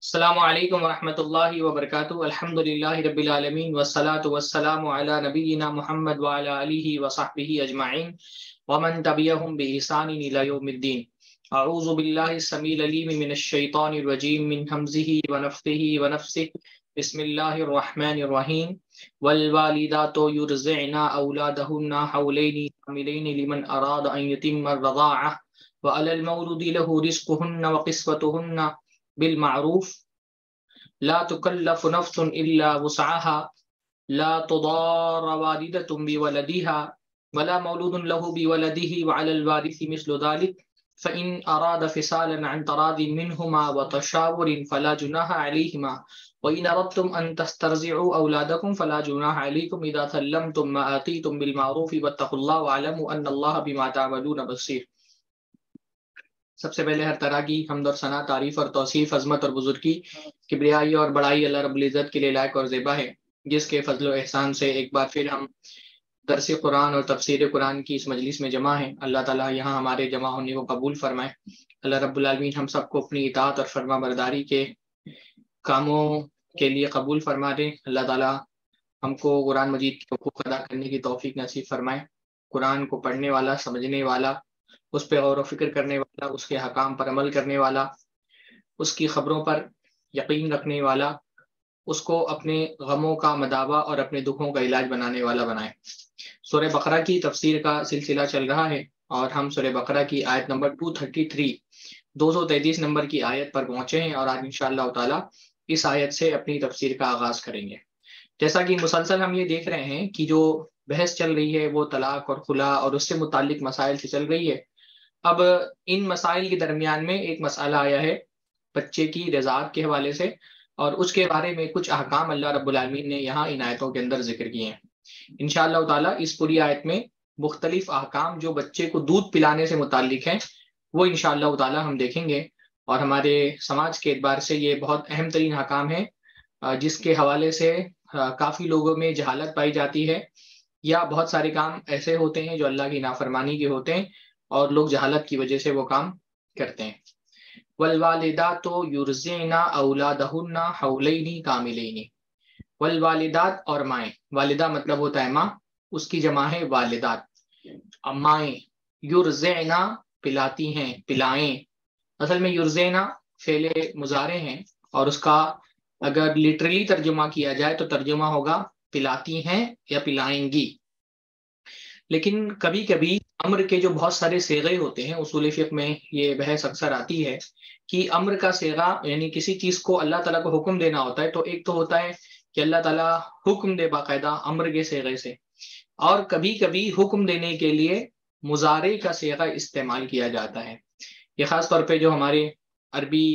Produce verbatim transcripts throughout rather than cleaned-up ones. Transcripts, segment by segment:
السلام علیکم ورحمۃ اللہ وبرکاتہ۔ الحمد للہ رب العالمین والصلاة والسلام علی نبینا محمد وعلی آلہ وصحبہ اجمعین ومن تبعہم بإحسان الی یوم الدین۔ اعوذ باللہ السمیع العلیم من الشیطان الرجیم من ہمزہ ونفثہ ونفثہ۔ بسم اللہ الرحمن الرحیم۔ والوالدات یرضعن اولادہن حولین کاملین لمن اراد ان یتم الرضاعہ وعلی المولود لہ رزقہن وقسوتہن بالمعروف لا تكلف نفس الا وسعها لا تضار والدة بولدها ولا مولود له بولده وعلى الوارث مثل ذلك فإن أراد فصالا عن تراض منهما وتشاور فلا جناح عليهما وإن أردتم أن تسترضعوا أولادكم فلا جناح عليكم إذا سلمتم ما آتيتم بالمعروف واتقوا الله واعلموا أن الله بما تعملون بصير۔ سب سے پہلے ہر طرح کی حمد اور ثنا، تعریف اور توصیف، عظمت اور بزرگی، کبریائی اور بڑائی اللہ رب العزت کے لیے لائق اور زیبا ہے، جس کے فضل و احسان سے ایک بار پھر ہم درس قرآن اور تفسیر قرآن کی اس مجلس میں جمع ہیں۔ اللہ تعالیٰ یہاں ہمارے جمع ہونے کو قبول فرمائے۔ اللہ رب العالمین ہم سب کو اپنی اطاعت اور فرما برداری کے کاموں کے لیے قبول فرما دے۔ اللہ تعالیٰ ہم کو قرآن مجید کے حقوق ادا کرنے کی توفیق نصیب فرمائے۔ قرآن کو پڑھنے والا، سمجھنے والا، اس پہ غور و فکر کرنے والا، اس کے حکام پر عمل کرنے والا، اس کی خبروں پر یقین رکھنے والا، اس کو اپنے غموں کا مداوا اور اپنے دکھوں کا علاج بنانے والا بنائے۔ سورہ بقرہ کی تفسیر کا سلسلہ چل رہا ہے اور ہم سورہ بقرہ کی آیت نمبر دو سو تینتیس دو سو تینتیس نمبر کی آیت پر پہنچے ہیں اور آج انشاءاللہ تعالی اس آیت سے اپنی تفسیر کا آغاز کریں گے۔ جیسا کہ مسلسل ہم یہ دیکھ رہے ہیں کہ جو بحث چل رہی ہے وہ طلاق اور خلا اور اس سے متعلق مسائل سے چل رہی ہے۔ اب ان مسائل کے درمیان میں ایک مسئلہ آیا ہے بچے کی رضاعت کے حوالے سے، اور اس کے بارے میں کچھ احکام اللہ رب العالمین نے یہاں ان آیتوں کے اندر ذکر کیے ہیں۔ انشاءاللہ تعالی اس پوری آیت میں مختلف احکام جو بچے کو دودھ پلانے سے متعلق ہیں وہ انشاءاللہ تعالی ہم دیکھیں گے، اور ہمارے سماج کے اعتبار سے یہ بہت اہم ترین احکام ہے جس کے حوالے سے کافی لوگوں میں جہالت پائی جاتی ہے، یا بہت سارے کام ایسے ہوتے ہیں جو اللہ کی نافرمانی کے ہوتے ہیں اور لوگ جہالت کی وجہ سے وہ کام کرتے ہیں۔ والوالدات یرضعن اولادہن حولین کاملین۔ والوالدات اور مائیں، والدہ مطلب ہوتا ہے ماں، اس کی جمع ہے والدات، مائیں، یرضعن پلاتی ہیں، پلائیں۔ اصل میں یرضعن فعل مضارع ہیں اور اس کا اگر لٹرلی ترجمہ کیا جائے تو ترجمہ ہوگا پلاتی ہیں یا پلائیں گی۔ لیکن کبھی کبھی امر کے جو بہت سارے صیغے ہوتے ہیں، اصول فقہ میں یہ بحث اکثر آتی ہے کہ امر کا صیغہ یعنی کسی چیز کو اللہ تعالیٰ کو حکم دینا ہوتا ہے، تو ایک تو ہوتا ہے کہ اللہ تعالیٰ حکم دے باقاعدہ امر کے صیغے سے، اور کبھی کبھی حکم دینے کے لیے مضارع کا صیغہ استعمال کیا جاتا ہے۔ یہ خاص طور پہ جو ہمارے عربی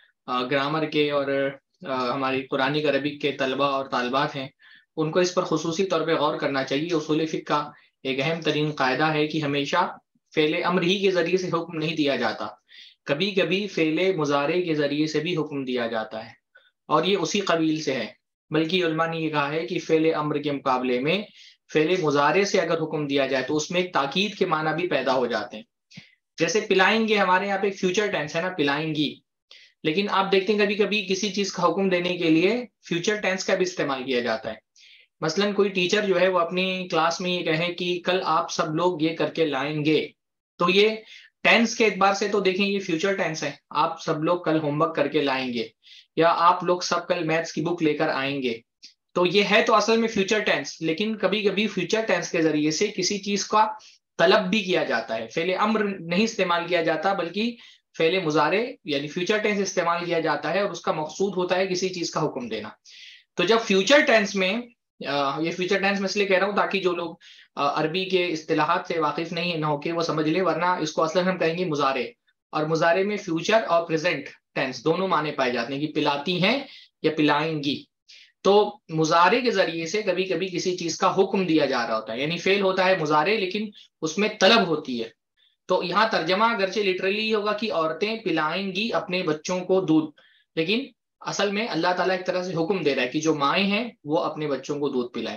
گرامر کے اور ہماری قرآنک عربک کے طلبہ اور طالبات ہیں، ان کو اس پر خصوصی طور پہ غور کرنا چاہیے۔ اصول فقہ کا ایک اہم ترین قاعدہ ہے کہ ہمیشہ فعل امر ہی کے ذریعے سے حکم نہیں دیا جاتا، کبھی کبھی فعل مضارع کے ذریعے سے بھی حکم دیا جاتا ہے، اور یہ اسی قبیل سے ہے۔ بلکہ علماء نے یہ کہا ہے کہ فعل امر کے مقابلے میں فعل مضارع سے اگر حکم دیا جائے تو اس میں ایک تاکید کے معنی بھی پیدا ہو جاتے ہیں۔ جیسے پلائیں گے، ہمارے یہاں پہ فیوچر ٹینس ہے نا، پلائیں گی، لیکن آپ دیکھتے ہیں کبھی کبھی کسی چیز کا حکم دینے کے لیے فیوچر ٹینس کا بھی استعمال کیا جاتا ہے۔ مثلاً کوئی ٹیچر جو ہے وہ اپنی کلاس میں یہ کہے کہ کل آپ سب لوگ یہ کر کے لائیں گے، تو یہ ٹینس کے اعتبار سے تو دیکھیں یہ فیوچر ٹینس ہے، آپ سب لوگ کل ہوم ورک کر کے لائیں گے، یا آپ لوگ سب کل میتھس کی بک لے کر آئیں گے، تو یہ ہے تو اصل میں فیوچر ٹینس۔ لیکن کبھی کبھی فیوچر ٹینس کے ذریعے سے کسی چیز کا طلب بھی کیا جاتا ہے، فعل امر نہیں استعمال کیا جاتا بلکہ فعل مضارع یعنی فیوچر ٹینس استعمال کیا جاتا ہے، اور اس کا مقصود ہوتا ہے کسی چیز کا حکم دینا۔ تو جب فیوچر ٹینس میں یہ فیوچر ٹینس میں اس لیے کہہ رہا ہوں تاکہ جو لوگ عربی کے اصطلاحات سے واقف نہیں نہ ہو کے وہ سمجھ لیں، ورنہ اس کو اصلا ہم کہیں گے مضارع، اور مضارع میں فیوچر اور پریزنٹ ٹینس دونوں معنی پائے جاتے ہیں کہ پلاتی ہیں یا پلائیں گی۔ تو مضارع کے ذریعے سے کبھی کبھی کسی چیز کا حکم دیا جا رہا ہوتا ہے، یعنی فعل ہوتا ہے مضارع لیکن اس میں طلب ہوتی ہے۔ تو یہاں ترجمہ اگرچہ لٹرلی ہوگا کہ عورتیں پلائیں گی اپنے بچوں کو دودھ، لیکن اصل میں اللہ تعالیٰ ایک طرح سے حکم دے رہا ہے کہ جو مائیں ہیں وہ اپنے بچوں کو دودھ پلائیں۔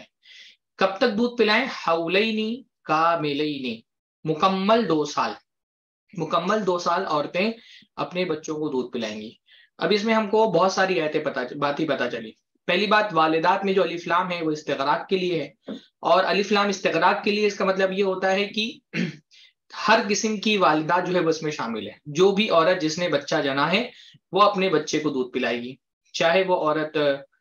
کب تک دودھ پلائیں؟ حولینی کاملینی، مکمل دو سال، مکمل دو سال عورتیں اپنے بچوں کو دودھ پلائیں گی۔ اب اس میں ہم کو بہت ساری آیتیں پتہ باتیں پتہ چلی. پہلی بات، والدات میں جو الف لام ہے وہ استغراق کے لیے ہے، اور الف لام استغراق کے لیے اس کا مطلب یہ ہوتا ہے کہ ہر قسم کی والدات جو ہے وہ اس میں شامل ہے. جو بھی عورت جس نے بچہ جنا ہے وہ اپنے بچے کو دودھ پلائے گی، چاہے وہ عورت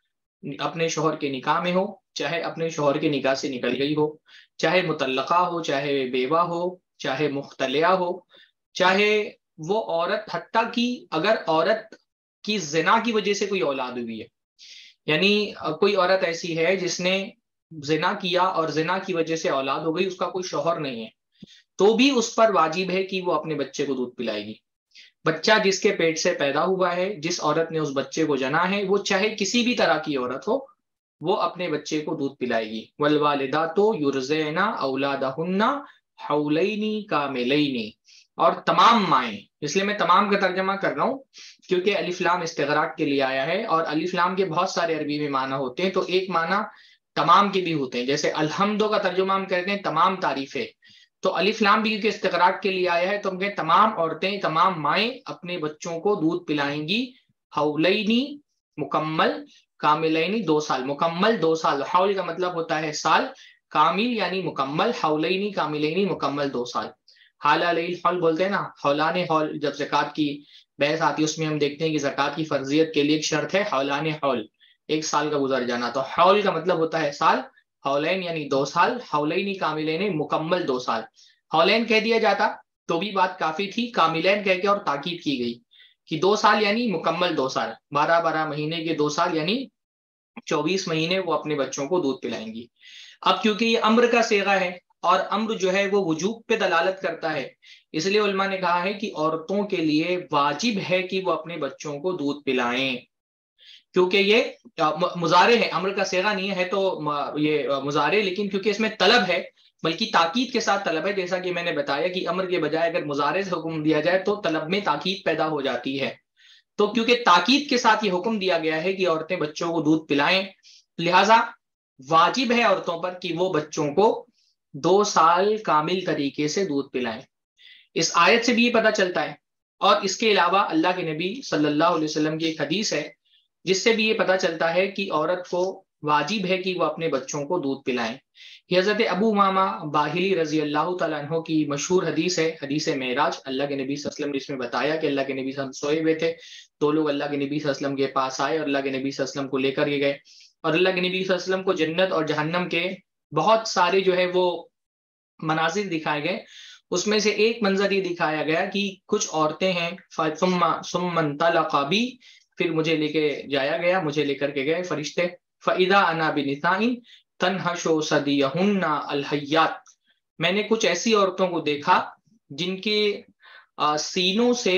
اپنے شوہر کے نکاح میں ہو، چاہے اپنے شوہر کے نکاح سے نکل گئی ہو، چاہے مطلقہ ہو، چاہے بیوہ ہو، چاہے مختلعہ ہو، چاہے وہ عورت، حتیٰ کہ اگر عورت کی زنا کی وجہ سے کوئی اولاد ہوئی ہے، یعنی کوئی عورت ایسی ہے جس نے زنا کیا اور زنا کی وجہ سے اولاد ہو گئی، اس کا کوئی شوہر نہیں ہے، تو بھی اس پر واجب ہے کہ وہ اپنے بچے کو دودھ پلائے گی. بچہ جس کے پیٹ سے پیدا ہوا ہے، جس عورت نے اس بچے کو جنا ہے، وہ چاہے کسی بھی طرح کی عورت ہو، وہ اپنے بچے کو دودھ پلائے گی. والوالدات یرضعن اولادہن حولین کاملین، اور تمام مائیں، اس لیے میں تمام کا ترجمہ کر رہا ہوں کیونکہ الف لام استغراق کے لیے آیا ہے، اور الف لام کے بہت سارے عربی میں معنی ہوتے ہیں. تو ایک معنی تمام کے بھی ہوتے ہیں، جیسے الحمدو کا ترجمہ ہم کرتے ہیں تمام تعریفیں، تو الف لام بھی کیونکہ استغراق کے لیے آیا ہے تو ہم کہیں تمام عورتیں، تمام مائیں اپنے بچوں کو دودھ پلائیں گی. حولینی مکمل، کاملینی دو سال، مکمل دو سال. حول کا مطلب ہوتا ہے سال، کامل یعنی مکمل، حولینی کاملینی مکمل دو سال. حال علیہ حول بولتے ہیں نا، حولان حول. جب زکوٰۃ کی بحث آتی ہے اس میں ہم دیکھتے ہیں کہ زکوٰۃ کی فرضیت کے لیے ایک شرط ہے حولان حول، ایک سال کا گزر جانا. تو حول کا مطلب ہوتا ہے سال، حولین یعنی دو سال، حولین کاملین مکمل دو سال. حولین کہہ دیا جاتا تو بھی بات کافی تھی، کاملین کہہ کے اور تاکید کی گئی کہ دو سال یعنی مکمل دو سال، بارہ بارہ مہینے کے دو سال یعنی چوبیس مہینے وہ اپنے بچوں کو دودھ پلائیں گی. اب کیونکہ یہ امر کا صیغہ ہے اور امر جو ہے وہ وجوب پہ دلالت کرتا ہے، اس لیے علماء نے کہا ہے کہ عورتوں کے لیے واجب ہے کہ وہ اپنے بچوں کو دودھ پلائیں، کیونکہ یہ مضارع ہے، امر کا صیغہ نہیں ہے تو یہ مضارع، لیکن کیونکہ اس میں طلب ہے، بلکہ تاکید کے ساتھ طلب ہے. جیسا کہ میں نے بتایا کہ امر کے بجائے اگر مضارع سے حکم دیا جائے تو طلب میں تاکید پیدا ہو جاتی ہے. تو کیونکہ تاکید کے ساتھ یہ حکم دیا گیا ہے کہ عورتیں بچوں کو دودھ پلائیں، لہٰذا واجب ہے عورتوں پر کہ وہ بچوں کو دو سال کامل طریقے سے دودھ پلائیں. اس آیت سے بھی یہ پتہ چلتا ہے، اور اس کے علاوہ اللہ کے نبی صلی اللہ علیہ وسلم کی ایک حدیث ہے جس سے بھی یہ پتہ چلتا ہے کہ عورت کو واجب ہے کہ وہ اپنے بچوں کو دودھ پلائیں. یہ حضرت ابو امامہ باہلی رضی اللہ تعالیٰ عنہ کی مشہور حدیث ہے، حدیث معراج. اللہ کے نبی صلی اللہ علیہ وسلم جس میں بتایا کہ اللہ کے نبی صلی اللہ علیہ وسلم سوئے ہوئے تھے، دو لوگ اللہ کے نبی صلی اللہ علیہ وسلم کے پاس آئے اور اللہ کے نبی صلی اللہ علیہ وسلم کو لے کر کے گئے، اور اللہ کے نبی صلی اللہ علیہ وسلم کو جنت اور جہنم کے بہت سارے جو ہے وہ مناظر دکھائے گئے. اس میں سے ایک منظر یہ دکھایا گیا کہ کچھ عورتیں ہیں، ثم ثم انطلق بی، پھر مجھے لے کے جایا گیا، مجھے لے کر کے گئے فرشتے. فَإِذَا أَنَا بِنِسَاءٍ تَنْحَشُ ثَدِيَهُنَّ الْحَيَّاتِ، میں نے کچھ ایسی عورتوں کو دیکھا جن کے سینوں سے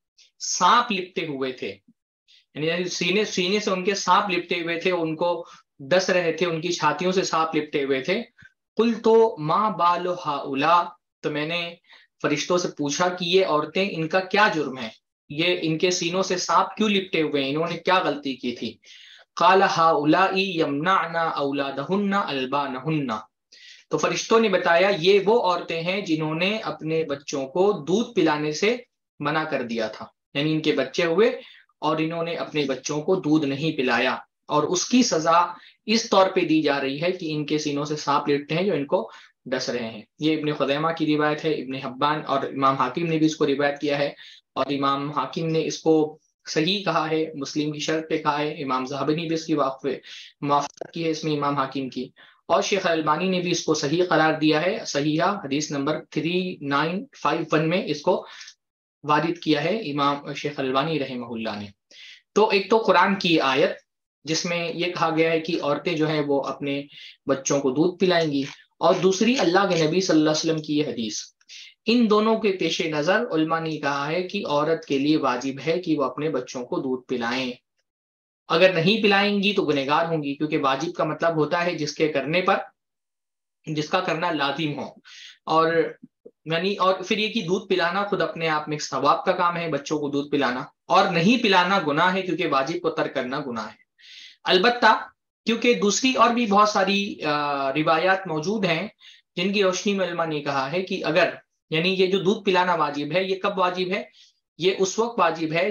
سانپ لپٹے ہوئے تھے، یعنی سینے سینے سے ان کے سانپ لپٹے ہوئے تھے، ان کو ڈس رہے تھے، ان کی چھاتیوں سے سانپ لپٹے ہوئے تھے. قُلْتُ مَا بَالُ هَؤُلَاءِ، تو میں نے فرشتوں سے پوچھا کہ یہ عورتیں، ان کا کیا جرم ہے، یہ ان کے سینوں سے سانپ کیوں لپٹے ہوئے ہیں، انہوں نے کیا غلطی کی تھی. قَالَ هَؤُلَاءِ يَمْنَعْنَ أَوْلَادَهُنَّ أَلْبَانَهُنَّ، تو فرشتوں نے بتایا یہ وہ عورتیں ہیں جنہوں نے اپنے بچوں کو دودھ پلانے سے منع کر دیا تھا، یعنی ان کے بچے ہوئے اور انہوں نے اپنے بچوں کو دودھ نہیں پلایا، اور اس کی سزا اس طور پہ دی جا رہی ہے کہ ان کے سینوں سے سانپ لپٹے ہیں جو ان کو ڈس رہے ہیں. یہ ابن خزیمہ کی روایت ہے، ابن حبان اور امام حاکم نے بھی اس کو روایت کیا ہے، اور امام حاکم نے اس کو صحیح کہا ہے، مسلم کی شرط پہ کہا ہے. امام ذہبی نے بھی اس کی موافقت کی ہے اس میں امام حاکم کی، اور شیخ البانی نے بھی اس کو صحیح قرار دیا ہے. صحیحہ حدیث نمبر تین نائن فائیو ون میں اس کو وارد کیا ہے امام شیخ البانی رحمہ اللہ نے. تو ایک تو قرآن کی آیت جس میں یہ کہا گیا ہے کہ عورتیں جو ہیں وہ اپنے بچوں کو دودھ پلائیں گی، اور دوسری اللہ کے نبی صلی اللہ علیہ وسلم کی یہ حدیث. ان دونوں کے پیش نظر علماء نے کہا ہے کہ عورت کے لیے واجب ہے کہ وہ اپنے بچوں کو دودھ پلائیں. اگر نہیں پلائیں گی تو گنہگار ہوں گی، کیونکہ واجب کا مطلب ہوتا ہے جس کے کرنے پر، جس کا کرنا لازم ہو. اور یعنی اور پھر یہ کہ دودھ پلانا خود اپنے آپ میں ایک ثواب کا کام ہے، بچوں کو دودھ پلانا، اور نہیں پلانا گناہ ہے کیونکہ واجب کو ترک کرنا گناہ ہے. البتہ کیونکہ دوسری اور بھی بہت ساری روایات موجود ہیں جن کی روشنی میں علماء نے کہا ہے کہ اگر یعنی یہ جو دودھ پلانا واجب ہے، یہ کب واجب ہے؟ یہ اس وقت واجب ہے جب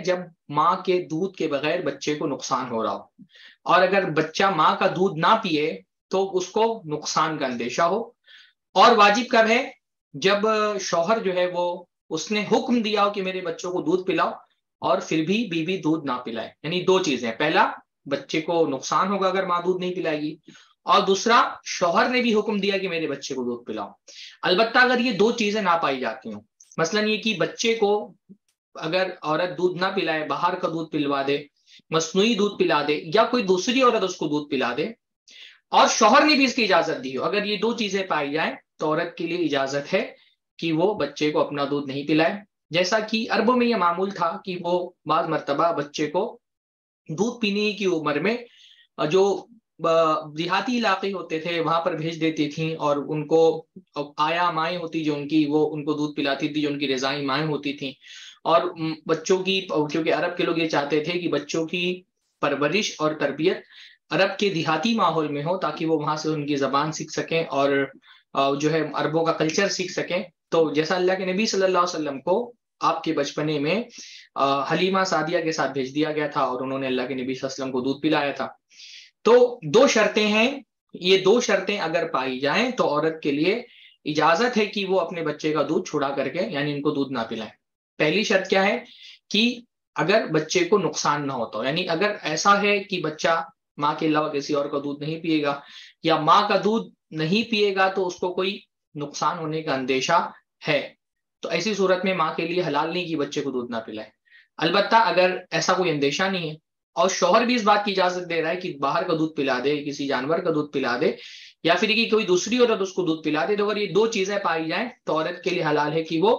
ماں کے دودھ کے بغیر بچے کو نقصان ہو رہا ہو، اور اگر بچہ ماں کا دودھ نہ پیے تو اس کو نقصان کا اندیشہ ہو۔ اور واجب کب ہے؟ جب شوہر جو ہے وہ اس نے حکم دیا ہو کہ میرے بچوں کو دودھ پلاؤ، اور پھر بھی بیوی دودھ نہ پلائے۔ یعنی دو چیزیں، پہلا بچے کو نقصان ہوگا اگر ماں دودھ نہیں پلائے گی، اور دوسرا شوہر نے بھی حکم دیا کہ میرے بچے کو دودھ پلاؤ۔ البتہ اگر یہ دو چیزیں نہ پائی جاتی ہوں، مثلا یہ کہ بچے کو اگر عورت دودھ نہ پلائے، باہر کا دودھ پلوا دے، مصنوعی دودھ پلا دے، یا کوئی دوسری عورت اس کو دودھ پلا دے اور شوہر نے بھی اس کی اجازت دی ہو، اگر یہ دو چیزیں پائی جائیں تو عورت کے لیے اجازت ہے کہ وہ بچے کو اپنا دودھ نہیں پلائے۔ جیسا کہ عربوں میں یہ معمول تھا کہ وہ بعض مرتبہ بچے کو دودھ پینے کی عمر میں جو دیہاتی علاقے ہوتے تھے وہاں پر بھیج دیتی تھیں، اور ان کو آیا مائیں ہوتی جو ان کی، وہ ان کو دودھ پلاتی تھی، جو ان کی رضائی مائیں ہوتی تھیں۔ اور بچوں کی، کیونکہ عرب کے لوگ یہ چاہتے تھے کہ بچوں کی پرورش اور تربیت عرب کے دیہاتی ماحول میں ہو، تاکہ وہ وہاں سے ان کی زبان سیکھ سکیں اور جو ہے عربوں کا کلچر سیکھ سکیں۔ تو جیسا اللہ کے نبی صلی اللہ علیہ وسلم کو آپ کے بچپنے میں حلیمہ سعدیہ کے ساتھ بھیج دیا گیا تھا، اور انہوں نے اللہ کے نبی صلی اللہ علیہ وسلم کو دودھ پلایا تھا۔ تو دو شرطیں ہیں، یہ دو شرطیں اگر پائی جائیں تو عورت کے لیے اجازت ہے کہ وہ اپنے بچے کا دودھ چھڑا کر کے، یعنی ان کو دودھ نہ پلائیں۔ پہلی شرط کیا ہے؟ کہ اگر بچے کو نقصان نہ ہوتا، یعنی اگر ایسا ہے کہ بچہ ماں کے علاوہ کسی اور کا دودھ نہیں پیے گا، یا ماں کا دودھ نہیں پیے گا تو اس کو کوئی نقصان ہونے کا اندیشہ ہے، تو ایسی صورت میں ماں کے لیے حلال نہیں کہ بچے کو دودھ نہ پلائے۔ البتہ اگر ایسا کوئی اندیشہ نہیں ہے اور شوہر بھی اس بات کی اجازت دے رہا ہے کہ باہر کا دودھ پلا دے، کسی جانور کا دودھ پلا دے، یا پھر کہ کوئی دوسری عورت اس کو دودھ پلا دے، تو اگر یہ دو چیزیں پائی جائیں تو عورت کے لیے حلال ہے کہ وہ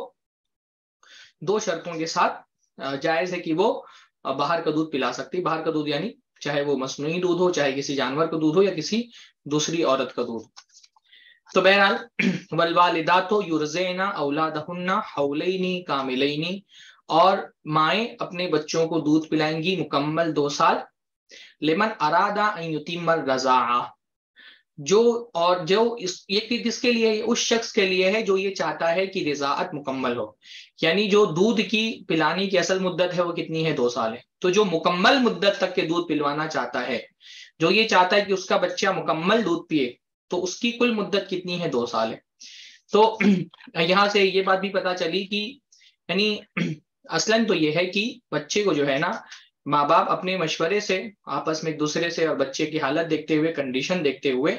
دو شرطوں کے ساتھ جائز ہے کہ وہ باہر کا دودھ پلا سکتی۔ باہر کا دودھ یعنی چاہے وہ مصنوعی دودھ ہو، چاہے کسی جانور کا دودھ ہو، یا کسی دوسری عورت کا دودھ۔ تو بہرحال والوالدات یرضعن اولادہن حولین کاملین، اور مائیں اپنے بچوں کو دودھ پلائیں گی مکمل دو سال۔ لمن اراد ان یتم الرضاعہ، جو اور جو اس یہ کس کے لیے؟ اس شخص کے لیے ہے جو یہ چاہتا ہے کہ رضاعت مکمل ہو، یعنی جو دودھ کی پلانے کی اصل مدت ہے وہ کتنی ہے؟ دو سال ہے۔ تو جو مکمل مدت تک کے دودھ پلوانا چاہتا ہے، جو یہ چاہتا ہے کہ اس کا بچہ مکمل دودھ پیے، تو اس کی کل مدت کتنی ہے؟ دو سال ہے۔ تو یہاں سے یہ بات بھی پتہ چلی کہ یعنی اصلاً تو یہ ہے کہ بچے کو جو ہے نا ماں باپ اپنے مشورے سے آپس میں ایک دوسرے سے اور بچے کی حالت دیکھتے ہوئے، کنڈیشن دیکھتے ہوئے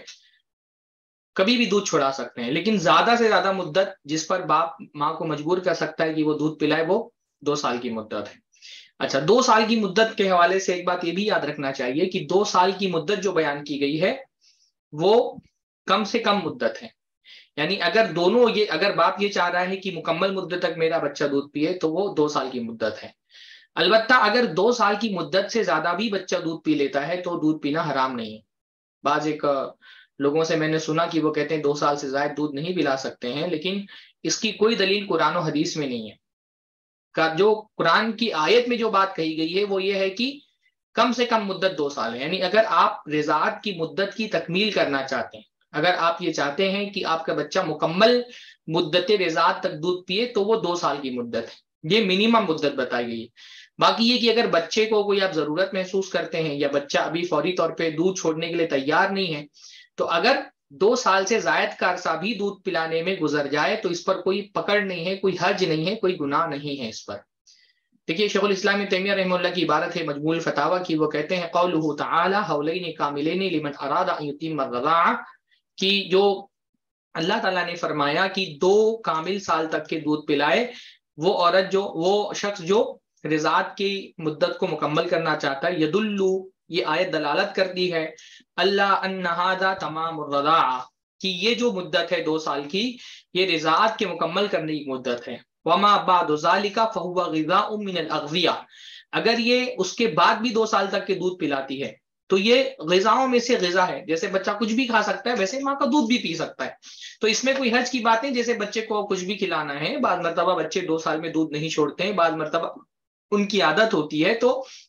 کبھی بھی دودھ چھڑا سکتے ہیں، لیکن زیادہ سے زیادہ مدت جس پر باپ ماں کو مجبور کر سکتا ہے کہ وہ دودھ پلائے وہ دو سال کی مدت ہے۔ اچھا، دو سال کی مدت کے حوالے سے ایک بات یہ بھی یاد رکھنا چاہیے کہ دو سال کی مدت جو بیان کی گئی ہے وہ کم سے کم مدت ہے، یعنی اگر دونوں یہ اگر باپ یہ چاہ رہا ہے کہ مکمل مدت تک میرا بچہ دودھ پیے تو وہ دو سال کی مدت ہے۔ البتہ اگر دو سال کی مدت سے زیادہ بھی بچہ دودھ پی لیتا ہے تو دودھ پینا حرام نہیں ہے۔ بعض ایک لوگوں سے میں نے سنا کہ وہ کہتے ہیں دو سال سے زائد دودھ نہیں پلا سکتے ہیں، لیکن اس کی کوئی دلیل قرآن و حدیث میں نہیں ہے۔ جو قرآن کی آیت میں جو بات کہی گئی ہے وہ یہ ہے کہ کم سے کم مدت دو سال ہے، یعنی اگر آپ رضاعت کی مدت کی تکمیل کرنا چاہتے ہیں، اگر آپ یہ چاہتے ہیں کہ آپ کا بچہ مکمل مدت رضاعت تک دودھ پیے تو وہ دو سال کی مدت ہے، یہ منیمم مدت بتائی گئی ہے۔ باقی یہ کہ اگر بچے کو کوئی آپ ضرورت محسوس کرتے ہیں یا بچہ ابھی فوری طور پہ دودھ چھوڑنے کے لیے تیار نہیں ہے، تو اگر دو سال سے زائد کا عرصہ بھی دودھ پلانے میں گزر جائے تو اس پر کوئی پکڑ نہیں ہے، کوئی حرج نہیں ہے، کوئی گناہ نہیں ہے اس پر۔ دیکھیے شیخ الاسلام ابن تیمیہ رحمہ اللہ کی عبارت ہے مجموع الفتاوی کی، وہ کہتے ہیں قولہ تعالی حولین کاملین لمن اراد ان یتم الرضاعہ، کہ جو اللہ تعالیٰ نے فرمایا کہ دو کامل سال تک کے دودھ پلائے وہ عورت جو وہ شخص جو رضاعت کی مدت کو مکمل کرنا چاہتا ہے۔ یدلو، یہ آیت دلالت کرتی ہے اللہ ان ھذا تمام الرضاعہ، کہ یہ جو مدت ہے دو سال کی یہ رضاعت کے مکمل کرنے کی مدت ہے۔ وما بعد ذلك فهو غذاء من الاغذیہ، اگر یہ اس کے بعد بھی دو سال تک کے دودھ پلاتی ہے تو یہ غذاؤں میں سے غذا ہے، جیسے بچہ کچھ بھی کھا سکتا ہے ویسے ماں کا دودھ بھی پی سکتا ہے، تو اس میں کوئی حرج کی بات نہیں۔ جیسے بچے کو کچھ بھی کھلانا ہے، بعض مرتبہ بچے دو سال میں دودھ نہیں چھوڑتے ہیں، بعض مرتبہ ان کی عادت ہوتی ہے، تو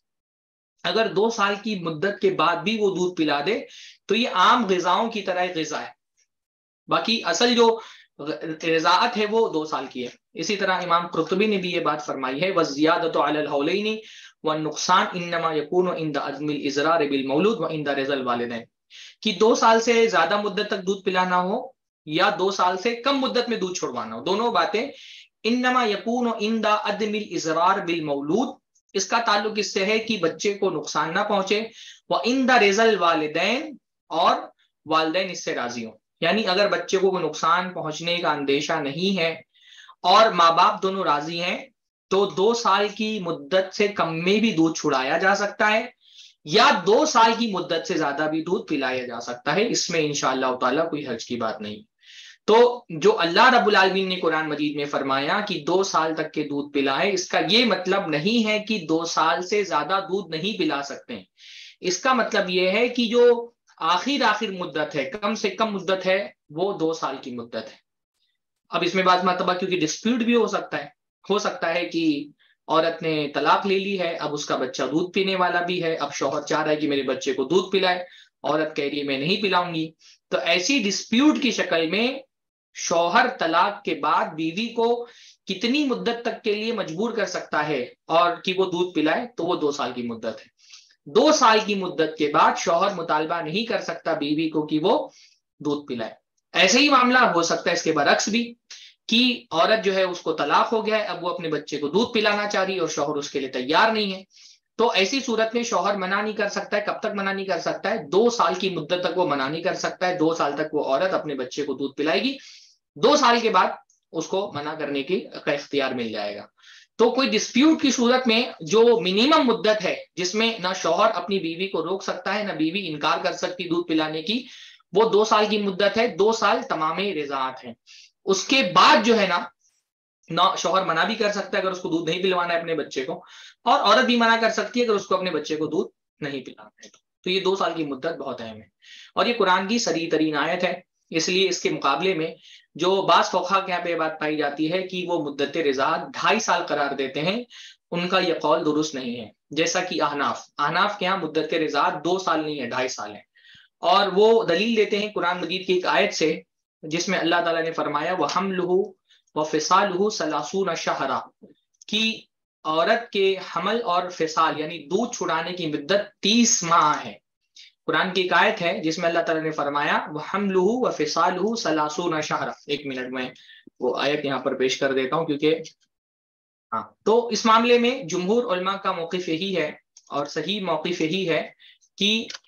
اگر دو سال کی مدت کے بعد بھی وہ دودھ پلا دے تو یہ عام غذاؤں کی طرح غذا ہے۔ باقی اصل جو رضاعت ہے وہ دو سال کی ہے۔ اسی طرح امام قرطبی نے بھی یہ بات فرمائی ہے وَالزِّيَادَةُ عَلَى الْحَوْلَيْنِ والنقصان انما يكون عند عدم الاضرار بالمولود وعند رضا الوالدین، کہ دو سال سے زیادہ مدت تک دودھ پلانا ہو یا دو سال سے کم مدت میں دودھ چھوڑوانا ہو، دونوں باتیں انما یکون عند عدم الاضرار بالمولود، اس کا تعلق اس سے ہے کہ بچے کو نقصان نہ پہنچے، وعند رضا الوالدین، اور والدین اس سے راضی ہوں، یعنی اگر بچے کو کوئی نقصان پہنچنے کا اندیشہ نہیں ہے اور ماں باپ دونوں راضی ہیں تو دو سال کی مدت سے کم میں بھی دودھ چھڑایا جا سکتا ہے یا دو سال کی مدت سے زیادہ بھی دودھ پلایا جا سکتا ہے، اس میں انشاءاللہ تعالیٰ کوئی حرج کی بات نہیں۔ تو جو اللہ رب العالمین نے قرآن مجید میں فرمایا کہ دو سال تک کے دودھ پلائے، اس کا یہ مطلب نہیں ہے کہ دو سال سے زیادہ دودھ نہیں پلا سکتے، اس کا مطلب یہ ہے کہ جو آخر آخر مدت ہے، کم سے کم مدت ہے، وہ دو سال کی مدت ہے۔ اب اس میں بعض مرتبہ کیونکہ ڈسپیوٹ بھی ہو سکتا ہے ہو سکتا ہے کہ عورت نے طلاق لے لی ہے، اب اس کا بچہ دودھ پینے والا بھی ہے، اب شوہر چاہ رہا ہے کہ میرے بچے کو دودھ پلائے، عورت کہہ رہی ہے میں نہیں پلاؤں گی، تو ایسی ڈسپیوٹ کی شکل میں شوہر طلاق کے بعد بیوی کو کتنی مدت تک کے لیے مجبور کر سکتا ہے اور کہ وہ دودھ پلائے، تو وہ دو سال کی مدت ہے۔ دو سال کی مدت کے بعد شوہر مطالبہ نہیں کر سکتا بیوی کو کہ وہ دودھ پلائے۔ ایسے ہی معاملہ ہو سکتا ہے اس کے برعکس بھی کہ عورت جو ہے اس کو طلاق ہو گیا ہے، اب وہ اپنے بچے کو دودھ پلانا چاہ رہی ہے اور شوہر اس کے لیے تیار نہیں ہے، تو ایسی صورت میں شوہر منع نہیں کر سکتا ہے۔ کب تک منع نہیں کر سکتا ہے؟ دو سال کی مدت تک وہ منع نہیں کر سکتا ہے، دو سال تک وہ عورت اپنے بچے کو دودھ پلائے گی، دو سال کے بعد اس کو منع کرنے کی کا اختیار مل جائے گا۔ تو کوئی ڈسپیوٹ کی صورت میں جو منیمم مدت ہے جس میں نہ شوہر اپنی بیوی کو روک سکتا ہے نہ بیوی انکار کر سکتی دودھ پلانے کی، وہ دو سال کی مدت ہے، دو سال تمام رضاعت ہیں۔ اس کے بعد جو ہے نا نہ شوہر منع بھی کر سکتا ہے اگر اس کو دودھ نہیں پلوانا ہے اپنے بچے کو، اور عورت بھی منع کر سکتی ہے اگر اس کو اپنے بچے کو دودھ نہیں پلانا ہے۔ تو یہ دو سال کی مدت بہت اہم ہے اور یہ قرآن کی صریح ترین آیت ہے، اس لیے اس کے مقابلے میں جو بعض فقہا کے یہاں پہ بات پائی جاتی ہے کہ وہ مدت رضاعت ڈھائی سال قرار دیتے ہیں، ان کا یہ قول درست نہیں ہے، جیسا کہ احناف احناف کے یہاں مدت رضاعت دو سال نہیں ہے، ڈھائی سال ہے، اور وہ دلیل دیتے ہیں قرآن مجید کی ایک آیت سے جس میں اللہ تعالیٰ نے فرمایا وَحَمْلُهُ وَفِصَالُهُ ثَلَاثُونَ شَهْرًا، کہ عورت کے حمل اور فصال یعنی دودھ چھڑانے کی مدت تیس ماہ ہے۔ قرآن کی ایک آیت ہے جس میں اللہ تعالیٰ نے فرمایا وَحَمْلُهُ وَفِصَالُهُ ثَلَاثُونَ شَهْرًا۔ ایک منٹ میں وہ آیت یہاں پر پیش کر دیتا ہوں کیونکہ ہاں تو اس معاملے میں جمہور علماء کا موقف یہی ہے اور صحیح موقف یہی ہے کہ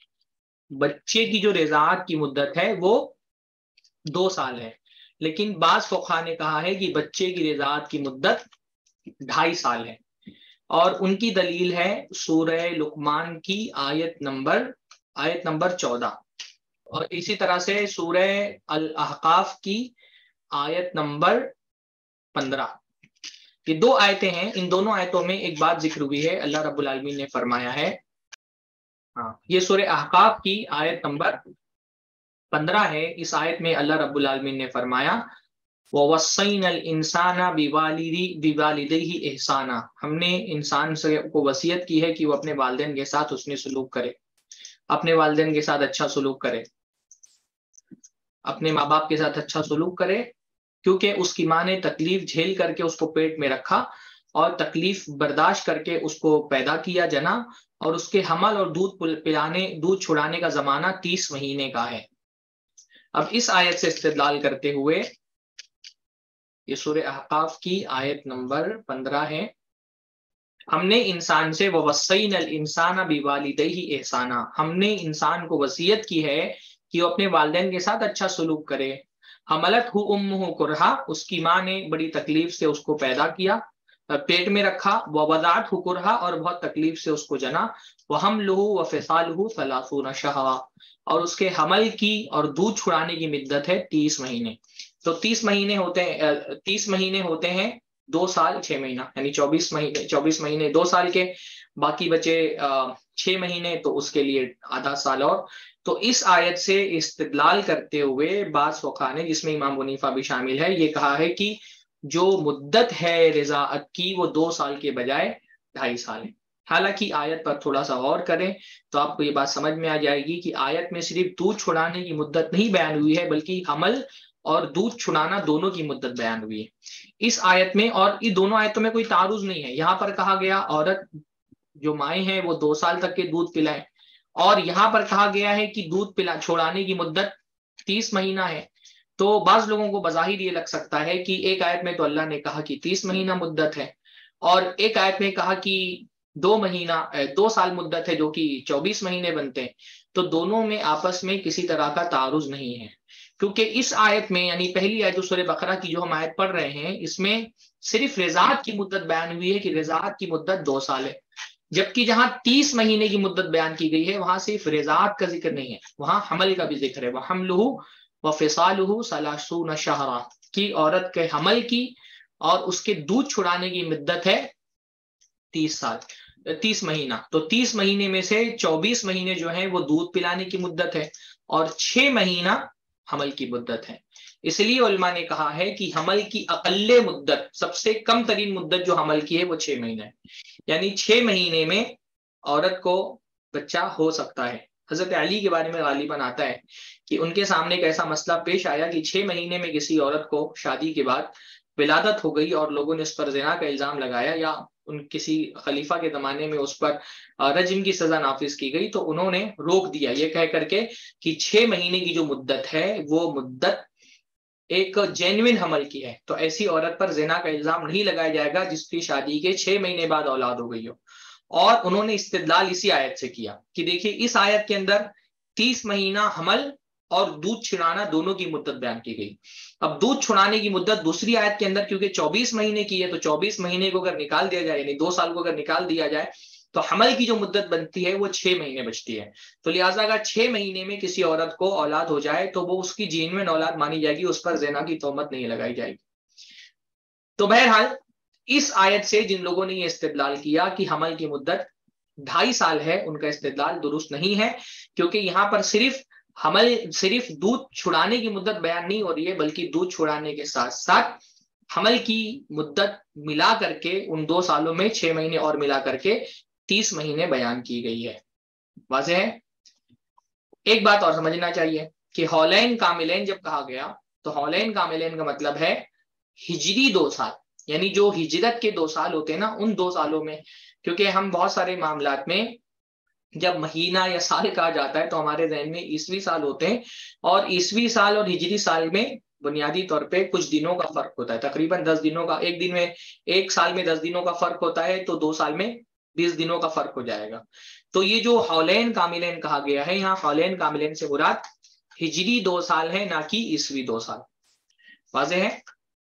بچے کی جو رضاعت کی مدت ہے وہ دو سال ہے، لیکن بعض فقہا نے کہا ہے کہ بچے کی رضاعت کی مدت ڈھائی سال ہے، اور ان کی دلیل ہے سورہ لقمان کی آیت نمبر آیت نمبر چودہ، اور اسی طرح سے سورہ الاحقاف کی آیت نمبر پندرہ۔ یہ دو آیتیں ہیں، ان دونوں آیتوں میں ایک بات ذکر ہوئی ہے، اللہ رب العالمین نے فرمایا ہے، ہاں یہ سورہ احقاف کی آیت نمبر پندرہ ہے، اس آیت میں اللہ رب العالمین نے فرمایا وَوَصَّيْنَا الْإِنسَانَ بِوَالِدَيْهِ إِحْسَانًا، ہم نے انسان سے کو وصیت کی ہے کہ وہ اپنے والدین کے ساتھ حسن سلوک کرے، اپنے والدین کے ساتھ اچھا سلوک کرے، اپنے ماں باپ کے ساتھ اچھا سلوک کرے، کیونکہ اس کی ماں نے تکلیف جھیل کر کے اس کو پیٹ میں رکھا اور تکلیف برداشت کر کے اس کو پیدا کیا جنا، اور اس کے حمل اور دودھ پلانے دودھ چھڑانے کا زمانہ تیس مہینے کا ہے۔ اب اس آیت سے استدلال کرتے ہوئے یہ سورہ احقاف کی آیت نمبر پندرہ ہے، ہم نے انسان سے وَوَصَّيْنَا الْإِنسَانَ بِوَالِدَيْهِ إِحْسَانًا، ہم نے انسان کو وصیت کی ہے کہ وہ اپنے والدین کے ساتھ اچھا سلوک کرے۔ حملتہ امہ کرہا، اس کی ماں نے بڑی تکلیف سے اس کو پیدا کیا، پیٹ میں رکھا، ووضعتہ کرہا، اور بہت تکلیف سے اس کو جنا، وحملہ وفصالہ ثلاثون شہرا، اور اس کے حمل کی اور دودھ چھڑانے کی مدت ہے تیس مہینے۔ تو تیس مہینے ہوتے ہیں تیس مہینے ہوتے ہیں دو سال چھ مہینہ، یعنی چوبیس مہینے چوبیس مہینے دو سال کے، باقی بچے چھ مہینے تو اس کے لیے آدھا سال اور۔ تو اس آیت سے استدلال کرتے ہوئے بعض فقہا نے، جس میں امام حنیفہ بھی شامل ہے، یہ کہا ہے کہ جو مدت ہے رضاعت کی وہ دو سال کے بجائے ڈھائی سال ہے۔ حالانکہ آیت پر تھوڑا سا غور کریں تو آپ کو یہ بات سمجھ میں آ جائے گی کہ آیت میں صرف دودھ چھڑانے کی مدت نہیں بیان ہوئی ہے، بلکہ حمل اور دودھ چھڑانا دونوں کی مدت بیان ہوئی ہے اس آیت میں، اور یہ دونوں آیتوں میں کوئی تعارض نہیں ہے۔ یہاں پر کہا گیا عورت جو مائیں ہیں وہ دو سال تک کے دودھ پلائیں. اور یہاں پر کہا گیا ہے کہ دودھ پلا چھوڑانے کی مدت تیس مہینہ ہے. تو بعض لوگوں کو بظاہر یہ لگ سکتا ہے کہ ایک آیت میں تو اللہ نے کہا کہ تیس مہینہ مدت ہے اور ایک آیت میں کہا کہ دو مہینہ دو سال مدت ہے جو کہ چوبیس مہینے بنتے ہیں. تو دونوں میں آپس میں کسی طرح کا تعارض نہیں ہے، کیونکہ اس آیت میں یعنی پہلی آیت سورہ بقرہ کی جو ہم آیت پڑھ رہے ہیں اس میں صرف رضاعت کی مدت بیان ہوئی ہے کہ رضاعت کی مدت دو سال ہے، جبکہ جہاں تیس مہینے کی مدت بیان کی گئی ہے وہاں صرف رضاعت کا ذکر نہیں ہے، وہاں حمل کا بھی ذکر ہے. وَحَمْلُهُ وَفِصَالُهُ ثَلَاثُونَ شَهْرًا کی عورت کے حمل کی اور اس کے دودھ چھڑانے کی مدت ہے تیس سال تیس مہینہ. تو تیس مہینے میں سے چوبیس مہینے جو ہیں وہ دودھ پلانے کی مدت ہے اور چھ مہینہ حمل کی مدت ہے. اس لیے علماء نے کہا ہے کہ حمل کی اقل مدت، سب سے کم ترین مدت جو حمل کی ہے وہ چھ مہینے ہے، یعنی چھ مہینے میں عورت کو بچہ ہو سکتا ہے. حضرت علی کے بارے میں غالباً آتا ہے کہ ان کے سامنے ایک ایسا مسئلہ پیش آیا کہ چھ مہینے میں کسی عورت کو شادی کے بعد ولادت ہو گئی اور لوگوں نے اس پر زنا کا الزام لگایا یا ان کسی خلیفہ کے زمانے میں اس پر رجم کی سزا نافذ کی گئی، تو انہوں نے روک دیا یہ کہہ کر کے کہ چھ مہینے کی جو مدت ہے وہ مدت ایک جینوئن حمل کی ہے، تو ایسی عورت پر زنا کا الزام نہیں لگایا جائے گا جس کی شادی کے چھ مہینے بعد اولاد ہو گئی ہو. اور انہوں نے استدلال اسی آیت سے کیا کہ دیکھیے اس آیت کے اندر تیس مہینہ حمل اور دودھ چھڑانا دونوں کی مدت بیان کی گئی. اب دودھ چھڑانے کی مدت دوسری آیت کے اندر کیونکہ چوبیس مہینے کی ہے، تو چوبیس مہینے کو اگر نکال دیا جائے یعنی دو سال کو اگر نکال دیا جائے تو حمل کی جو مدت بنتی ہے وہ چھ مہینے بچتی ہے. تو لہٰذا اگر چھ مہینے میں کسی عورت کو اولاد ہو جائے تو وہ اس کی جینوئن اولاد مانی جائے گی، اس پر زنا کی تہمت نہیں لگائی جائے گی. تو بہرحال اس آیت سے جن لوگوں نے یہ استدلال کیا کہ حمل کی مدت ڈھائی سال ہے، ان کا استدلال درست نہیں ہے، کیونکہ یہاں پر صرف حمل صرف دودھ چھڑانے کی مدت بیان نہیں ہو رہی ہے بلکہ دودھ چھڑانے کے ساتھ ساتھ حمل کی مدت ملا کر کے ان دو سالوں میں چھ مہینے اور ملا کر کے تیس مہینے بیان کی گئی ہے. واضح ہے؟ ایک بات اور سمجھنا چاہیے کہ ہولین کاملین جب کہا گیا تو ہولین کاملین کا مطلب ہے ہجری دو سال، یعنی جو ہجرت کے دو سال ہوتے ہیں نا ان دو سالوں میں، کیونکہ ہم بہت سارے معاملات میں جب مہینہ یا سال کہا جاتا ہے تو ہمارے ذہن میں عیسوی سال ہوتے ہیں، اور عیسوی سال اور ہجری سال میں بنیادی طور پہ کچھ دنوں کا فرق ہوتا ہے، تقریباً دس دنوں کا. ایک دن میں ایک سال میں دس دنوں کا فرق ہوتا ہے تو دو سال میں بیس دنوں کا فرق ہو جائے گا. تو یہ جو ہولین کاملین کہا گیا ہے، یہاں ہولین کاملین سے مراد ہجری دو سال ہے نہ کہ عیسوی دو سال. واضح ہے؟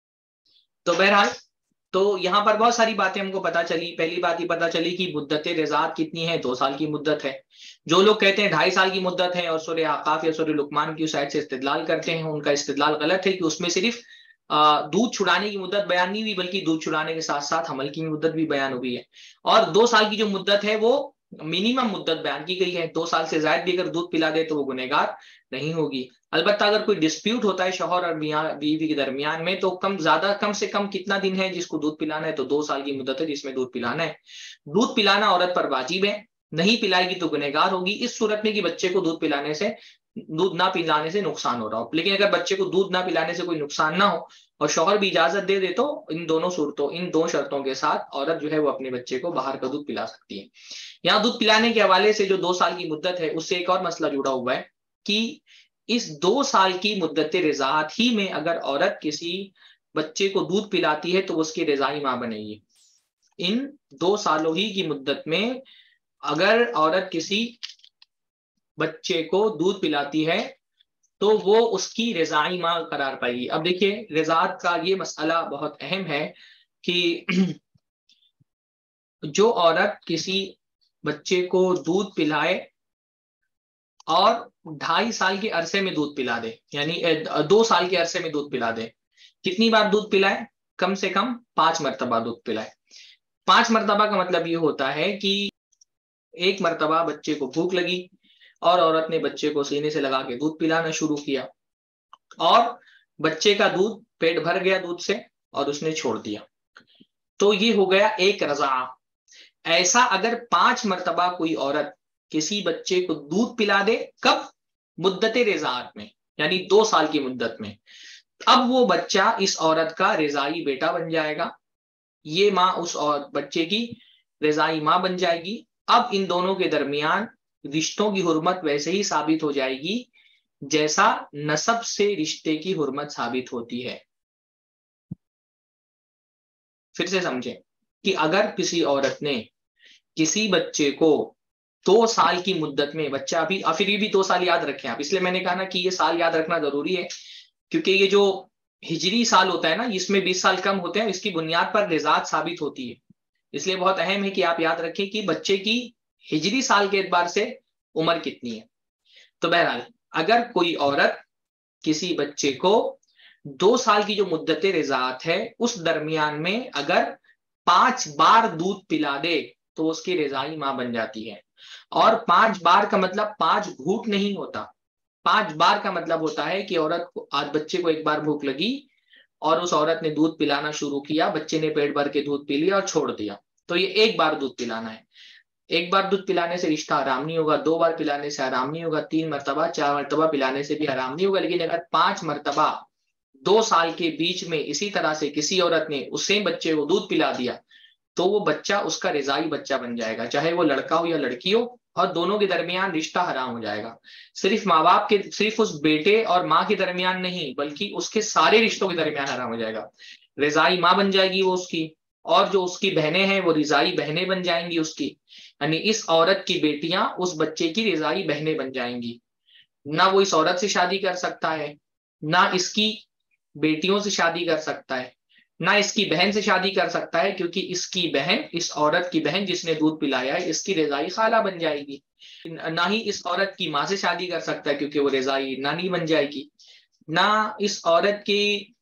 تو بہرحال تو یہاں پر بہت ساری باتیں ہم کو پتا چلی. پہلی بات یہ پتا چلی کہ مدت رضاعت کتنی ہے، دو سال کی مدت ہے. جو لوگ کہتے ہیں ڈھائی سال کی مدت ہے اور سورہ احقاف یا سورہ لقمان کی سائڈ سے استدلال کرتے ہیں، ان کا استدلال غلط ہے کہ اس میں صرف دودھ چھڑانے کی مدت بیان نہیں ہوئی بلکہ دودھ چھڑانے کے ساتھ ساتھ حمل کی مدت بھی بیان ہوئی ہے. اور دو سال کی جو مدت ہے وہ منیمم مدت بیان کی گئی ہے، دو سال سے زائد بھی اگر دودھ پلا دے تو وہ گنہگار نہیں ہوگی. البتہ اگر کوئی ڈسپیوٹ ہوتا ہے شوہر اور بیوی کے درمیان میں تو کم زیادہ کم سے کم کتنا دن ہے جس کو دودھ پلانا ہے، تو دو سال کی مدت ہے جس میں دودھ پلانا ہے. دودھ پلانا عورت پر واجب ہے، نہیں پلائے گی تو گنہگار ہوگی اس صورت میں کہ بچے کو دودھ پلانے سے دودھ نہ پلانے سے نقصان ہو رہا ہو. لیکن اگر بچے کو دودھ نہ پلانے سے کوئی نقصان نہ ہو اور شوہر بھی اجازت دے دے تو ان دونوں صورتوں ان دو شرطوں کے ساتھ عورت جو ہے وہ اپنے بچے کو باہر کا دودھ پلا سکتی ہے. یہاں دودھ پلانے کے حوالے سے جو دو سال کی مدت ہے اس سے ایک اور مسئلہ جڑا ہوا ہے کہ اس دو سال کی مدت رضاعت ہی میں اگر عورت کسی بچے کو دودھ پلاتی ہے تو وہ اس کی رضاعی ماں بنے گی. ان دو سالوں ہی کی مدت میں اگر عورت کسی بچے کو دودھ پلاتی ہے تو وہ اس کی رضاعی ماں قرار پائے گی. اب دیکھیے رضاعت کا یہ مسئلہ بہت اہم ہے کہ جو عورت کسی بچے کو دودھ پلائے اور ڈھائی سال کے عرصے میں دودھ پلا دے، یعنی دو سال کے عرصے میں دودھ پلا دے، کتنی بار دودھ پلائے؟ کم سے کم پانچ مرتبہ دودھ پلائے. پانچ مرتبہ کا مطلب یہ ہوتا ہے کہ ایک مرتبہ بچے کو بھوک لگی اور عورت نے بچے کو سینے سے لگا کے دودھ پلانا شروع کیا اور بچے کا دودھ پیٹ بھر گیا دودھ سے اور اس نے چھوڑ دیا، تو یہ ہو گیا ایک رضاع. ایسا اگر پانچ مرتبہ کوئی عورت کسی بچے کو دودھ پلا دے، کب؟ مدت رضاعت میں، یعنی دو سال کی مدت میں، اب وہ بچہ اس عورت کا رضاعی بیٹا بن جائے گا. یہ ماں اس اور بچے کی رضائی ماں بن جائے گی. اب ان دونوں کے درمیان رشتوں کی حرمت ویسے ہی ثابت ہو جائے گی جیسا نسب سے رشتے کی حرمت ثابت ہوتی ہے. پھر سے سمجھیں کہ اگر کسی عورت نے کسی بچے کو دو سال کی مدت میں، بچہ ابھی پھر یہ بھی دو سال یاد رکھیں آپ، اس لیے میں نے کہا نا کہ یہ سال یاد رکھنا ضروری ہے، کیونکہ یہ جو ہجری سال ہوتا ہے نا، اس میں بیس سال کم ہوتے ہیں، اس کی بنیاد پر رضاعت ثابت ہوتی ہے. اس لیے بہت اہم ہے کہ آپ یاد رکھیں کہ بچے کی ہجری سال کے اعتبار سے عمر کتنی ہے. تو بہرحال اگر کوئی عورت کسی بچے کو دو سال کی جو مدت رضاعت ہے اس درمیان میں اگر پانچ بار دودھ پلا دے تو اس کی رضائی ماں بن جاتی ہے. اور پانچ بار کا مطلب پانچ گھوٹ نہیں ہوتا. پانچ بار کا مطلب ہوتا ہے کہ عورت کو، آج بچے کو ایک بار بھوک لگی اور اس عورت نے دودھ پلانا شروع کیا، بچے نے پیٹ بھر کے دودھ پی لیا اور چھوڑ دیا، تو یہ ایک بار دودھ پلانا ہے. ایک بار دودھ پلانے سے رشتہ حرام نہیں ہوگا، دو بار پلانے سے حرام نہیں ہوگا، تین مرتبہ چار مرتبہ پلانے سے بھی حرام نہیں ہوگا. لیکن اگر پانچ مرتبہ دو سال کے بیچ میں اسی طرح سے کسی عورت نے اسے بچے کو دودھ پلا دیا تو وہ بچہ اس کا رضائی بچہ بن جائے گا، چاہے وہ لڑکا ہو یا لڑکی ہو، اور دونوں کے درمیان رشتہ حرام ہو جائے گا. صرف ماں باپ کے، صرف اس بیٹے اور ماں کے درمیان نہیں بلکہ اس کے سارے رشتوں کے درمیان حرام ہو جائے گا. رضائی ماں بن جائے گی وہ اس کی، اور جو اس کی بہنیں ہیں وہ رضائی بہنیں بن جائیں گی اس کی. یعنی اس عورت کی بیٹیاں اس بچے کی رضائی بہنیں بن جائیں گی. نہ وہ اس عورت سے شادی کر سکتا ہے، نہ اس کی بیٹیوں سے شادی کر سکتا ہے، نہ اس کی بہن سے شادی کر سکتا ہے، کیونکہ اس کی بہن، اس عورت کی بہن جس نے دودھ پلایا ہے، اس کی رضائی خالہ بن جائے گی. نہ ہی اس عورت کی ماں سے شادی کر سکتا ہے کیونکہ وہ رضائی نانی بن جائے گی. نہ اس عورت کی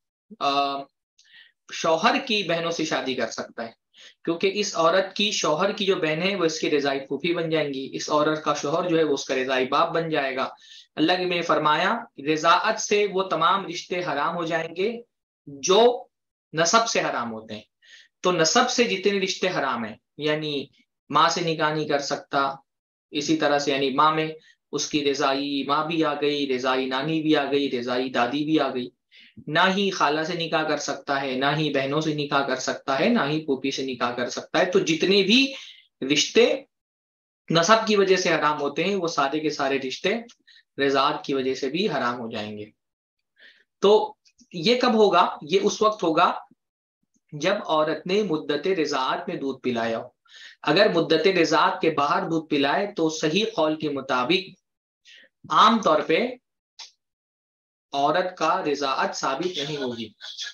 شوہر کی بہنوں سے شادی کر سکتا ہے کیونکہ اس عورت کی شوہر کی جو بہن ہے وہ اس کی رضائی پھوپھی بن جائیں گی. اس عورت کا شوہر جو ہے وہ اس کا رضائی باپ بن جائے گا. اللہ نے فرمایا رضاعت سے وہ تمام رشتے حرام ہو جائیں گے جو نسب سے حرام ہوتے ہیں. تو نسب سے جتنے رشتے حرام ہیں، یعنی ماں سے نکاح نہیں کر سکتا، اسی طرح سے یعنی ماں میں اس کی رضائی ماں بھی آ گئی، رضائی نانی بھی آ گئی، رضائی دادی بھی آ گئی. نہ ہی خالہ سے نکاح کر سکتا ہے، نہ ہی بہنوں سے نکاح کر سکتا ہے، نہ ہی پھوپھی سے نکاح کر سکتا ہے. تو جتنے بھی رشتے نسب کی وجہ سے حرام ہوتے ہیں وہ سارے کے سارے رشتے رضاعت کی وجہ سے بھی حرام ہو جائیں گے. تو یہ کب ہوگا؟ یہ اس وقت ہوگا جب عورت نے مدت رضاعت میں دودھ پلایا ہو. اگر مدت رضاعت کے باہر دودھ پلائے تو صحیح قول کے مطابق عام طور پہ عورت کا رضاعت ثابت نہیں ہوگی.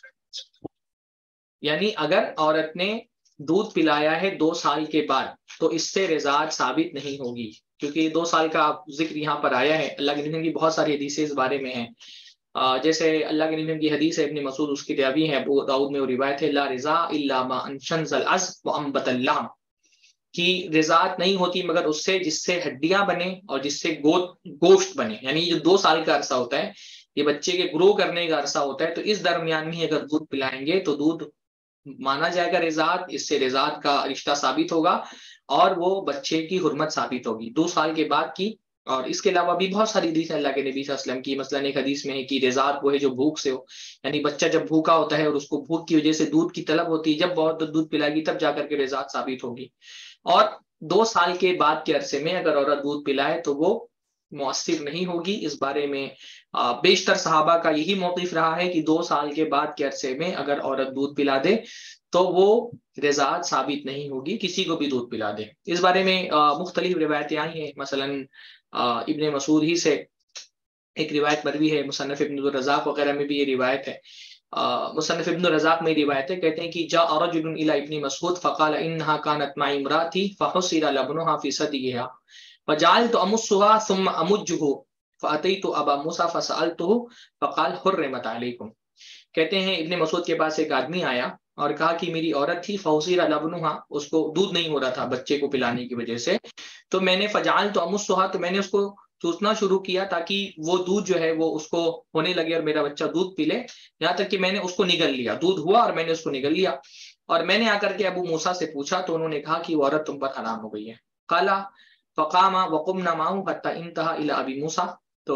یعنی اگر عورت نے دودھ پلایا ہے دو سال کے بعد تو اس سے رضاعت ثابت نہیں ہوگی، کیونکہ دو سال کا ذکر یہاں پر آیا ہے. اللہ کے نبی کی بہت ساری حدیثیں اس بارے میں ہیں، جیسے اللہ کے نبی کی حدیث ہے، ابن مسعود اس کی راوی ہے، ابو داؤد میں وہ روایت ہے، لا رضا الا ما انشنز العظم وانبت اللحم، کہ رضاعت نہیں ہوتی مگر اس سے جس سے ہڈیاں بنے اور جس سے گوشت بنے. یعنی جو دو سال کا عرصہ ہوتا ہے یہ بچے کے گرو کرنے کا عرصہ ہوتا ہے، تو اس درمیان میں اگر دودھ پلائیں گے تو دودھ مانا جائے گا رضاعت، اس سے رضاعت کا رشتہ ثابت ہوگا اور وہ بچے کی حرمت ثابت ہوگی دو سال کے بعد کی. اور اس کے علاوہ بھی بہت ساری حدیث ہے اللہ کے نبی صلی اللہ علیہ وسلم کی. مثلاً ایک حدیث میں ہے کہ رضاعت وہ ہے جو بھوک سے ہو، یعنی بچہ جب بھوکا ہوتا ہے اور اس کو بھوک کی وجہ سے دودھ کی طلب ہوتی ہے، جب بہت دودھ پلائے گی تب جا کر کے رضاعت ثابت ہوگی. اور دو سال کے بعد کے عرصے میں اگر عورت دودھ پلائے تو وہ مؤثر نہیں ہوگی. اس بارے میں بیشتر صحابہ کا یہی موقف رہا ہے کہ دو سال کے بعد کے عرصے میں اگر عورت دودھ پلا دے تو وہ رضاعت ثابت نہیں ہوگی، کسی کو بھی دودھ پلا دے. اس بارے میں مختلف روایتیں آئی ہیں. مثلاً ابن مسعود ہی سے ایک روایت مروی ہے، مصنف ابن الرزاق وغیرہ میں بھی یہ روایت ہے. مصنف ابن الرزاق میں روایت ہے، کہتے ہیں کہ جاء رجل الى ابن مسعود فقال انها كانت معي امراتي فحصر لبنها في ثديها فجعلت امصها ثم امجه فاتيت ابا موسى فسالته فقال حرمت عليكم. کہتے ہیں ابن مسعود کے پاس ایک آدمی آیا اور کہا کہ میری عورت تھی فحصر لبنها، اس کو دودھ نہیں ہو رہا تھا بچے کو پلانے کی وجہ سے، تو میں نے فجعلت امصها، تو میں نے اس کو چوسنا شروع کیا تاکہ وہ دودھ جو ہے وہ اس کو ہونے لگے اور میرا بچہ دودھ پی لے، یہاں تک کہ میں نے اس کو نگل لیا، دودھ ہوا اور میں نے اس کو نگل لیا. اور میں نے آ کر کے ابو موسیٰ سے پوچھا تو انہوں نے کہا کہ وہ عورت تم پر حرام ہو گئی ہے. قال فقام وقمنا معه حتى انتهى الى ابي موسى، تو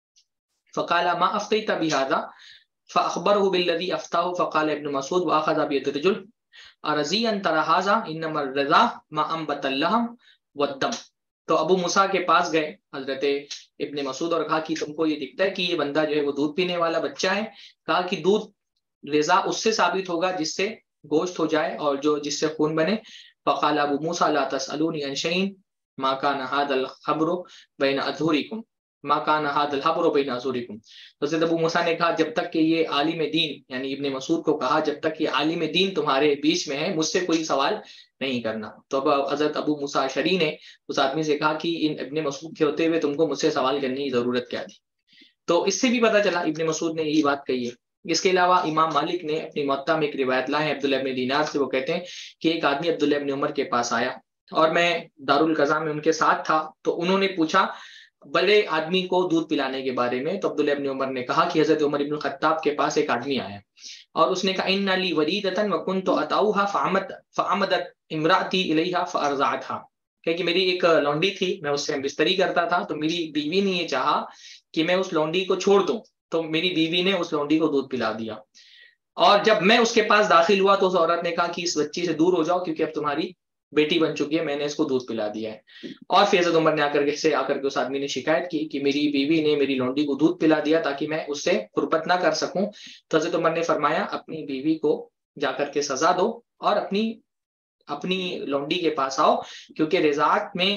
فقال ما افتيت بهذا فاخبره بالذي افتاه، فقال ابن مسعود واخذ بيد الرجل ارضی ان ترہذا انما الرضا ما انبت اللحم والدم. تو ابو موسیٰ کے پاس گئے حضرت ابن مسعود اور کہا کہ تم کو یہ دکھتا ہے کہ یہ بندہ جو ہے وہ دودھ پینے والا بچہ ہے؟ کہا کہ دودھ رضا اس سے ثابت ہوگا جس سے گوشت ہو جائے اور جو جس سے خون بنے. فقال ابو موسیٰ لا تسألونی عن شیء ما کان ھذا الخبر بین اظہرکم ما کان ھذا الخبر بین اظہرکم. حضرت ابو موسیٰ نے کہا جب تک کہ یہ عالم دین یعنی ابن مسعود کو کہا جب تک یہ عالم دین تمہارے بیچ میں ہے مجھ سے کوئی سوال نہیں کرنا. تو اب حضرت ابو موسیٰ اشعری نے اس آدمی سے کہا کہ ان ابن مسعود کے ہوتے ہوئے تم کو مجھ سے سوال کرنے کی ضرورت کیا تھی؟ تو اس سے بھی پتہ چلا ابن مسعود نے یہی بات کہی ہے. اس کے علاوہ امام مالک نے اپنی موطا میں ایک روایت لائے عبداللہ ابن دینار سے. وہ کہتے ہیں کہ ایک آدمی عبداللہ ابن عمر کے پاس آیا اور میں دارالقضاء میں ان کے ساتھ تھا. تو انہوں نے پوچھا بڑے آدمی کو دودھ پلانے کے بارے میں. تو عبداللہ ابن عمر نے کہا کہ حضرت عمر ابن الخطاب کے پاس ایک آدمی آیا اور اس نے کہا ان لی ولیدۃ وکنت اطؤها فعمد فعمدت امراتی الیہا فارضعتها کہ میری ایک لونڈی تھی میں اس سے بستری کرتا تھا تو میری بیوی نے یہ چاہا کہ میں اس لونڈی کو چھوڑ دوں تو میری بیوی نے اس لونڈی کو دودھ پلا دیا. اور جب میں اس کے پاس داخل ہوا تو اس عورت نے کہا کہ اس بچی سے دور ہو جاؤ کیونکہ اب تمہاری بیٹی بن چکی ہے میں نے اس کو دودھ پلا دیا ہے. اور پھر حضرت عمر نے آ کر کے سے آ کر کے اس آدمی نے شکایت کی کہ میری بیوی نے میری لونڈی کو دودھ پلا دیا تاکہ میں اس سے قربت نہ کر سکوں. تو حضرت عمر نے فرمایا اپنی بیوی کو جا کر کے سزا دو اور اپنی اپنی لونڈی کے پاس آؤ کیونکہ رضاعت میں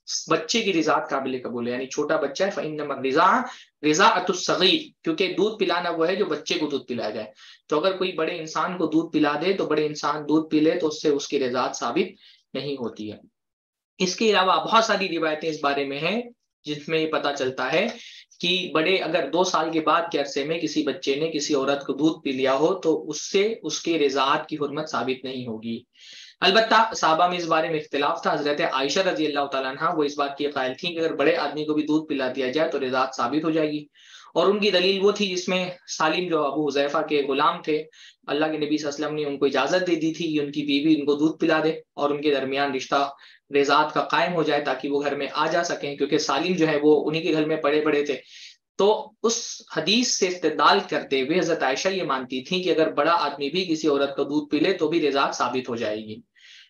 بچے کی رضاعت قابل قبول ہے یعنی چھوٹا بچہ ہے. فإنما الرضاعة رضاعة الصغیر کیونکہ دودھ پلانا وہ ہے جو بچے کو دودھ پلایا جائے. تو اگر کوئی بڑے انسان کو دودھ پلا دے تو بڑے انسان دودھ پی لے تو اس سے اس کی رضاعت ثابت نہیں ہوتی ہے. اس کے علاوہ بہت ساری روایتیں اس بارے میں ہیں جس میں یہ پتہ چلتا ہے کہ بڑے اگر دو سال کے بعد کے عرصے میں کسی بچے نے کسی عورت کو دودھ پی لیا ہو تو اس سے اس کے رضاعت کی حرمت ثابت نہیں ہوگی. البتہ صحابہ میں اس بارے میں اختلاف تھا. حضرت عائشہ رضی اللہ تعالیٰ عنہ وہ اس بات کی قائل تھیں کہ اگر بڑے آدمی کو بھی دودھ پلا دیا جائے تو رضاعت ثابت ہو جائے گی اور ان کی دلیل وہ تھی جس میں سالم جو ابو حذیفہ کے غلام تھے اللہ کے نبی صلی اللہ علیہ وسلم نے ان کو اجازت دے دی تھی کہ ان کی بیوی ان کو دودھ پلا دے اور ان کے درمیان رشتہ رضاعت کا قائم ہو جائے تاکہ وہ گھر میں آ جا سکیں کیونکہ سالم جو ہے وہ انہی کے گھر میں پڑے پڑے تھے. تو اس حدیث سے استدلال کرتے ہوئے حضرت عائشہ یہ مانتی تھیں کہ اگر بڑا آدمی بھی کسی عورت کو دودھ پی لے تو بھی رضاعت ثابت ہو جائے گی.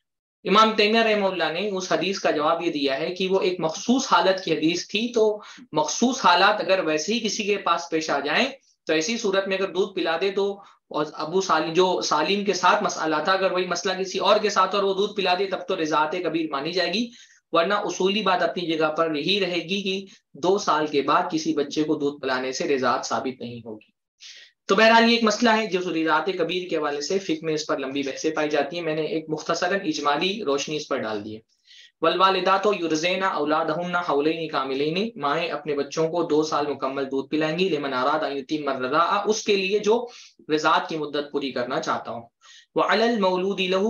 امام تیمیہ رحمہ اللہ نے اس حدیث کا جواب یہ دیا ہے کہ وہ ایک مخصوص حالت کی حدیث تھی تو مخصوص حالات اگر ویسے ہی کسی کے پاس پیش آ جائیں تو ایسی صورت میں اگر دودھ پلا دے تو اور ابو سالم جو سالم کے ساتھ مسئلہ تھا اگر وہی مسئلہ کسی اور کے ساتھ اور وہ دودھ پلا دے تب تو رضاعت کبیر مانی جائے گی ورنہ اصولی بات اپنی جگہ پر یہی رہے گی کہ دو سال کے بعد کسی بچے کو دودھ پلانے سے رضاعت ثابت نہیں ہوگی. تو بہرحال یہ ایک مسئلہ ہے جو رضاعت کبیر کے حوالے سے فقہ میں اس پر لمبی بحثیں پائی جاتی ہیں. میں نے ایک مختصراً اجمالی روشنی اس پر ڈال دی ہے. والوالدات یرضعن اولادہن حولین کاملین مائیں اپنے بچوں کو دو سال مکمل دودھ پلائیں گی لمن اراد ان یتم الرضاعہ اس کے لیے جو رضاعت کی مدت پوری کرنا چاہتا ہوں. وعلی المولود لہ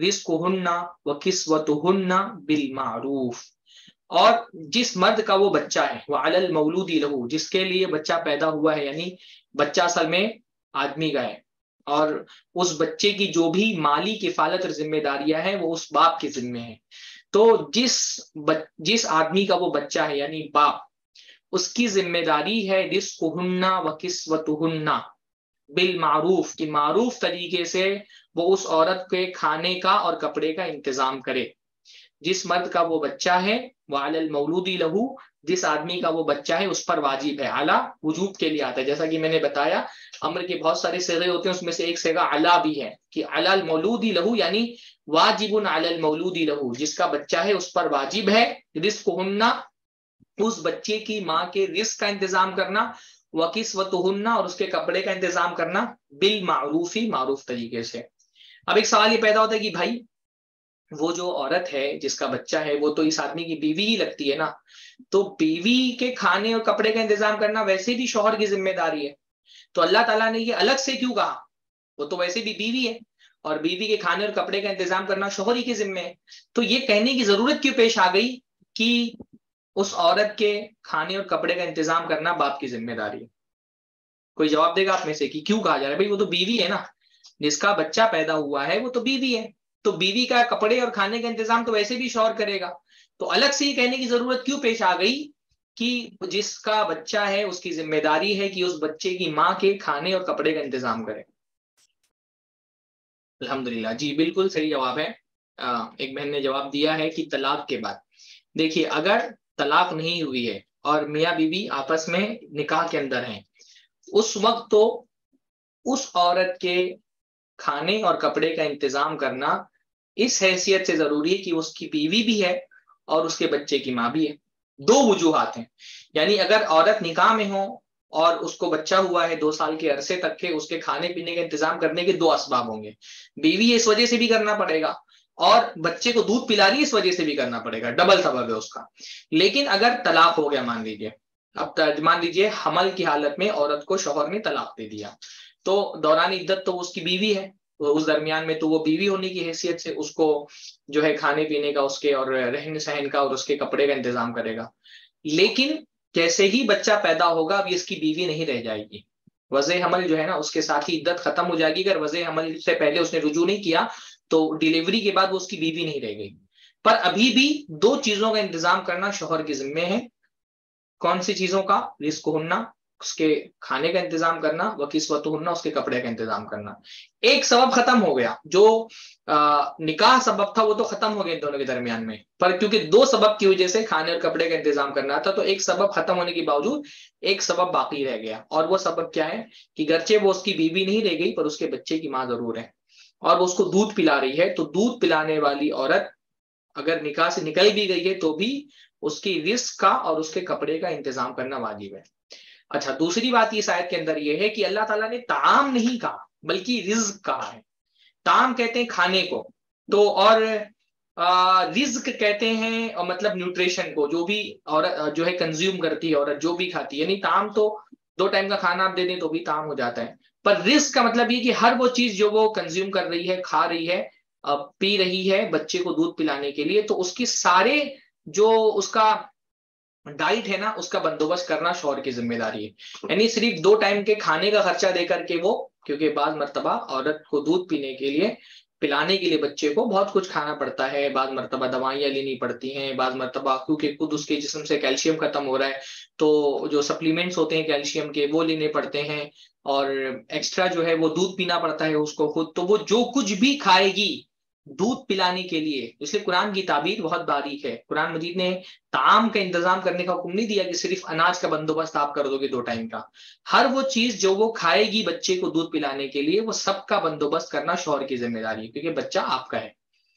رزقہن وکسوتہن بالمعروف اور جس مرد کا وہ بچہ ہے وعلی المولود لہ جس کے لیے بچہ پیدا ہوا ہے یعنی بچہ اصل میں آدمی کا ہے اور اس بچے کی جو بھی مالی کفالت اور ذمہ داریاں ہیں وہ اس باپ کے ذمہ ہیں. تو جس جس آدمی کا وہ بچہ ہے یعنی باپ اس کی ذمہ داری ہے رزقہن وکسوتہن بالمعروف کہ معروف طریقے سے وہ اس عورت کے کھانے کا اور کپڑے کا انتظام کرے. جس مرد کا وہ بچہ ہے وعلی المولود لہ جس آدمی کا وہ بچہ ہے اس پر واجب ہے. اعلیٰ وجوب کے لیے آتا ہے جیسا کہ میں نے بتایا امر کے بہت سارے صیغے ہوتے ہیں اس میں سے ایک صیغہ اعلیٰ بھی ہے کہ علی المولود لہ یعنی واجب علی المولود لہ جس کا بچہ ہے اس پر واجب ہے رزقہن اس بچے کی ماں کے رزق کا انتظام کرنا وکسوتہن اور اس کے کپڑے کا انتظام کرنا بالمعروفی معروف طریقے سے. اب ایک سوال یہ پیدا ہوتا ہے کہ بھائی وہ جو عورت ہے جس کا بچہ ہے وہ تو اس آدمی کی بیوی ہی لگتی ہے نا تو بیوی کے کھانے اور کپڑے کا انتظام کرنا ویسے بھی شوہر کی ذمہ داری ہے تو اللہ تعالیٰ نے یہ الگ سے کیوں کہا؟ وہ تو ویسے بھی بیوی ہے اور بیوی کے کھانے اور کپڑے کا انتظام کرنا شوہر ہی کی ذمہ ہے تو یہ کہنے کی ضرورت کیوں پیش آ گئی کہ اس عورت کے کھانے اور کپڑے کا انتظام کرنا باپ کی ذمہ داری ہے؟ کوئی جواب دے گا آپ میں سے کہ کیوں کہا جا رہا ہے؟ بھائی وہ تو بیوی ہے نا جس کا بچہ پیدا ہوا ہے وہ تو بیوی ہے تو بیوی کا کپڑے اور کھانے کا انتظام تو ویسے بھی شوہر کرے گا تو الگ سے یہ کہنے کی ضرورت کیوں پیش آ گئی کہ جس کا بچہ ہے اس کی ذمہ داری ہے کہ اس بچے کی ماں کے کھانے اور کپڑے کا انتظام کرے. الحمدللہ، جی بالکل صحیح جواب ہے۔ ایک بہن نے جواب دیا ہے کہ طلاق کے بعد، دیکھیے اگر طلاق نہیں ہوئی ہے اور میاں بیوی آپس میں نکاح کے اندر ہیں، اس وقت تو اس عورت کے کھانے اور کپڑے کا انتظام کرنا اس حیثیت سے ضروری ہے کہ اس کی بیوی بھی ہے اور اس کے بچے کی ماں بھی ہے۔ دو وجوہات ہیں، یعنی اگر عورت نکاح میں ہو اور اس کو بچہ ہوا ہے دو سال کے عرصے تک کے، اس کے کھانے پینے کا انتظام کرنے کے دو اسباب ہوں گے، بیوی اس وجہ سے بھی کرنا پڑے گا اور بچے کو دودھ پلا رہی ہے اس وجہ سے بھی کرنا پڑے گا، ڈبل سبب ہے اس کا۔ لیکن اگر طلاق ہو گیا، مان لیجیے اب مان لیجیے حمل کی حالت میں عورت کو شوہر نے طلاق دے دیا، تو دوران عدت تو اس کی بیوی ہے، اس درمیان میں تو وہ بیوی ہونے کی حیثیت سے اس کو جو ہے کھانے پینے کا، اس کے اور رہن سہن کا اور اس کے کپڑے کا انتظام کرے گا۔ لیکن جیسے ہی بچہ پیدا ہوگا اب اس کی بیوی نہیں رہ جائے گی، وضع حمل جو ہے نا اس کے ساتھ ہی عدت ختم ہو جائے گی۔ اگر وضع حمل سے پہلے اس نے رجوع نہیں کیا تو ڈیلیوری کے بعد وہ اس کی بیوی نہیں رہ گئی۔ پر ابھی بھی دو چیزوں کا انتظام کرنا شوہر کے ذمے ہے۔ کون سی چیزوں کا؟ رزق ہننا، اس کے کھانے کا انتظام کرنا، وکسوت ہننا، اس کے کپڑے کا انتظام کرنا۔ ایک سبب ختم ہو گیا، جو نکاح سبب تھا وہ تو ختم ہو گیا ان دونوں کے درمیان میں، پر کیونکہ دو سبب کی وجہ سے کھانے اور کپڑے کا انتظام کرنا تھا تو ایک سبب ختم ہونے کے باوجود ایک سبب باقی رہ گیا، اور وہ سبب کیا ہے کہ گرچہ وہ اس کی بیوی نہیں رہ گئی پر اس کے بچے کی ماں ضرور ہے، اور وہ اس کو دودھ پلا رہی ہے۔ تو دودھ پلانے والی عورت اگر نکاح سے نکل بھی گئی ہے تو بھی اس کی رزق کا اور اس کے کپڑے کا انتظام کرنا واجب ہے۔ اچھا، دوسری بات اس آیت کے اندر یہ ہے کہ اللہ تعالیٰ نے طعام نہیں کہا بلکہ رزق کہا ہے۔ طعام کہتے ہیں کھانے کو، تو اور رزق کہتے ہیں اور مطلب نیوٹریشن کو، جو بھی عورت جو ہے کنزیوم کرتی ہے، عورت جو بھی کھاتی ہے، یعنی طعام تو دو ٹائم کا کھانا آپ دے دیں تو بھی طعام ہو جاتا ہے، پر رزق کا مطلب یہ کہ ہر وہ چیز جو وہ کنزیوم کر رہی ہے، کھا رہی ہے، پی رہی ہے بچے کو دودھ پلانے کے لیے، تو اس کی سارے جو اس کا ڈائٹ ہے نا اس کا بندوبست کرنا شوہر کی ذمہ داری ہے۔ یعنی صرف دو ٹائم کے کھانے کا خرچہ دے کر کے وہ، کیونکہ بعض مرتبہ عورت کو دودھ پینے کے لیے، پلانے کے لیے بچے کو بہت کچھ کھانا پڑتا ہے، بعض مرتبہ دوائیاں لینی پڑتی ہیں، بعض مرتبہ کیونکہ خود اس کے جسم سے کیلشیم ختم ہو رہا ہے تو جو سپلیمنٹس ہوتے ہیں کیلشیم کے وہ لینے پڑتے ہیں، اور ایکسٹرا جو ہے وہ دودھ پینا پڑتا ہے اس کو خود، تو وہ جو کچھ بھی کھائے گی دودھ پلانے کے لیے، اس لیے قرآن کی تعبیر بہت باریک ہے۔ قرآن مجید نے طعام کا انتظام کرنے کا حکم نہیں دیا کہ صرف اناج کا بندوبست آپ کر دو گے دو ٹائم کا، ہر وہ چیز جو وہ کھائے گی بچے کو دودھ پلانے کے لیے وہ سب کا بندوبست کرنا شوہر کی ذمہ داری ہے، کیونکہ بچہ آپ کا ہے،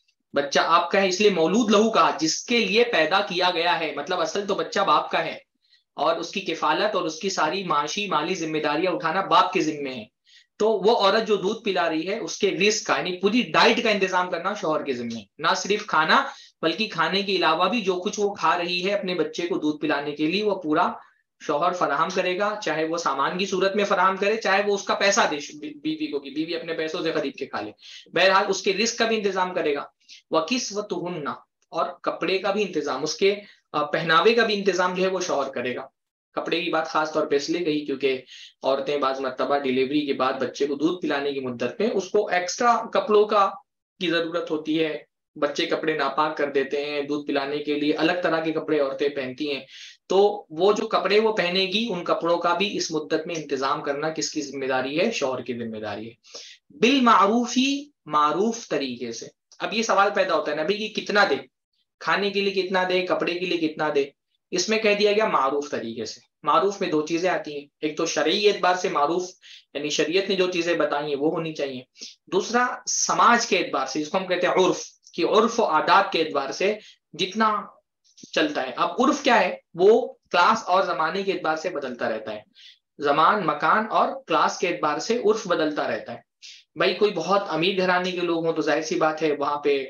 بچہ آپ کا ہے، اس لیے مولود لہو کہا، جس کے لیے پیدا کیا گیا ہے، مطلب اصل تو بچہ باپ کا ہے اور اس کی کفالت اور اس کی ساری معاشی مالی ذمہ داریاں اٹھانا باپ کے ذمے ہیں۔ تو وہ عورت جو دودھ پلا رہی ہے اس کے رزق کا یعنی پوری ڈائٹ کا انتظام کرنا شوہر کے ذمہ ہے، نہ صرف کھانا بلکہ کھانے کے علاوہ بھی جو کچھ وہ کھا رہی ہے اپنے بچے کو دودھ پلانے کے لیے وہ پورا شوہر فراہم کرے گا، چاہے وہ سامان کی صورت میں فراہم کرے، چاہے وہ اس کا پیسہ دے بیوی کو کہ بیوی اپنے پیسوں سے خرید کے کھا لے، بہرحال اس کے رزق کا بھی انتظام کرے گا۔ وَكِسْوَتُهُنَّ، اور کپڑے کا بھی انتظام، اس کے پہناوے کا بھی انتظام جو ہے وہ شوہر کرے گا۔ کپڑے کی بات خاص طور پہ اس لیے کہی کیونکہ عورتیں بعض مرتبہ ڈیلیوری کے بعد بچے کو دودھ پلانے کی مدت میں اس کو ایکسٹرا کپڑوں کا کی ضرورت ہوتی ہے، بچے کپڑے ناپاک کر دیتے ہیں، دودھ پلانے کے لیے الگ طرح کے کپڑے عورتیں پہنتی ہیں، تو وہ جو کپڑے وہ پہنے گی ان کپڑوں کا بھی اس مدت میں انتظام کرنا کس کی ذمہ داری ہے؟ شوہر کی ذمہ داری ہے، بالمعروف ہی، معروف طریقے سے۔ اب یہ سوال پیدا ہوتا ہے نبی کہ کتنا دے، کھانے کے لیے کتنا دے، کپڑے کے لیے کتنا دے؟ اس میں کہہ دیا گیا معروف طریقے سے۔ معروف میں دو چیزیں آتی ہیں، ایک تو شرعی اعتبار سے معروف، یعنی شریعت نے جو چیزیں بتائی ہیں وہ ہونی چاہیے، دوسرا سماج کے اعتبار سے، جس کو ہم کہتے ہیں عرف، کہ عرف و عادات کے اعتبار سے جتنا چلتا ہے۔ اب عرف کیا ہے؟ وہ کلاس اور زمانے کے اعتبار سے بدلتا رہتا ہے، زمان، مکان اور کلاس کے اعتبار سے عرف بدلتا رہتا ہے۔ بھائی کوئی بہت امیر گھرانے کے لوگ ہوں تو ظاہر سی بات ہے وہاں پہ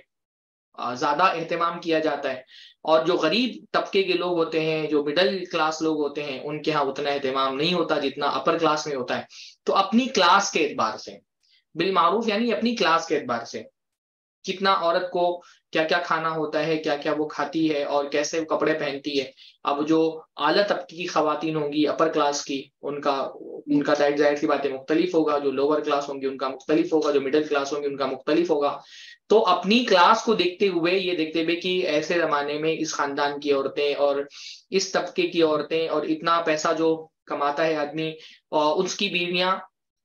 زیادہ اہتمام کیا جاتا ہے، اور جو غریب طبقے کے لوگ ہوتے ہیں، جو مڈل کلاس لوگ ہوتے ہیں، ان کے ہاں اتنا اہتمام نہیں ہوتا جتنا اپر کلاس میں ہوتا ہے۔ تو اپنی کلاس کے اعتبار سے بالمعروف، یعنی اپنی کلاس کے اعتبار سے کتنا عورت کو کیا کیا کھانا ہوتا ہے، کیا کیا وہ کھاتی ہے اور کیسے وہ کپڑے پہنتی ہے۔ اب جو اعلیٰ طبقے کی خواتین ہوں گی، اپر کلاس کی، ان کا ان کا ڈائٹ ظاہر سی باتیں مختلف ہوگا، جو لوور کلاس ہوں گی ان کا مختلف ہوگا، جو مڈل کلاس ہوں گی ان کا مختلف ہوگا۔ تو اپنی کلاس کو دیکھتے ہوئے، یہ دیکھتے ہوئے کہ ایسے زمانے میں اس خاندان کی عورتیں اور اس طبقے کی عورتیں اور اتنا پیسہ جو کماتا ہے آدمی اور اس کی بیویاں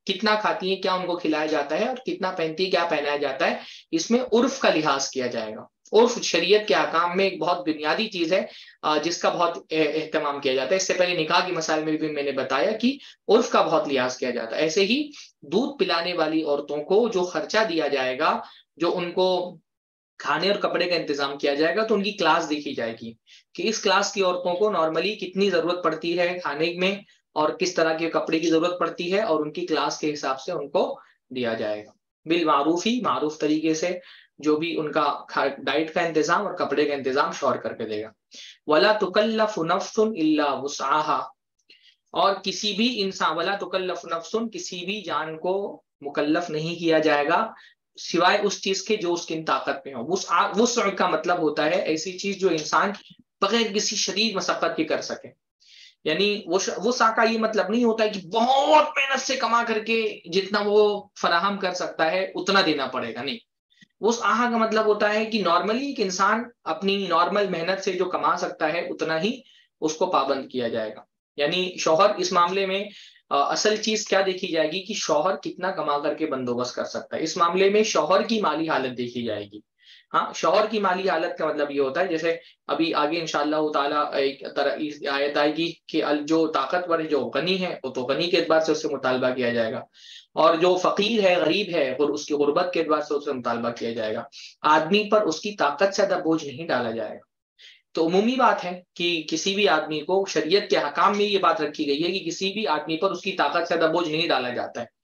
کتنا کھاتی ہیں، کیا ان کو کھلایا جاتا ہے، اور کتنا پہنتی ہے، کیا پہنایا جاتا ہے، اس میں عرف کا لحاظ کیا جائے گا۔ عرف شریعت کے احکام میں ایک بہت بنیادی چیز ہے جس کا بہت اہتمام کیا جاتا ہے۔ اس سے پہلے نکاح کے مسائل میں بھی میں نے بتایا کہ عرف کا بہت لحاظ کیا جاتا ہے۔ ایسے ہی دودھ پلانے والی عورتوں کو جو خرچہ دیا جائے گا، جو ان کو کھانے اور کپڑے کا انتظام کیا جائے گا، تو ان کی کلاس دیکھی جائے گی کہ اس کلاس کی عورتوں کو نارملی کتنی ضرورت پڑتی ہے کھانے میں، اور کس طرح کے کپڑے کی ضرورت پڑتی ہے، اور ان کی کلاس کے حساب سے ان کو دیا جائے گا بالمعروف ہی، معروف طریقے سے، جو بھی ان کا ڈائٹ کا انتظام اور کپڑے کا انتظام شوہر کر کے دے گا۔ وَلَا تُكَلَّفُ نَفْسٌ إِلَّا وُسْعَهَا، اور کسی بھی انسان، وَلَا تُكَلَّفُ نَفْسٌ، کسی بھی جان کو مکلف نہیں کیا جائے گا سوائے اس چیز کے جو اس کی طاقت میں ہو۔ وسع کا مطلب ہوتا ہے ایسی چیز جو انسان بغیر کسی شدید مشقت کے کر سکے۔ یعنی وسع کا یہ مطلب نہیں ہوتا ہے کہ بہت محنت سے کما کر کے جتنا وہ فراہم کر سکتا ہے اتنا دینا پڑے گا، نہیں۔ وسعہ کا مطلب ہوتا ہے کہ نارملی ایک انسان اپنی نارمل محنت سے جو کما سکتا ہے اتنا ہی اس کو پابند کیا جائے گا۔ یعنی شوہر اس معاملے میں اصل چیز کیا دیکھی جائے گی کہ شوہر کتنا کما کر کے بندوبست کر سکتا ہے۔ اس معاملے میں شوہر کی مالی حالت دیکھی جائے گی۔ ہاں، شوہر کی مالی حالت کا مطلب یہ ہوتا ہے، جیسے ابھی آگے انشاءاللہ تعالیٰ ایک طرح آیت آئے گی کہ جو طاقتور جو غنی ہے وہ تو غنی کے اعتبار سے اس سے مطالبہ کیا جائے گا، اور جو فقیر ہے، غریب ہے، اور اس کی غربت کے اعتبار سے اس سے مطالبہ کیا جائے گا۔ آدمی پر اس کی طاقت سے زیادہ بوجھ نہیں ڈالا جائے گا۔ تو عمومی بات ہے کہ کسی بھی آدمی کو شریعت کے حکام میں یہ بات رکھی گئی ہے کہ کسی بھی آدمی پر اس کی طاقت سے زیادہ بوجھ نہیں ڈالا جاتا ہے،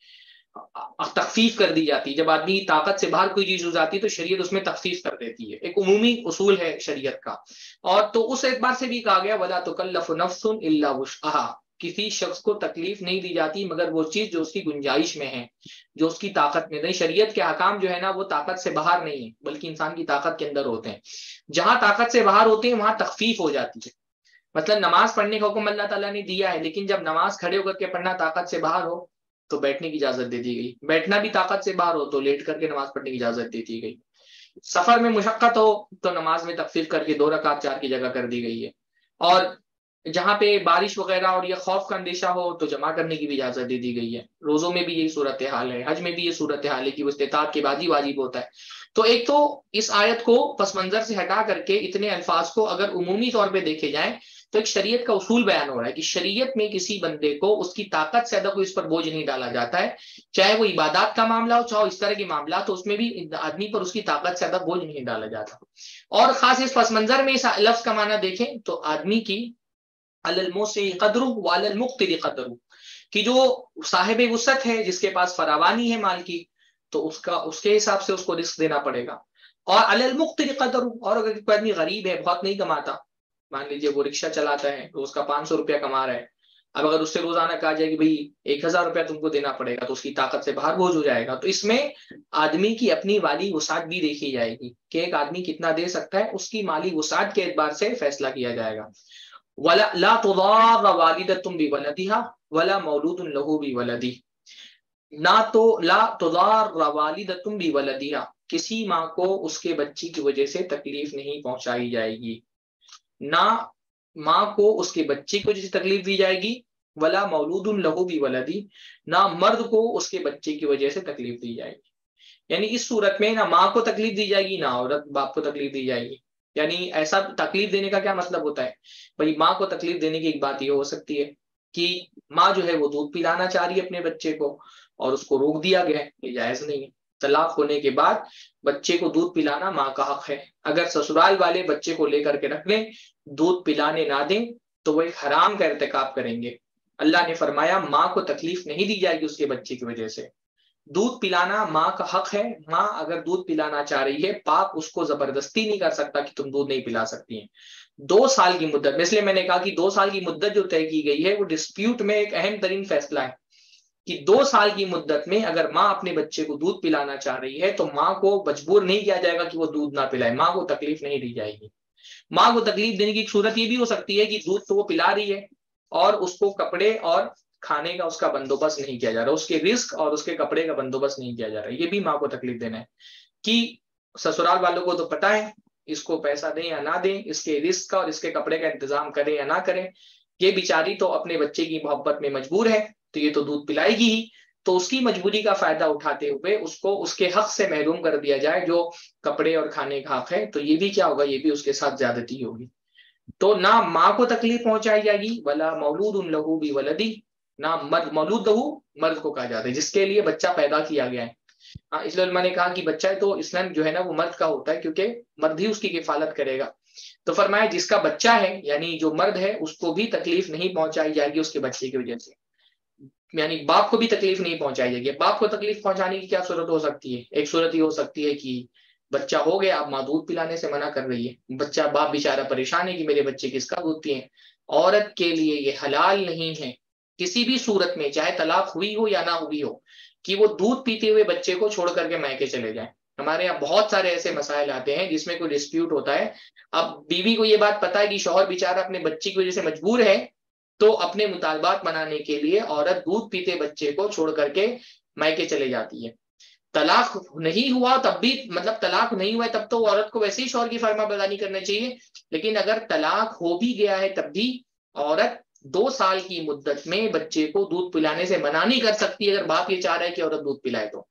تخفیف کر دی جاتی ہے۔ جب آدمی طاقت سے باہر کوئی چیز ہو جاتی ہے تو شریعت اس میں تخفیف کر دیتی ہے، ایک عمومی اصول ہے شریعت کا۔ اور تو اس اعتبار سے بھی کہا گیا وَلَا تُكَلَّفُ نَفْسٌ إِلَّا وُسْعَهَا، کسی شخص کو تکلیف نہیں دی جاتی مگر وہ چیز جو اس کی گنجائش میں ہے، جو اس کی طاقت میں نہیں۔ شریعت کے حکام جو ہے نا وہ طاقت سے باہر نہیں ہے بلکہ انسان کی طاقت کے اندر ہوتے ہیں۔ جہاں طاقت سے باہر ہوتے ہیں وہاں تخفیف ہو جاتی ہے۔ مطلب نماز پڑھنے کا حکم اللہ تعالیٰ نے دیا ہے، لیکن جب نماز کھڑے ہو کر کے پڑھنا طاقت سے باہر ہو تو بیٹھنے کی اجازت دے دی گئی، بیٹھنا بھی طاقت سے باہر ہو تو لیٹ کر کے نماز پڑھنے کی اجازت دے دی گئی، سفر میں مشقت ہو تو نماز میں تخفیف کر کے دو رکعت چار کی جگہ کر دی گئی ہے، اور جہاں پہ بارش وغیرہ اور یہ خوف کا اندیشہ ہو تو جمع کرنے کی بھی اجازت دے دی گئی ہے۔ روزوں میں بھی یہی صورتحال ہے، حج میں بھی یہ صورتحال ہے کہ وہ استطاعت کے بعد ہی واجب ہوتا ہے۔ تو ایک تو اس آیت کو پس منظر سے ہٹا کر کے اتنے الفاظ کو اگر عمومی طور پہ دیکھے جائیں تو ایک شریعت کا اصول بیان ہو رہا ہے کہ شریعت میں کسی بندے کو اس کی طاقت سے زیادہ کوئی اس پر بوجھ نہیں ڈالا جاتا ہے، چاہے وہ عبادات کا معاملہ ہو چاہے اس طرح کے معاملات ہو، اس میں بھی آدمی پر اس کی طاقت سے زیادہ بوجھ نہیں ڈالا جاتا۔ اور خاص اس پس منظر میں اس لفظ کا معنی دیکھیں تو آدمی کی علی الموسع قدرہ وعلی المقتر قدرہ، کہ جو صاحب وسعت ہے، جس کے پاس فراوانی ہے مال کی، تو اس کا اس کے حساب سے اس کو رزق دینا پڑے گا۔ اور علی المقتر قدرہ، اور اگر کوئی آدمی غریب ہے، بہت نہیں کماتا، مان لیجیے وہ رکشہ چلاتا ہے روز کا پانچ سو روپیہ کما رہا ہے، اب اگر اس سے روزانہ کہا جائے کہ بھائی ایک ہزار روپیہ تم کو دینا پڑے گا تو اس کی طاقت سے باہر بوجھ ہو جائے گا۔ تو اس میں آدمی کی اپنی مالی وسعت بھی دیکھی جائے گی کہ ایک آدمی کتنا دے سکتا ہے، اس کی مالی وسعت کے اعتبار سے فیصلہ کیا جائے گا۔ وَلَا لَا تُضَارَ وَالِدَةٌ بِوَلَدِهَا وَلَا مَوْلُودٌ لَهُ بِوَلَدِهِ، نہ تو لا تضار والدۃ بولدیہا، کسی ماں کو اس کے بچی کی وجہ سے تکلیف نہیں پہنچائی جائے گی، نہ ماں کو اس کے بچے کی وجہ سے تکلیف دی جائے گی، ولا مولود لہو بولدی، نہ مرد کو اس کے بچے کی وجہ سے تکلیف دی جائے گی۔ یعنی اس صورت میں نہ ماں کو تکلیف دی جائے گی نہ عورت باپ کو تکلیف دی جائے گی۔ یعنی ایسا تکلیف دینے کا کیا مطلب ہوتا ہے؟ بھائی ماں کو تکلیف دینے کی ایک بات یہ ہو سکتی ہے کہ ماں جو ہے وہ دودھ پلانا چاہ رہی ہے اپنے بچے کو اور اس کو روک دیا گیا ہے، یہ جائز نہیں ہے۔ طلاق ہونے کے بعد بچے کو دودھ پلانا ماں کا حق ہے، اگر سسرال والے بچے کو لے کر کے رکھ لیں، دودھ پلانے نہ دیں تو وہ ایک حرام کا ارتکاب کریں گے۔ اللہ نے فرمایا ماں کو تکلیف نہیں دی جائے گی اس کے بچے کی وجہ سے۔ دودھ پلانا ماں کا حق ہے، ماں اگر دودھ پلانا چاہ رہی ہے، باپ اس کو زبردستی نہیں کر سکتا کہ تم دودھ نہیں پلا سکتی ہیں۔ دو سال کی مدت میں، اس لیے میں نے کہا کہ دو سال کی مدت جو طے کی گئی ہے وہ ڈسپیوٹ میں ایک اہم ترین فیصلہ ہے کہ دو سال کی مدت میں اگر ماں اپنے بچے کو دودھ پلانا چاہ رہی ہے تو ماں کو مجبور نہیں کیا جائے گا کہ وہ دودھ نہ پلائے، ماں کو تکلیف نہیں دی جائے گی۔ ماں کو تکلیف دینے کی ایک صورت یہ بھی ہو سکتی ہے کہ دودھ تو وہ پلا رہی ہے اور اس کو کپڑے اور کھانے کا اس کا بندوبست نہیں کیا جا رہا، اس کے رزق اور اس کے کپڑے کا بندوبست نہیں کیا جا رہا، یہ بھی ماں کو تکلیف دینا ہے کہ سسرال والوں کو تو پتہ ہے اس کو پیسہ دیں یا نہ دیں، اس کے رزق کا اور اس کے کپڑے کا انتظام کریں یا نہ کریں، یہ بیچاری تو اپنے بچے کی محبت میں مجبور ہے تو یہ تو دودھ پلائے گی ہی، تو اس کی مجبوری کا فائدہ اٹھاتے ہوئے اس کو اس کے حق سے محروم کر دیا جائے جو کپڑے اور کھانے کا حق ہے، تو یہ بھی کیا ہوگا، یہ بھی اس کے ساتھ زیادتی ہوگی۔ تو نہ ماں کو تکلیف پہنچائی جائے گی، ولا مولود لہو بولدی، نہ مرد مولود لہو مرد کو کہا جاتا ہے جس کے لیے بچہ پیدا کیا گیا ہے۔ ہاں اس لیے علماء نے کہا کہ بچہ تو اسلام جو ہے نا وہ مرد کا ہوتا ہے کیونکہ مرد ہی اس کی کفالت کرے گا۔ تو فرمایا جس کا بچہ ہے یعنی جو مرد ہے اس کو بھی تکلیف نہیں پہنچائی جائے گی اس کے بچے کی وجہ سے، یعنی باپ کو بھی تکلیف نہیں پہنچائی جائے گی۔ باپ کو تکلیف پہنچانے کی کیا صورت ہو سکتی ہے؟ ایک صورت یہ ہو سکتی ہے کہ بچہ ہو گیا، اب ماں دودھ پلانے سے منع کر رہی ہے، بچہ باپ بیچارہ پریشان ہے کہ میرے بچے کس کا دودھ پیئیں۔ عورت کے لیے یہ حلال نہیں ہے کسی بھی صورت میں، چاہے طلاق ہوئی ہو یا نہ ہوئی ہو، کہ وہ دودھ پیتے ہوئے بچے کو چھوڑ کر کے میکے چلے جائیں۔ ہمارے یہاں بہت سارے ایسے مسائل آتے ہیں جس میں کوئی ڈسپیوٹ ہوتا ہے، اب بیوی کو یہ بات پتا ہے کہ شوہر بیچارہ اپنے بچے کی وجہ سے مجبور ہے، تو اپنے مطالبات منانے کے لیے عورت دودھ پیتے بچے کو چھوڑ کر کے میکے چلے جاتی ہے۔ طلاق نہیں ہوا تب بھی، مطلب طلاق نہیں ہوا ہے تب تو عورت کو ویسے ہی شوہر کی فرما برداری کرنا چاہیے، لیکن اگر طلاق ہو بھی گیا ہے تب بھی عورت دو سال کی مدت میں بچے کو دودھ پلانے سے منع نہیں کر سکتی اگر باپ یہ چاہ رہا ہے کہ عورت دودھ پلائے۔ تو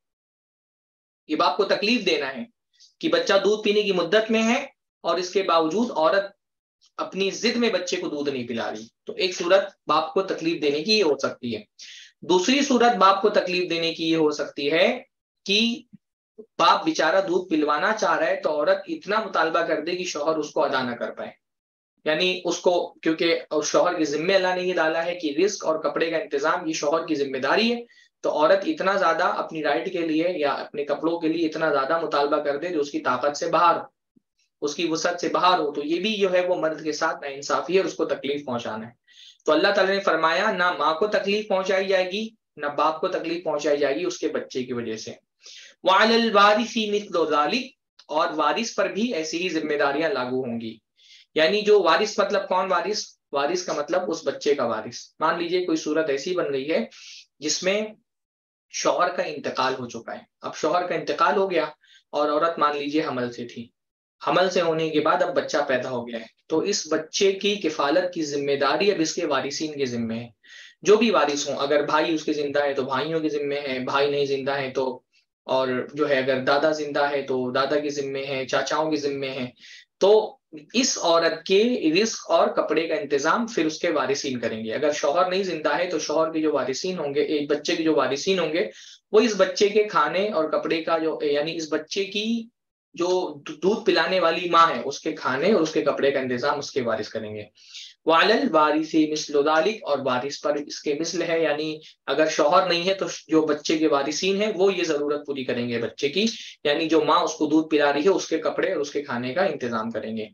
یہ باپ کو تکلیف دینا ہے کہ بچہ دودھ پینے کی مدت میں ہے اور اس کے باوجود عورت اپنی ضد میں بچے کو دودھ نہیں پلا رہی، تو ایک صورت باپ کو تکلیف دینے کی یہ ہو سکتی ہے۔ دوسری صورت باپ کو تکلیف دینے کی یہ ہو سکتی ہے کہ باپ بیچارہ دودھ پلوانا چاہ رہا ہے تو عورت اتنا مطالبہ کر دے کہ شوہر اس کو ادا نہ کر پائے، یعنی اس کو، کیونکہ شوہر کے ذمے اللہ نے یہ ڈالا ہے کہ رزق اور کپڑے کا انتظام یہ شوہر کی ذمہ داری ہے، تو عورت اتنا زیادہ اپنی رائٹ کے لیے یا اپنے کپڑوں کے لیے اتنا زیادہ مطالبہ کر دے جو اس کی طاقت سے باہر ہو، اس کی وسعت سے باہر ہو، تو یہ بھی جو ہے وہ مرد کے ساتھ ناانصافی ہے اور اس کو تکلیف پہنچانا ہے۔ تو اللہ تعالیٰ نے فرمایا نہ ماں کو تکلیف پہنچائی جائے گی نہ باپ کو تکلیف پہنچائی جائے گی اس کے بچے کی وجہ سے۔ وعلی الوارث مثل ذلک، اور وارث پر بھی ایسی ہی ذمہ داریاں لاگو ہوں گی، یعنی جو وارث مطلب کون وارث؟ وارث کا مطلب اس بچے کا وارث۔ مان لیجئے کوئی صورت ایسی بن رہی ہے جس میں شوہر کا انتقال ہو چکا ہے، اب شوہر کا انتقال ہو گیا اور عورت مان لیجئے حمل سے تھی، حمل سے ہونے کے بعد اب بچہ پیدا ہو گیا ہے، تو اس بچے کی کفالت کی ذمہ داری اب اس کے وارثین کے ذمہ ہے، جو بھی وارث ہوں، اگر بھائی اس کے زندہ ہے تو بھائیوں کے ذمہ ہے، بھائی نہیں زندہ ہے تو، اور جو ہے اگر دادا زندہ ہے تو دادا کے ذمے ہے، چاچاؤں کے ذمے ہیں، تو اس عورت کے رزق اور کپڑے کا انتظام پھر اس کے وارثین کریں گے۔ اگر شوہر نہیں زندہ ہے تو شوہر کے جو وارثین ہوں گے، ایک بچے کے جو وارثین ہوں گے، وہ اس بچے کے کھانے اور کپڑے کا جو، یعنی اس بچے کی جو دودھ پلانے والی ماں ہے اس کے کھانے اور اس کے کپڑے کا انتظام اس کے وارث کریں گے۔ وعلی الوارث مثل ذلک، اور وارث پر اس کے مثل ہے، یعنی اگر شوہر نہیں ہے تو جو بچے کے وارثین ہیں وہ یہ ضرورت پوری کریں گے بچے کی، یعنی جو ماں اس کو دودھ پلا رہی ہے اس کے کپڑے اور اس کے کھانے کا انتظام کریں گے۔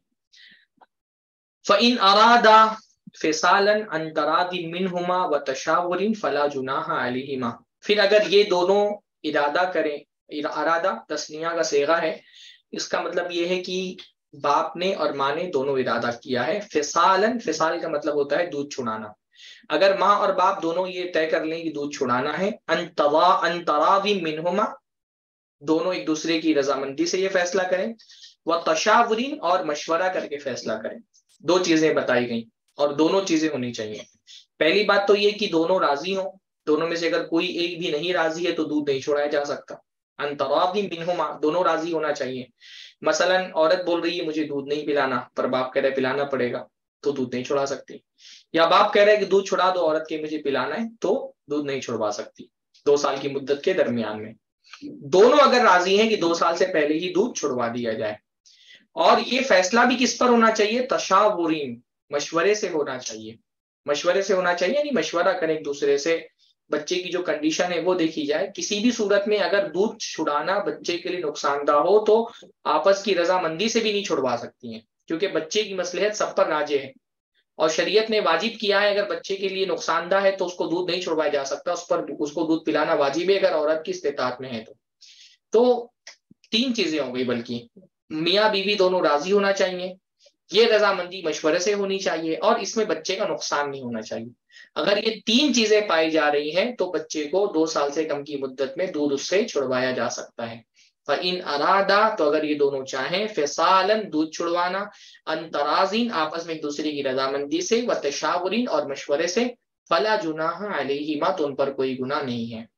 فَإِنْ أَرَادَا فِصَالًا عَنْ تَرَاضٍ مِّنْهُمَا وَتَشَاوُرٍ فَلَا جُنَاحَ عَلَيْهِمَا، پھر اگر یہ دونوں ارادہ کریں، ارادہ تثنیہ کا صیغہ ہے، اس کا مطلب یہ ہے کہ باپ نے اور ماں نے دونوں ارادہ کیا ہے۔ فصالن، فصال کا مطلب ہوتا ہے دودھ چھڑانا، اگر ماں اور باپ دونوں یہ طے کر لیں کہ دودھ چھڑانا ہے، ان تراض منہما، دونوں ایک دوسرے کی رضامندی سے یہ فیصلہ کریں، وتشاور، اور مشورہ کر کے فیصلہ کریں۔ دو چیزیں بتائی گئیں اور دونوں چیزیں ہونی چاہیے۔ پہلی بات تو یہ کہ دونوں راضی ہوں، دونوں میں سے اگر کوئی ایک بھی نہیں راضی ہے تو دودھ نہیں چھڑایا جا سکتا۔ ان تراض منہما، دونوں راضی ہونا چاہیے۔ مثلا عورت بول رہی ہے مجھے دودھ نہیں پلانا، پر باپ کہہ رہے پلانا پڑے گا، تو دودھ نہیں چھڑا سکتی، یا باپ کہہ رہے کہ دودھ چھڑا دو، عورت کے مجھے پلانا ہے، تو دودھ نہیں چھڑوا سکتی دو سال کی مدت کے درمیان میں۔ دونوں اگر راضی ہیں کہ دو سال سے پہلے ہی دودھ چھڑوا دیا جائے، اور یہ فیصلہ بھی کس پر ہونا چاہیے؟ تشاورین، مشورے سے ہونا چاہیے، مشورے سے ہونا چاہیے، یعنی مشورہ کریں ایک دوسرے سے، بچے کی جو کنڈیشن ہے وہ دیکھی جائے۔ کسی بھی صورت میں اگر دودھ چھڑانا بچے کے لیے نقصان دہ ہو تو آپس کی رضامندی سے بھی نہیں چھڑوا سکتی ہیں، کیونکہ بچے کی مصلحت سب پر راجع ہے، اور شریعت نے واجب کیا ہے اگر بچے کے لیے نقصان دہ ہے تو اس کو دودھ نہیں چھڑوایا جا سکتا، اس پر اس کو دودھ پلانا واجب ہے اگر عورت کی استطاعت میں ہے تو۔ تو تین چیزیں ہو گئی، بلکہ میاں بیوی دونوں راضی ہونا چاہیے، یہ رضامندی مشورے سے ہونی چاہیے، اور اس میں بچے کا نقصان نہیں ہونا چاہیے۔ اگر یہ تین چیزیں پائی جا رہی ہیں تو بچے کو دو سال سے کم کی مدت میں دودھ اس سے چھڑوایا جا سکتا ہے۔ فَإِنْ أَرَادَا، تو اگر یہ دونوں چاہیں، فِصَالًا، دودھ چھڑوانا، عَنْ تَرَاضٍ، آپس میں ایک دوسرے کی رضامندی سے، وَتَشَاوُرٍ، اور مشورے سے، فَلَا جُنَاحَ عَلَيْهِمَا، تو ان پر کوئی گناہ نہیں ہے۔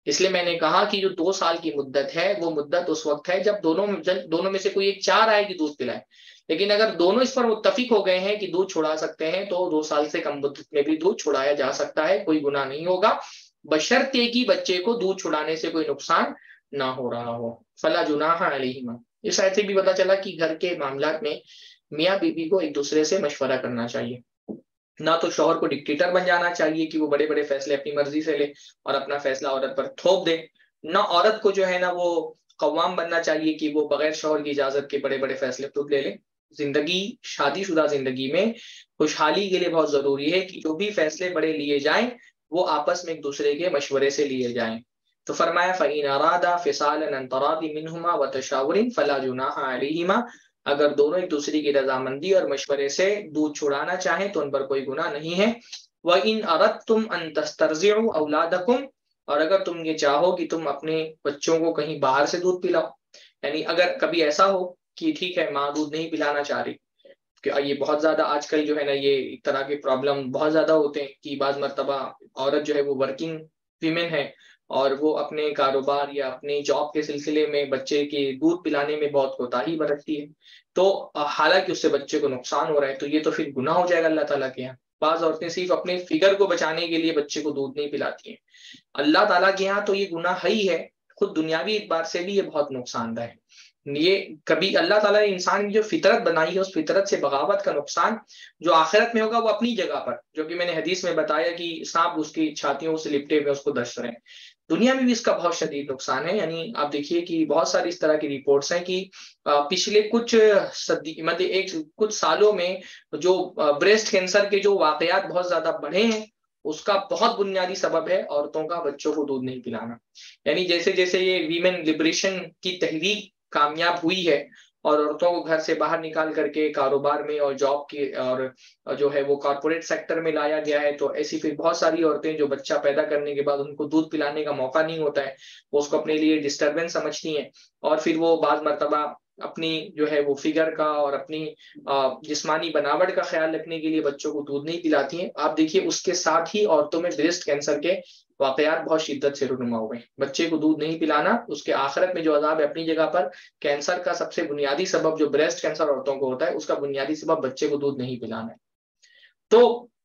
اس لیے میں نے کہا کہ جو دو سال کی مدت ہے وہ مدت اس وقت ہے جب دونوں دونوں میں سے کوئی ایک چاہ رہا ہے کہ دودھ پلائے، لیکن اگر دونوں اس پر متفق ہو گئے ہیں کہ دودھ چھڑا سکتے ہیں تو دو سال سے کم مدت میں بھی دودھ چھڑایا جا سکتا ہے، کوئی گناہ نہیں ہوگا، بشرطے کہ بچے کو دودھ چھڑانے سے کوئی نقصان نہ ہو رہا ہو۔ فلا جناح علیہما، اس آیت سے بھی پتہ چلا کہ گھر کے معاملات میں میاں بیوی کو ایک دوسرے سے مشورہ کرنا چاہیے، نہ تو شوہر کو ڈکٹیٹر بن جانا چاہیے کہ وہ بڑے بڑے فیصلے اپنی مرضی سے لے اور اپنا فیصلہ عورت پر تھوپ دے، نہ عورت کو جو ہے نا وہ قوام بننا چاہیے کہ وہ بغیر شوہر کی اجازت کے بڑے بڑے فیصلے خود لے لے۔ زندگی، شادی شدہ زندگی میں خوشحالی کے لیے بہت ضروری ہے کہ جو بھی فیصلے بڑے لیے جائیں وہ آپس میں ایک دوسرے کے مشورے سے لیے جائیں۔ تو فرمایا فَإِنْ أَرَادَا فِصَالًا عَنْ تَرَاضٍ مِّنْهُمَا وَتَشَاوُرٍ فَلَا جُنَاحَ عَلَيْهِمَا، اگر دونوں ایک دوسرے کی رضامندی اور مشورے سے دودھ چھڑانا چاہیں تو ان پر کوئی گناہ نہیں ہے۔ وَإِنْ أَرَدْتُمْ أَن تَسْتَرْضِعُوا أَوْلَادَكُمْ، اور اگر تم یہ چاہو کہ تم اپنے بچوں کو کہیں باہر سے دودھ پلاؤ، یعنی اگر کبھی ایسا ہو کہ ٹھیک ہے ماں دودھ نہیں پلانا چاہ رہی، کہ یہ بہت زیادہ آج کل جو ہے نا یہ ایک طرح کے پرابلم بہت زیادہ ہوتے ہیں کہ بعض مرتبہ عورت جو ہے وہ ورکنگ ویمن ہے اور وہ اپنے کاروبار یا اپنے جاب کے سلسلے میں بچے کے دودھ پلانے میں بہت کوتاہی برتتی ہے، تو حالانکہ اس سے بچے کو نقصان ہو رہا ہے تو یہ تو پھر گناہ ہو جائے گا اللہ تعالیٰ کے یہاں۔ بعض عورتیں صرف اپنے فگر کو بچانے کے لیے بچے کو دودھ نہیں پلاتی ہیں، اللہ تعالیٰ کے یہاں تو یہ گناہ ہی ہے، خود دنیاوی اعتبار سے بھی یہ بہت نقصان دہ ہے۔ یہ کبھی اللہ تعالیٰ نے انسان کی جو فطرت بنائی ہے اس فطرت سے بغاوت کا نقصان جو آخرت میں ہوگا وہ اپنی جگہ پر، جو کہ میں نے حدیث میں بتایا کہ سانپ اس کی چھاتیوں سے لپٹے ہوئے اس کو دشت رہے ہیں، دنیا میں بھی اس کا بہت شدید نقصان ہے۔ یعنی آپ دیکھیے کہ بہت ساری اس طرح کی رپورٹس ہیں کہ پچھلے کچھ صدی مطلب ایک کچھ سالوں میں جو بریسٹ کینسر کے جو واقعات بہت زیادہ بڑھے ہیں اس کا بہت بنیادی سبب ہے عورتوں کا بچوں کو دودھ نہیں پلانا۔ یعنی جیسے جیسے یہ ویمن لبریشن کی تحریک کامیاب ہوئی ہے اور عورتوں کو گھر سے باہر نکال کر کے کاروبار میں اور جاب کی اور جو ہے وہ کارپوریٹ سیکٹر میں لایا گیا ہے، تو ایسی پھر بہت ساری عورتیں جو بچہ پیدا کرنے کے بعد ان کو دودھ پلانے کا موقع نہیں ہوتا ہے وہ اس کو اپنے لیے ڈسٹربنس سمجھتی ہیں اور پھر وہ بعض مرتبہ اپنی جو ہے وہ فگر کا اور اپنی جسمانی بناوٹ کا خیال رکھنے کے لیے بچوں کو دودھ نہیں پلاتی ہیں۔ آپ دیکھیے اس کے ساتھ ہی عورتوں میں بریسٹ کینسر کے واقعات بہت شدت سے رونما ہوئے ہیں۔ بچے کو دودھ نہیں پلانا اس کے آخرت میں جو عذاب ہے اپنی جگہ پر، کینسر کا سب سے بنیادی سبب جو بریسٹ کینسر عورتوں کو ہوتا ہے اس کا بنیادی سبب بچے کو دودھ نہیں پلانا ہے۔ تو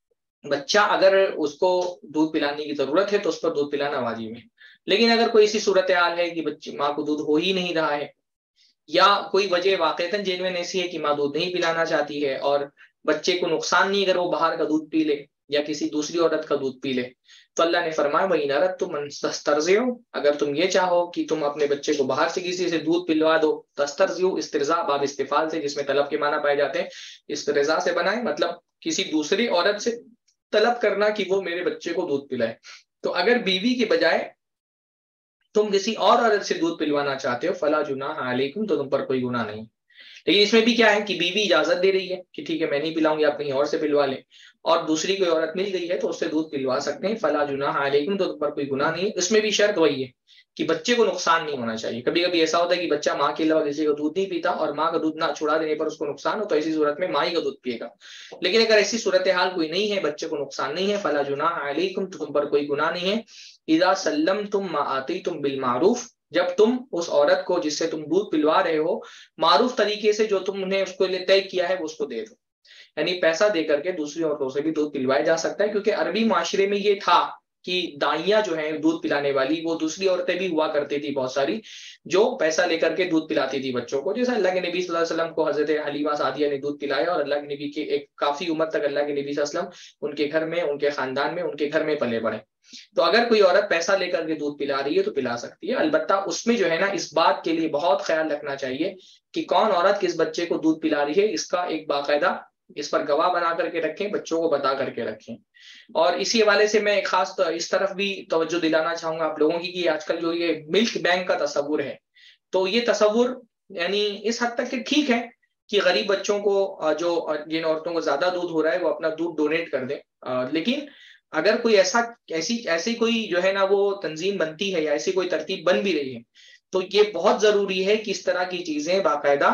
بچہ اگر اس کو دودھ پلانے کی ضرورت ہے تو اس پر دودھ پلانا واجب ہے، لیکن اگر کوئی ایسی صورتحال ہے کہ بچے ماں کو دودھ ہو ہی نہیں رہا ہے یا کوئی وجہ واقعتاً جینوین ایسی ہے کہ ماں دودھ نہیں پلانا چاہتی ہے اور بچے کو نقصان نہیں اگر وہ باہر کا دودھ پی لے یا کسی دوسری عورت کا دودھ پی لے، تو اللہ نے فرمایا وَإِنْ أَرَدْتُمْ أَن تَسْتَرْضِعُوا، اگر تم یہ چاہو کہ تم اپنے بچے کو باہر سے کسی سے دودھ پلوا دو، تسترضعوا استرضاء باب استفال سے جس میں طلب کے معنی پائے جاتے ہیں، استرضاء سے بنائیں مطلب کسی دوسری عورت سے طلب کرنا کہ وہ میرے بچے کو دودھ پلائے۔ تو اگر بیوی کے بجائے تم کسی اور عورت سے دودھ پلوانا چاہتے ہو فلا جناح علیکم، تو تم پر کوئی گناہ نہیں، لیکن اس میں بھی کیا ہے کہ بیوی اجازت دے رہی ہے کہ ٹھیک ہے میں نہیں پلاؤں گی آپ کہیں اور سے پلوا لیں، اور دوسری کوئی عورت مل گئی ہے تو اس سے دودھ پلوا سکتے ہیں، فلا جناح علیکم، تو تم پر کوئی گناہ نہیں۔ اس میں بھی شرط وہی ہے کہ بچے کو نقصان نہیں ہونا چاہیے۔ کبھی کبھی ایسا ہوتا ہے کہ بچہ ماں کے علاوہ کسی کا دودھ نہیں پیتا اور ماں کا دودھ نہ چھڑا دینے پر اس کو نقصان ہو، تو ایسی صورت میں ماں ہی کا دودھ پیے گا، لیکن اگر ایسی صورتحال کوئی نہیں ہے بچے کو نقصان نہیں ہے فلا جناح علیکم، تو تم پر کوئی گناہ نہیں ہے۔ اذا سلمتم ما آتیتم بالمعروف، جب تم اس عورت کو جس سے تم دودھ پلوا رہے ہو معروف طریقے سے جو تم نے اس کو لیے طے کیا ہے وہ اس کو دے دو، یعنی پیسہ دے کر کے دوسری عورتوں سے بھی دودھ پلوایا جا سکتا ہے، کیونکہ عربی معاشرے میں یہ تھا کہ دائیاں جو ہیں دودھ پلانے والی وہ دوسری عورتیں بھی ہوا کرتی تھی بہت ساری جو پیسہ لے کر کے دودھ پلاتی تھی بچوں کو، جیسا اللہ کے نبی صلی اللہ علیہ وسلم کو حضرت حلیمہ سعدیہ نے دودھ پلایا اور اللہ کے نبی کے ایک کافی عمر تک اللہ کے نبی صلی اللہ علیہ وسلم ان کے گھر میں ان کے خاندان میں ان کے گھر میں پلے بڑھے۔ تو اگر کوئی عورت پیسہ لے کر کے دودھ پلا رہی ہے تو پلا سکتی ہے، البتہ اس میں جو ہے نا اس بات کے لیے بہت خیال رکھنا چاہیے کہ کون عورت کس بچے کو دودھ پلا رہی ہے، اس کا ایک باقاعدہ اس پر گواہ بنا کر کے رکھیں، بچوں کو بتا کر کے رکھیں۔ اور اسی حوالے سے میں خاص اس طرف بھی توجہ دلانا چاہوں گا آپ لوگوں کی کہ آج کل جو یہ ملک بینک کا تصور ہے تو یہ تصور یعنی اس حد تک کہ ٹھیک ہے کہ غریب بچوں کو جو جن عورتوں کو زیادہ دودھ ہو رہا ہے وہ اپنا دودھ ڈونیٹ کر دیں، لیکن اگر کوئی ایسا ایسی ایسی کوئی جو ہے نا وہ تنظیم بنتی ہے یا ایسی کوئی ترتیب بن بھی رہی ہے تو یہ بہت ضروری ہے کہ اس طرح کی چیزیں باقاعدہ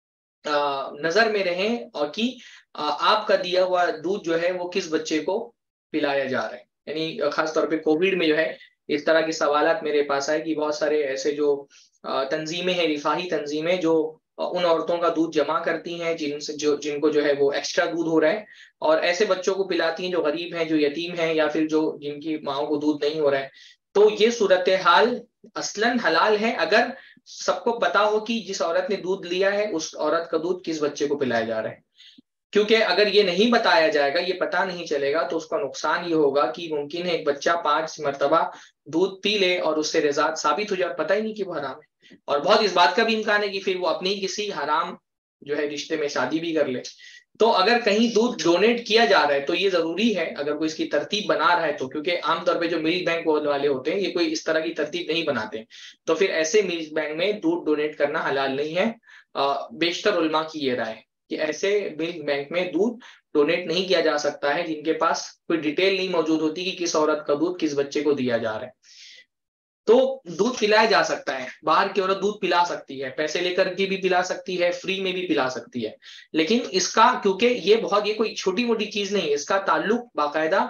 نظر میں رہیں اور کہ آپ کا دیا ہوا دودھ جو ہے وہ کس بچے کو پلایا جا رہا ہے۔ یعنی خاص طور پہ کووڈ میں جو ہے اس طرح کے سوالات میرے پاس آئے کہ بہت سارے ایسے جو تنظیمیں ہیں، رفاہی تنظیمیں، جو ان عورتوں کا دودھ جمع کرتی ہیں جن سے جو جن کو جو ہے وہ ایکسٹرا دودھ ہو رہا ہے، اور ایسے بچوں کو پلاتی ہیں جو غریب ہیں، جو یتیم ہیں، یا پھر جو جن کی ماؤں کو دودھ نہیں ہو رہا ہے. تو یہ صورتحال اصلاً حلال ہے اگر سب کو پتا ہو کہ جس عورت نے دودھ لیا ہے اس عورت کا دودھ کس بچے کو پلایا جا رہا ہے. کیونکہ اگر یہ نہیں بتایا جائے گا، یہ پتا نہیں چلے گا، تو اس کا نقصان یہ ہوگا کہ ممکن ہے ایک بچہ پانچ مرتبہ دودھ پی لے اور اس سے رضاعت ثابت ہو جائے، پتہ ہی نہیں کہ وہ حرام ہے. اور بہت اس بات کا بھی امکان ہے کہ پھر وہ اپنی کسی حرام جو ہے رشتے میں شادی بھی کر لے. تو اگر کہیں دودھ ڈونیٹ کیا جا رہا ہے تو یہ ضروری ہے، اگر کوئی اس کی ترتیب بنا رہا ہے تو، کیونکہ عام طور پہ جو ملک بینک والے ہوتے ہیں یہ کوئی اس طرح کی ترتیب نہیں بناتے، تو پھر ایسے ملک بینک میں دودھ ڈونیٹ کرنا حلال نہیں ہے. بیشتر علماء کی یہ رائے کہ ایسے ملک بینک میں دودھ ڈونیٹ نہیں کیا جا سکتا ہے جن کے پاس کوئی ڈیٹیل نہیں موجود ہوتی کہ کس عورت کا دودھ کس بچے کو دیا جا رہا ہے. تو دودھ پلایا جا سکتا ہے، باہر کی عورت دودھ پلا سکتی ہے، پیسے لے کر کے بھی پلا سکتی ہے، فری میں بھی پلا سکتی ہے. لیکن اس کا کیونکہ یہ بہت یہ کوئی چھوٹی موٹی چیز نہیں ہے، اس کا تعلق باقاعدہ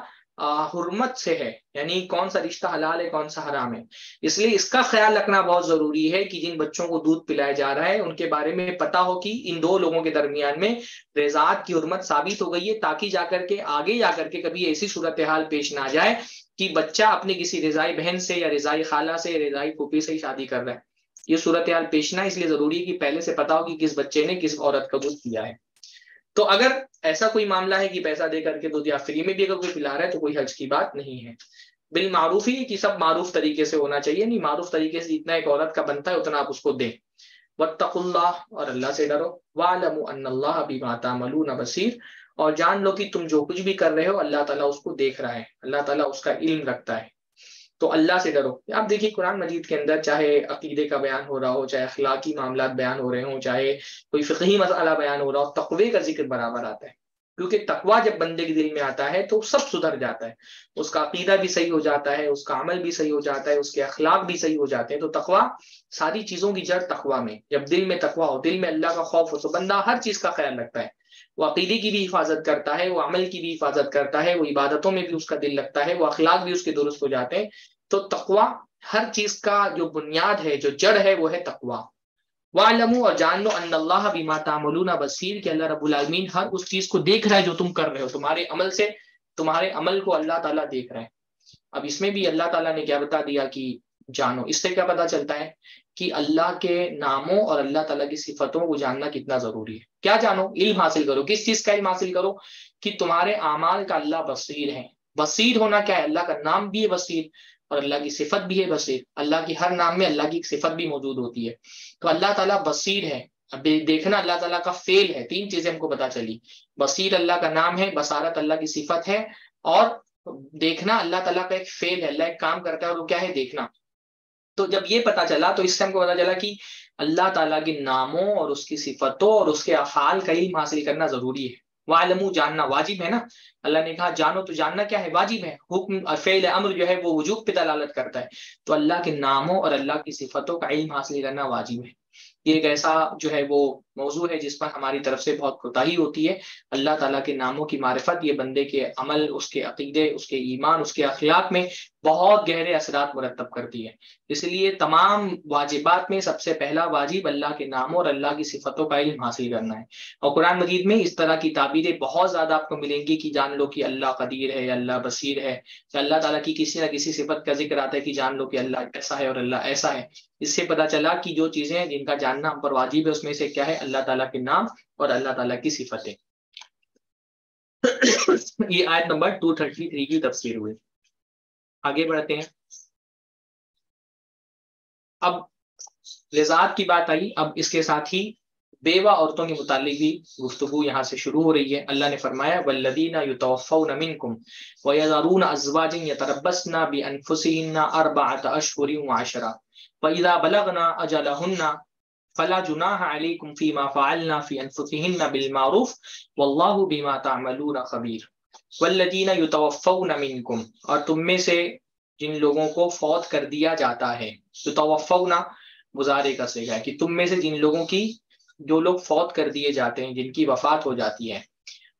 حرمت سے ہے، یعنی کون سا رشتہ حلال ہے کون سا حرام ہے. اس لیے اس کا خیال رکھنا بہت ضروری ہے کہ جن بچوں کو دودھ پلایا جا رہا ہے ان کے بارے میں پتا ہو کہ ان دو لوگوں کے درمیان میں رضاعت کی حرمت ثابت ہو گئی ہے، تاکہ جا کر کے آگے جا کر کے کبھی ایسی صورتحال پیش نہ آ جائے کہ بچہ اپنی کسی رضائی بہن سے یا رضائی خالہ سے یا رضائی پھوپھی سے ہی شادی کر رہا ہے. یہ صورتحال پیش نہ اس لیے ضروری ہے کہ پہلے سے پتا ہو کہ کس بچے نے کس عورت کا دودھ پیا ہے. تو اگر ایسا کوئی معاملہ ہے کہ پیسہ دے کر کے دودھ یا فری میں بھی اگر کوئی پلا رہا ہے تو کوئی حرج کی بات نہیں ہے. بالمعروف ہی کہ سب معروف طریقے سے ہونا چاہیے، نہیں معروف طریقے سے جتنا ایک عورت کا بنتا ہے اتنا آپ اس کو دیں. واتقوا اللہ، اور اللہ سے ڈرو. واعلموا ان اللہ بما تعملون بصیر، اور جان لو کہ تم جو کچھ بھی کر رہے ہو اللہ تعالیٰ اس کو دیکھ رہا ہے، اللہ تعالیٰ اس کا علم رکھتا ہے. تو اللہ سے ڈرو. آپ دیکھیے قرآن مجید کے اندر چاہے عقیدے کا بیان ہو رہا ہو، چاہے اخلاقی معاملات بیان ہو رہے ہوں، چاہے کوئی فقہی مسئلہ بیان ہو رہا ہو، تقوی کا ذکر برابر آتا ہے. کیونکہ تقوی جب بندے کے دل میں آتا ہے تو سب سدھر جاتا ہے، اس کا عقیدہ بھی صحیح ہو جاتا ہے، اس کا عمل بھی صحیح ہو جاتا ہے، اس کے اخلاق بھی صحیح ہو جاتے ہیں. تو تقوی ساری چیزوں کی جڑ تقوی میں، جب دل میں تقوی ہو، دل میں اللہ کا خوف ہو، تو بندہ ہر چیز کا خیال رکھتا ہے. وہ عقیدے کی بھی حفاظت کرتا ہے، وہ عمل کی بھی حفاظت کرتا ہے، وہ عبادتوں میں بھی اس کا دل لگتا ہے، وہ اخلاق بھی اس کے درست ہو جاتے ہیں. تو تقوی ہر چیز کا جو بنیاد ہے، جو جڑ ہے، وہ ہے تقوی. وَاعْلَمُوا، اور جان لو ان اللہ بما تعملون بصیر، کہ اللہ رب العالمین ہر اس چیز کو دیکھ رہا ہے جو تم کر رہے ہو، تمہارے عمل سے، تمہارے عمل کو اللہ تعالیٰ دیکھ رہا ہے. اب اس میں بھی اللہ تعالیٰ نے کیا بتا دیا کہ جانو. اس سے کیا پتا چلتا ہے کہ اللہ کے ناموں اور اللہ تعالیٰ کی صفتوں کو جاننا کتنا ضروری ہے. کیا جانو؟ علم حاصل کرو. کس چیز کا علم حاصل کرو؟ کہ تمہارے اعمال کا اللہ بصیر ہے. بصیر ہونا کیا ہے؟ اللہ کا نام بھی ہے بصیر، اور اللہ کی صفت بھی ہے بصیر. اللہ کی ہر نام میں اللہ کی ایک صفت بھی موجود ہوتی ہے. تو اللہ تعالیٰ بصیر ہے. اب دیکھنا اللہ تعالیٰ کا فعل ہے. تین چیزیں ہم کو پتا چلی، بصیر اللہ کا نام ہے، بصارت اللہ کی صفت ہے، اور دیکھنا اللہ تعالیٰ کا ایک فعل ہے. اللہ ایک کام کرتا ہے اور وہ کیا ہے؟ دیکھنا. تو جب یہ پتا چلا تو اس سے ہم کو پتا چلا کہ اللہ تعالیٰ کے ناموں اور اس کی صفتوں اور اس کے افعال کا علم حاصل کرنا ضروری ہے. وَاعْلَمُوا، جاننا واجب ہے نا. اللہ نے کہا جانو، تو جاننا کیا ہے؟ واجب ہے. حکم فعل امر جو ہے وہ وجوب پہ دلالت کرتا ہے. تو اللہ کے ناموں اور اللہ کی صفتوں کا علم حاصل کرنا واجب ہے. یہ ایک ایسا جو ہے وہ موضوع ہے جس پر ہماری طرف سے بہت کوتاہی ہوتی ہے. اللہ تعالیٰ کے ناموں کی معرفت یہ بندے کے عمل، اس کے عقیدے، اس کے ایمان، اس کے اخلاق میں بہت گہرے اثرات مرتب کرتی ہے. اس لیے تمام واجبات میں سب سے پہلا واجب اللہ کے ناموں اور اللہ کی صفتوں کا علم حاصل کرنا ہے. اور قرآن مجید میں اس طرح کی تعبیریں بہت زیادہ آپ کو ملیں گی کہ جان لو کہ اللہ قدیر ہے، اللہ بصیر ہے. اللہ تعالیٰ کی کسی نہ کسی صفت کا ذکر آتا ہے کہ جان لو کہ اللہ ایسا ہے اور اللہ ایسا ہے. اس سے پتہ چلا کہ جو چیزیں جن کا جاننا ہم پر واجب ہے اس میں سے کیا ہے؟ اللہ تعالیٰ کے نام اور اللہ تعالیٰ کی صفتیں. یہ آیت نمبر دو سو تینتیس کی تفسیر ہوئی. آگے بڑھتے ہیں. اب رضاعت کی بات آئی، اب اس کے ساتھ ہی بیوہ عورتوں کے متعلق بھی گفتگو یہاں سے شروع ہو رہی ہے. اللہ نے فرمایا والذین یتوفون منکم ویذرون ازواجا یتربصن بانفسہن اربعۃ اشہر وعشرا فاذا بلغنا اجلہن فلا جناح علیکم فیما فعلن فی انفسہن بالمعروف واللہ بما تعملون خبیر. والذین یتوفون منکم، اور تم میں سے جن لوگوں کو فوت کر دیا جاتا ہے. یتوفون مضارع کا صیغہ ہے کہ تم میں سے جن لوگوں کی جو لوگ فوت کر دیے جاتے ہیں، جن کی وفات ہو جاتی ہے.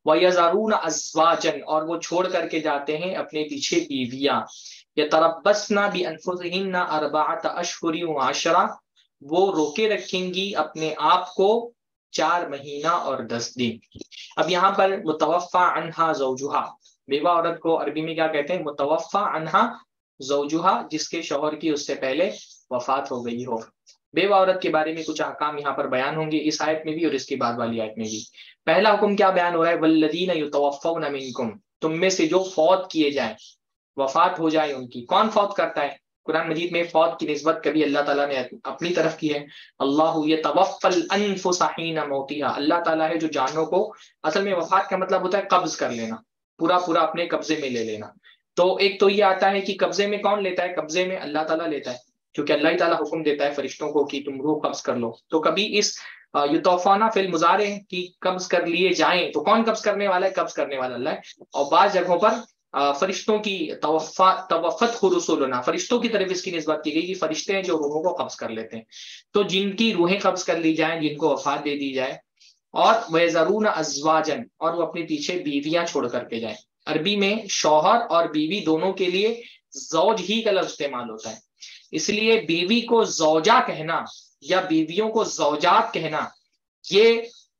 وَيَذَرُونَ أَزْوَاجًا، اور وہ چھوڑ کر کے جاتے ہیں اپنے پیچھے بیویاں، يَتَرَبَّصْنَ بِأَنفُسِهِنَّ أَرْبَعَةَ أَشْهُرٍ وَعَشْرًا، وہ روکے رکھیں گی اپنے آپ کو چار مہینہ اور دس دن۔ اب یہاں پر متوفا عنہا زوجہا، بیوہ عورت کو عربی میں کیا کہتے ہیں؟ متوفا عنہا زوجہا، جس کے شوہر کی اس سے پہلے وفات ہو گئی ہو۔ بیوہ عورت کے بارے میں کچھ احکام یہاں پر بیان ہوں گے اس آیت میں بھی اور اس کے بعد والی آیت میں بھی۔ پہلا حکم کیا بیان ہو رہا ہے؟ والذین یتوفون منکم، تم میں سے جو فوت کیے جائیں، وفات ہو جائے ان کی۔ کون فوت کرتا ہے؟ قرآن مجید میں فوت کی نسبت کبھی اللہ تعالیٰ نے اپنی طرف کی ہے، اللہ یتوفی الانفس حین موتها، اللہ تعالیٰ ہے جو جانوں کو، اصل میں وفات کا مطلب ہوتا ہے قبض کر لینا، پورا پورا اپنے قبضے میں لے لینا۔ تو ایک تو یہ آتا ہے کہ قبضے میں کون لیتا ہے؟ قبضے میں اللہ تعالیٰ لیتا ہے، کیونکہ اللہ تعالیٰ حکم دیتا ہے فرشتوں کو کہ تم روح قبض کر لو۔ تو کبھی اس یتوفانا فی المضارع کی قبض کر لیے جائیں، تو کون قبض کرنے والا ہے؟ قبض کرنے والا اللہ ہے۔ اور بعض جگہوں پر فرشتوں کی توفا توفت رسولنا، فرشتوں کی طرف اس کی نسبت کی گئی کہ فرشتے ہیں جو روحوں کو قبض کر لیتے ہیں۔ تو جن کی روحیں قبض کر لی جائیں، جن کو وفات دے دی جائے، اور وَيَذَرُونَ أَزْوَاجًا، اور وہ اپنے پیچھے بیویاں چھوڑ کر کے جائیں۔ عربی میں شوہر اور بیوی دونوں کے لیے زوج ہی کا لفظ استعمال ہوتا ہے، اس لیے بیوی کو زوجہ کہنا یا بیویوں کو زوجات کہنا یہ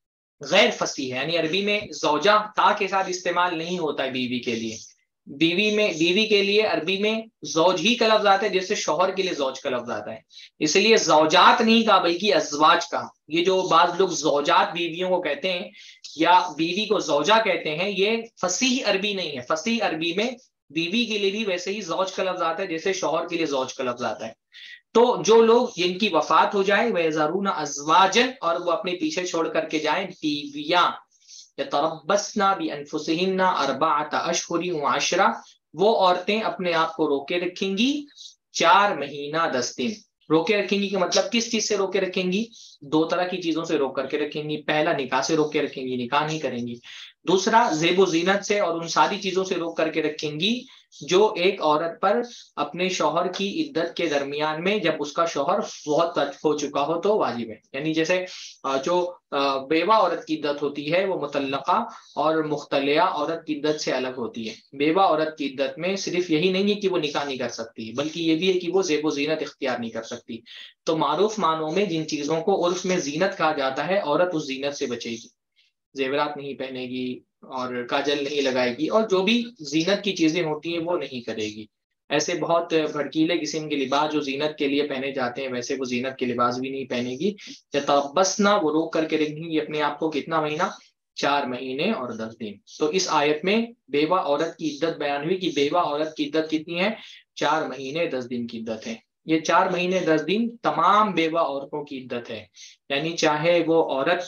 غیر فصیح ہے، یعنی عربی میں زوجہ تا کے ساتھ استعمال نہیں ہوتا ہے بیوی کے لیے۔ بیوی میں بیوی کے لیے عربی میں زوج ہی کا لفظ آتا ہے، جیسے شوہر کے لیے زوج کا لفظ آتا ہے، اس لیے زوجات نہیں کہا بلکہ ازواج کہا۔ یہ جو بعض لوگ زوجات بیویوں کو کہتے ہیں یا بیوی کو زوجہ کہتے ہیں، یہ فصیح عربی نہیں ہے۔ فصیح عربی میں بیوی کے لیے بھی ویسے ہی زوج کا لفظ آتا ہے جیسے شوہر کے لیے زوج کا لفظ آتا ہے۔ تو جو لوگ جن کی وفات ہو جائے وَيَذَرُونَ أَزْوَاجًا، اور وہ اپنے پیچھے چھوڑ کر کے جائیں بیویاں، يَتَرَبَّصْنَ بِأَنفُسِهِنَّ أَرْبَعَةَ أَشْهُرٍ وَعَشْرًا، وہ عورتیں اپنے آپ کو روکے رکھیں گی چار مہینہ دس دن۔ روکے رکھیں گی کا مطلب کس چیز سے روکے رکھیں گی؟ دو طرح کی چیزوں سے روک کر کے رکھیں گی۔ پہلا نکاح سے روک کے رکھیں گی، نکاح نہیں کریں گی۔ دوسرا زیب و زینت سے اور ان ساری چیزوں سے روک کر کے رکھیں گی جو ایک عورت پر اپنے شوہر کی عدت کے درمیان میں جب اس کا شوہر بہت ہو چکا ہو تو واجب ہے۔ یعنی جیسے جو بیوہ عورت کی عدت ہوتی ہے وہ مطلقہ اور مختلعہ عورت کی عدت سے الگ ہوتی ہے۔ بیوہ عورت کی عدت میں صرف یہی نہیں ہے کہ وہ نکاح نہیں کر سکتی، بلکہ یہ بھی ہے کہ وہ زیب و زینت اختیار نہیں کر سکتی۔ تو معروف معنوں میں جن چیزوں کو عرف میں زینت کہا جاتا ہے، عورت اس زینت سے بچے گی، زیورات نہیں پہنے گی اور کاجل نہیں لگائے گی، اور جو بھی زینت کی چیزیں ہوتی ہیں وہ نہیں کرے گی۔ ایسے بہت بھڑکیلے قسم کے لباس جو زینت کے لیے پہنے جاتے ہیں ویسے وہ زینت کے لباس بھی نہیں پہنے گی۔ یتربصن، وہ روک کر کے رکھیں گی اپنے آپ کو کتنا مہینہ؟ چار مہینے اور دس دن۔ تو اس آیت میں بیوہ عورت کی عدت بیان ہوئی کہ بیوہ عورت کی عدت کتنی ہے؟ چار مہینے دس دن کی عدت ہے۔ یہ چار مہینے دس دن تمام بیوہ عورتوں کی عدت ہے، یعنی چاہے وہ عورت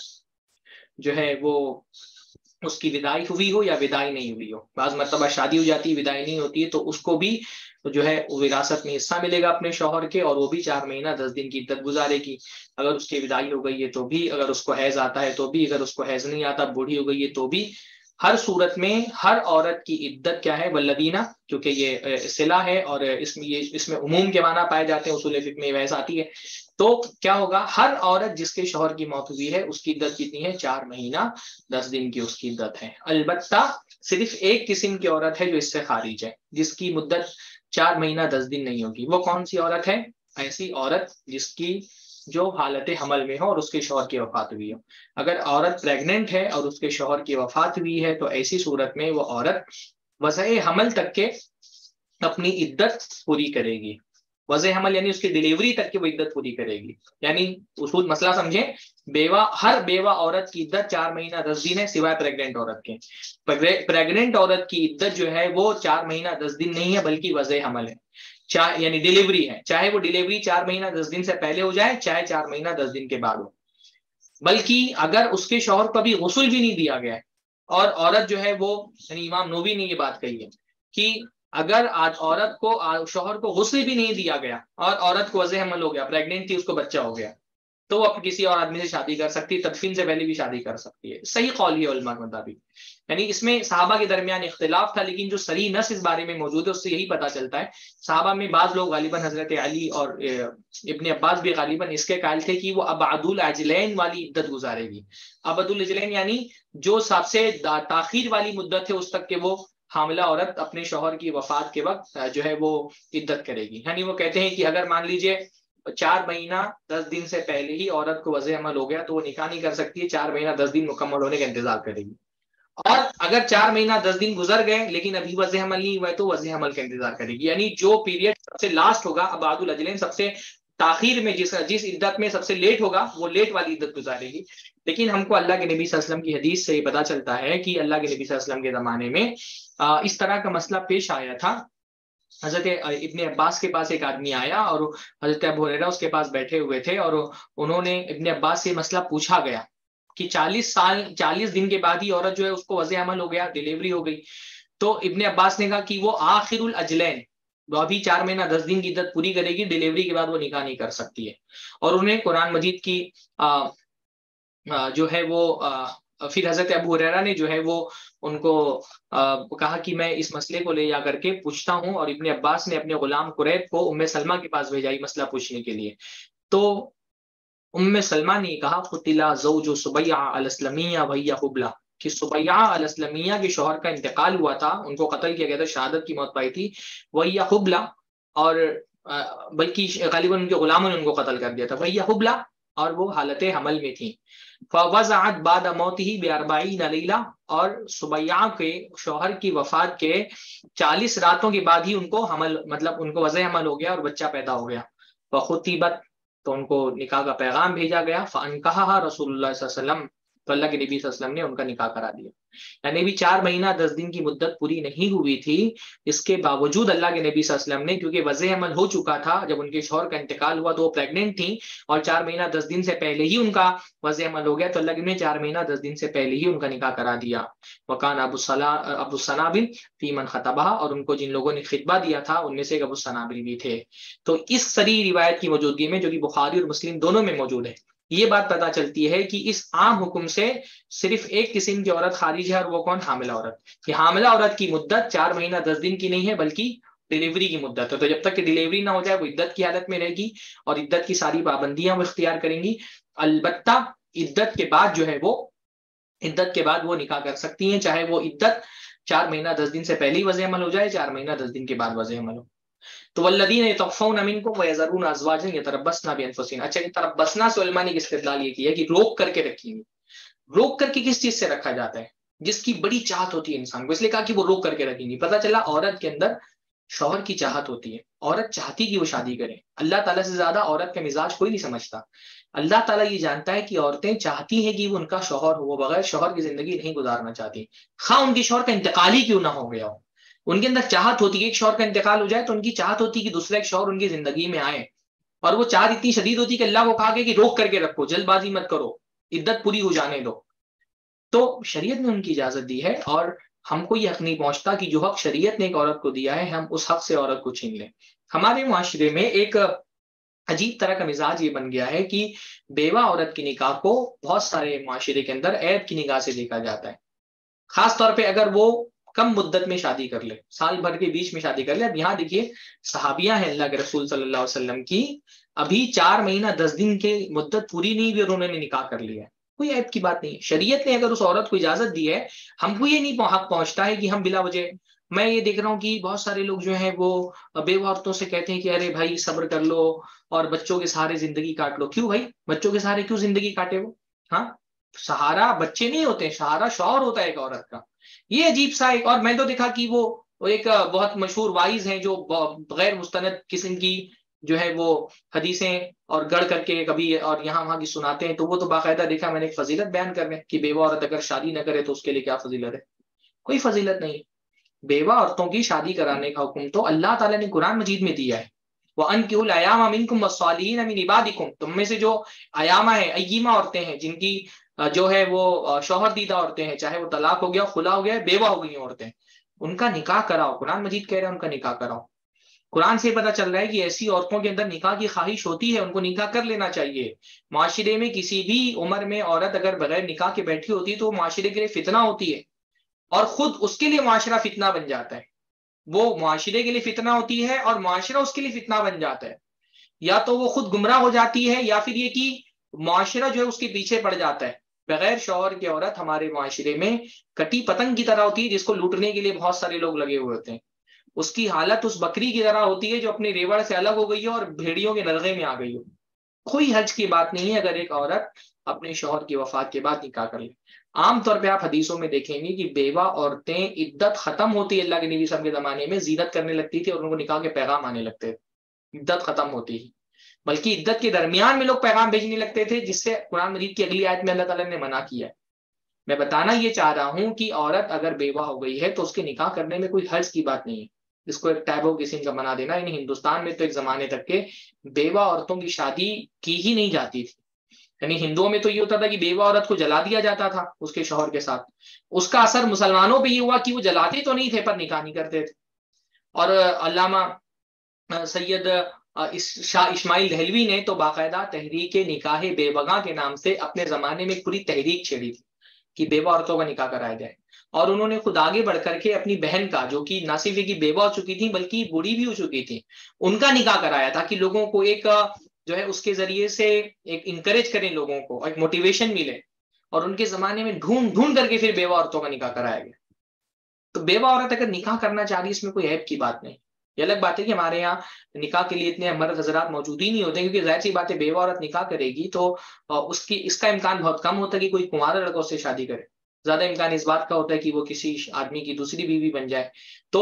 جو ہے وہ اس کی ودائی ہوئی ہو یا ودائی نہیں ہوئی ہو۔ بعض مرتبہ شادی ہو جاتی ہے ودائی نہیں ہوتی ہے تو اس کو بھی جو ہے وراثت میں حصہ ملے گا اپنے شوہر کے، اور وہ بھی چار مہینہ دس دن کی عدت گزارے گی۔ اگر اس کی ودائی ہو گئی ہے تو بھی، اگر اس کو حیض آتا ہے تو بھی، اگر اس کو حیض نہیں آتا بوڑھی ہو گئی ہے تو بھی، ہر صورت میں ہر عورت کی عدت کیا ہے؟ والذین، کیونکہ یہ صلہ ہے اور اس میں یہ اس میں عموم کے معنی پائے جاتے ہیں، اصول فقہ میں بحث آتی ہے، تو کیا ہوگا؟ ہر عورت جس کے شوہر کی موت ہوئی ہے اس کی عدت کتنی ہے؟ چار مہینہ دس دن کی اس کی عدت ہے۔ البتہ صرف ایک قسم کی عورت ہے جو اس سے خارج ہے، جس کی مدت چار مہینہ دس دن نہیں ہوگی۔ وہ کون سی عورت ہے؟ ایسی عورت جس کی جو حالت حمل میں ہو اور اس کے شوہر کی وفات ہوئی ہو۔ اگر عورت پریگننٹ ہے اور اس کے شوہر کی وفات ہوئی ہے تو ایسی صورت میں وہ عورت وضع حمل تک کے اپنی عدت پوری کرے گی۔ وضع حمل یعنی اس کی ڈیلیوری تک کی وہ عدت پوری کرے گی۔ یعنی اصول مسئلہ سمجھیں، بیوہ ہر بیوہ عورت کی عدت چار مہینہ دس دن ہے سوائے پریگننٹ عورت کے۔ پریگننٹ عورت کی عدت جو ہے وہ چار مہینہ دس دن نہیں ہے بلکہ وضع حمل ہے، چاہے یعنی ڈیلیوری ہے، چاہے وہ ڈیلیوری چار مہینہ دس دن سے پہلے ہو جائے چاہے چار مہینہ دس دن کے بعد ہو۔ بلکہ اگر اس کے شوہر کو ابھی غسل بھی نہیں دیا گیا ہے، اور عورت جو ہے وہ یعنی امام نووی نے یہ بات کہی ہے کہ اگر آج عورت کو شوہر کو غسل بھی نہیں دیا گیا اور عورت کو وضع حمل ہو گیا، پریگننٹ تھی، اس کو بچہ ہو گیا، تو وہ کسی اور آدمی سے شادی کر سکتی، تدفین سے پہلے بھی شادی کر سکتی ہے۔ صحیح قول ہے علماء کے مطابق۔ یعنی اس میں صحابہ کے درمیان اختلاف تھا، لیکن جو صریح نص اس بارے میں موجود ہے اس سے یہی پتہ چلتا ہے، صحابہ میں بعض لوگ غالباً حضرت علی اور ابن عباس بھی غالباً اس کے قائل تھے کہ وہ ابعد العجلین والی عدت گزارے گی۔ ابعد العجلین یعنی جو سب سے تاخیر والی مدت ہے اس تک کہ وہ حاملہ عورت اپنے شوہر کی وفات کے وقت جو ہے وہ عدت کرے گی۔ یعنی وہ کہتے ہیں کہ اگر مان لیجئے چار مہینہ دس دن سے پہلے ہی عورت کو وضع عمل ہو گیا تو وہ نکاح نہیں کر سکتی ہے، چار مہینہ دس دن مکمل ہونے کا انتظار کرے گی، اور اگر چار مہینہ دس دن گزر گئے لیکن ابھی وضع عمل نہیں ہوا ہے تو وضع عمل کا انتظار کرے گی۔ یعنی جو پیریڈ سب سے لاسٹ ہوگا ابعد الاجلین، سب سے تاخیر میں جس جس عدت میں سب سے لیٹ ہوگا وہ لیٹ والی عدت گزارے گی۔ لیکن ہم کو اللہ کے نبی صلی اللہ علیہ وسلم کی حدیث سے یہ پتہ چلتا ہے کہ اللہ کے نبی صلی اللہ علیہ وسلم کے زمانے میں اس طرح کا مسئلہ پیش آیا تھا۔ حضرت ابن عباس کے پاس ایک آدمی آیا اور حضرت ابو ہریرہ اس کے پاس بیٹھے ہوئے تھے، اور انہوں نے ابن عباس سے مسئلہ پوچھا گیا کہ چالیس سال چالیس دن کے بعد ہی عورت جو ہے اس کو وضع عمل ہو گیا، ڈیلیوری ہو گئی، تو ابن عباس نے کہا کہ وہ آخر الاجلین، وہ ابھی چار مہینہ دس دن کی عدت پوری کرے گی، ڈیلیوری کے بعد وہ نکاح نہیں کر سکتی ہے۔ اور انہیں قرآن مجید کی آ, آ, جو ہے وہ آ, پھر حضرت ابو ہریرہ نے جو ہے وہ ان کو کہا کہ میں اس مسئلے کو لے جا کر کے پوچھتا ہوں، اور ابن عباس نے اپنے غلام قریب کو ام سلمہ کے پاس بھیجا یہ مسئلہ پوچھنے کے لیے۔ تو ام سلمہ نے کہا قتل زوج سبیعہ الاسلمیہ وہی حبلہ، کہ سبیعہ الاسلمیہ کے شوہر کا انتقال ہوا تھا، ان کو قتل کیا گیا تھا، شہادت کی موت پائی تھی، وہی حبلہ، اور بلکہ غالباً ان کے غلاموں نے ان کو قتل کر دیا تھا، وہی حبلہ، اور وہ حالت حمل میں تھی۔ فوضعت بعد موتہ باربعین لیلہ، اور سبیعہ کے شوہر کی وفات کے چالیس راتوں کے بعد ہی ان کو حمل مطلب ان کو وضع حمل ہو گیا اور بچہ پیدا ہو گیا۔ فخطبت، تو ان کو نکاح کا پیغام بھیجا گیا، فانکحھا رسول اللہ صلی اللہ علیہ وسلم، تو اللہ کے نبی صلی اللہ علیہ وسلم نے ان کا نکاح کرا دیا۔ یعنی بھی چار مہینہ دس دن کی مدت پوری نہیں ہوئی تھی، اس کے باوجود اللہ کے نبی صلی اللہ علیہ وسلم نے، کیونکہ وضع عمل ہو چکا تھا جب ان کے شوہر کا انتقال ہوا تو وہ پریگننٹ تھیں، اور چار مہینہ دس دن سے پہلے ہی ان کا وضع عمل ہو گیا، تو اللہ کے نبی نے چار مہینہ دس دن سے پہلے ہی ان کا نکاح کرا دیا۔ وکان ابو ابو السنابل فی من خطبہ، اور ان کو جن لوگوں نے خطبہ دیا تھا ان میں سے ایک ابو السنابل بھی تھے۔ تو اس صریح روایت کی موجودگی میں، جو کہ بخاری اور مسلم دونوں میں موجود ہے، یہ بات پتہ چلتی ہے کہ اس عام حکم سے صرف ایک قسم کی عورت خارج ہے، اور وہ کون؟ حاملہ عورت۔ کہ حاملہ عورت کی مدت چار مہینہ دس دن کی نہیں ہے بلکہ ڈیلیوری کی مدت ہے، تو جب تک کہ ڈیلیوری نہ ہو جائے وہ عدت کی حالت میں رہے گی، اور عدت کی ساری پابندیاں وہ اختیار کریں گی۔ البتہ عدت کے بعد جو ہے وہ عدت کے بعد وہ نکاح کر سکتی ہیں، چاہے وہ عدت چار مہینہ دس دن سے پہلے ہی وضع عمل ہو جائے، چار مہینہ دس دن کے بعد وضع عمل ہو۔ تو والذین یتوفون منکم ویذرون ازواجا یتربصن بانفسہن، اچھا یہ تربصنا سے علماء نے استدلال یہ کیا کہ روک کر کے رکھیں گے۔ روک کر کے کس چیز سے رکھا جاتا ہے؟ جس کی بڑی چاہت ہوتی ہے انسان کو، اس لیے کہا کہ وہ روک کر کے رکھیں گی۔ پتہ چلا عورت کے اندر شوہر کی چاہت ہوتی ہے، عورت چاہتی کہ وہ شادی کرے، اللہ تعالیٰ سے زیادہ عورت کا مزاج کوئی نہیں سمجھتا۔ اللہ تعالیٰ یہ جانتا ہے کہ عورتیں چاہتی ہیں کہ وہ ان کا شوہر ہو، وہ بغیر شوہر کی زندگی نہیں گزارنا چاہتی، خواہ ان کے شوہر کا انتقال ہی کیوں نہ ہو گیا ہو، ان کے اندر چاہت ہوتی ہے۔ ایک شوہر کا انتقال ہو جائے تو ان کی چاہت ہوتی ہے کہ دوسرا ایک شوہر ان کی زندگی میں آئے، اور وہ چاہت اتنی شدید ہوتی ہے کہ اللہ کو کہا کہ روک کر کے رکھو، جلد بازی مت کرو، عدت پوری ہو جانے دو۔ تو شریعت نے ان کی اجازت دی ہے، اور ہم کو یہ حق نہیں پہنچتا کہ جو حق شریعت نے ایک عورت کو دیا ہے ہم اس حق سے عورت کو چھین لیں۔ ہمارے معاشرے میں ایک عجیب طرح کا مزاج یہ بن گیا ہے کہ بیوہ عورت کی نکاح کو بہت سارے معاشرے کے اندر عیب کی نگاہ سے دیکھا جاتا ہے، خاص طور پہ اگر وہ کم مدت میں شادی کر لے، سال بھر کے بیچ میں شادی کر لے۔ اب یہاں دیکھیے صحابیہ ہیں اللہ کے رسول صلی اللہ علیہ وسلم کی، ابھی چار مہینہ دس دن کے مدت پوری نہیں ہوئی اور انہوں نے نکاح کر لیا ہے، کوئی عیب کی بات نہیں۔ شریعت نے اگر اس عورت کو اجازت دی ہے، ہم کو یہ نہیں حق پہنچتا ہے کہ ہم بلا وجہ، میں یہ دیکھ رہا ہوں کہ بہت سارے لوگ جو ہیں وہ بیوہ عورتوں سے کہتے ہیں کہ ارے بھائی صبر کر لو اور بچوں کے سہارے زندگی کاٹ لو۔ کیوں بھائی بچوں کے سہارے کیوں زندگی کاٹے وہ؟ ہاں سہارا بچے نہیں ہوتے، سہارا شوہر ہوتا ہے ایک عورت کا۔ یہ عجیب سا ایک، اور میں تو دیکھا کہ وہ ایک بہت مشہور وائز ہیں جو غیر مستند قسم کی جو ہے وہ حدیثیں اور گڑھ کر کے کبھی اور یہاں وہاں کی سناتے ہیں، تو وہ تو باقاعدہ دیکھا میں نے ایک فضیلت بیان کر رہے ہیں کہ بیوہ عورت اگر شادی نہ کرے تو اس کے لیے کیا فضیلت ہے؟ کوئی فضیلت نہیں۔ بیوہ عورتوں کی شادی کرانے کا حکم تو اللہ تعالیٰ نے قرآن مجید میں دیا ہے، وَأَنكِحُوا الْأَيَامَ مِنكُمْ وَالصَّالِحِينَ مِنْ عِبَادِكُمْ، تم میں سے جو ایامہ ہیں، ایمہ عورتیں ہیں جن کی جو ہے وہ شوہر دیدہ عورتیں ہیں، چاہے وہ طلاق ہو گیا، خلا ہو گیا، بیوہ ہو گئی عورتیں، ان کا نکاح کراؤ۔ قرآن مجید کہہ رہے ہیں ان کا نکاح کراؤ۔ قرآن سے پتہ چل رہا ہے کہ ایسی عورتوں کے اندر نکاح کی خواہش ہوتی ہے، ان کو نکاح کر لینا چاہیے۔ معاشرے میں کسی بھی عمر میں عورت اگر بغیر نکاح کے بیٹھی ہوتی ہے تو معاشرے کے لیے فتنہ ہوتی ہے، اور خود اس کے لیے معاشرہ فتنہ بن جاتا ہے. وہ معاشرے کے لیے فتنہ ہوتی ہے اور معاشرہ اس کے لیے فتنہ بن جاتا ہے. یا تو وہ خود گمراہ ہو جاتی ہے یا پھر یہ کہ معاشرہ جو ہے اس کے پیچھے پڑ جاتا ہے. بغیر شوہر کی عورت ہمارے معاشرے میں کٹی پتنگ کی طرح ہوتی ہے جس کو لوٹنے کے لیے بہت سارے لوگ لگے ہوئے ہوتے ہیں. اس کی حالت اس بکری کی طرح ہوتی ہے جو اپنے ریوڑ سے الگ ہو گئی ہو اور بھیڑیوں کے نرغے میں آ گئی ہو. کوئی حرج کی بات نہیں ہے اگر ایک عورت اپنے شوہر کی وفات کے بعد نکاح کر لے. عام طور پہ آپ حدیثوں میں دیکھیں گے کہ بیوہ عورتیں عدت ختم ہوتی ہے اللہ کے نبی صلی اللہ علیہ وسلم کے زمانے میں زینت کرنے لگتی تھی اور ان کو نکاح کے پیغام آنے لگتے تھے. عدت ختم ہوتی ہے بلکہ عدت کے درمیان میں لوگ پیغام بھیجنے لگتے تھے جس سے قرآن مجید کی اگلی آیت میں اللہ تعالیٰ نے منع کیا ہے. میں بتانا یہ چاہ رہا ہوں کہ عورت اگر بیوہ ہو گئی ہے تو اس کے نکاح کرنے میں کوئی حرج کی بات نہیں ہے. اس کو ایک ٹیب آف قسم کا بنا دینا. یعنی ہندوستان میں تو ایک زمانے تک کے بیوہ عورتوں کی شادی کی ہی نہیں جاتی تھی. یعنی ہندوؤں میں تو یہ ہوتا تھا کہ بیوہ عورت کو جلا دیا جاتا تھا اس کے شوہر کے ساتھ. اس کا اثر مسلمانوں پہ یہ ہوا کہ وہ جلاتے تو نہیں تھے پر نکاح نہیں کرتے تھے. اور علامہ سید شاہ اسماعیل دہلوی نے تو باقاعدہ تحریک نکاح بیوگاں کے نام سے اپنے زمانے میں پوری تحریک چھیڑی تھی کہ بیوہ عورتوں کا نکاح کرایا جائے. اور انہوں نے خود آگے بڑھ کر کے اپنی بہن کا جو کہ نہ صرف کی بیوہ ہو چکی تھی بلکہ بوڑھی بھی ہو چکی تھی ان کا نکاح کرایا تھا کہ لوگوں کو ایک جو ہے اس کے ذریعے سے ایک انکریج کریں, لوگوں کو ایک موٹیویشن ملے. اور ان کے زمانے میں ڈھونڈ ڈھونڈ کر کے پھر بیوہ عورتوں کا نکاح کرایا گیا. تو بیوہ عورت اگر نکاح کرنا چاہ رہی اس میں کوئی عیب کی بات نہیں. یہ الگ بات ہے کہ ہمارے یہاں نکاح کے لیے اتنے مرد حضرات موجود ہی نہیں ہوتے کیونکہ ظاہر سی بات ہے بیوہ عورت نکاح کرے گی تو اس کی اس کا امکان بہت کم ہوتا ہے کہ کوئی کنوارا لڑکوں سے شادی کرے. زیادہ امکان اس بات کا ہوتا ہے کہ وہ کسی آدمی کی دوسری بیوی بن جائے. تو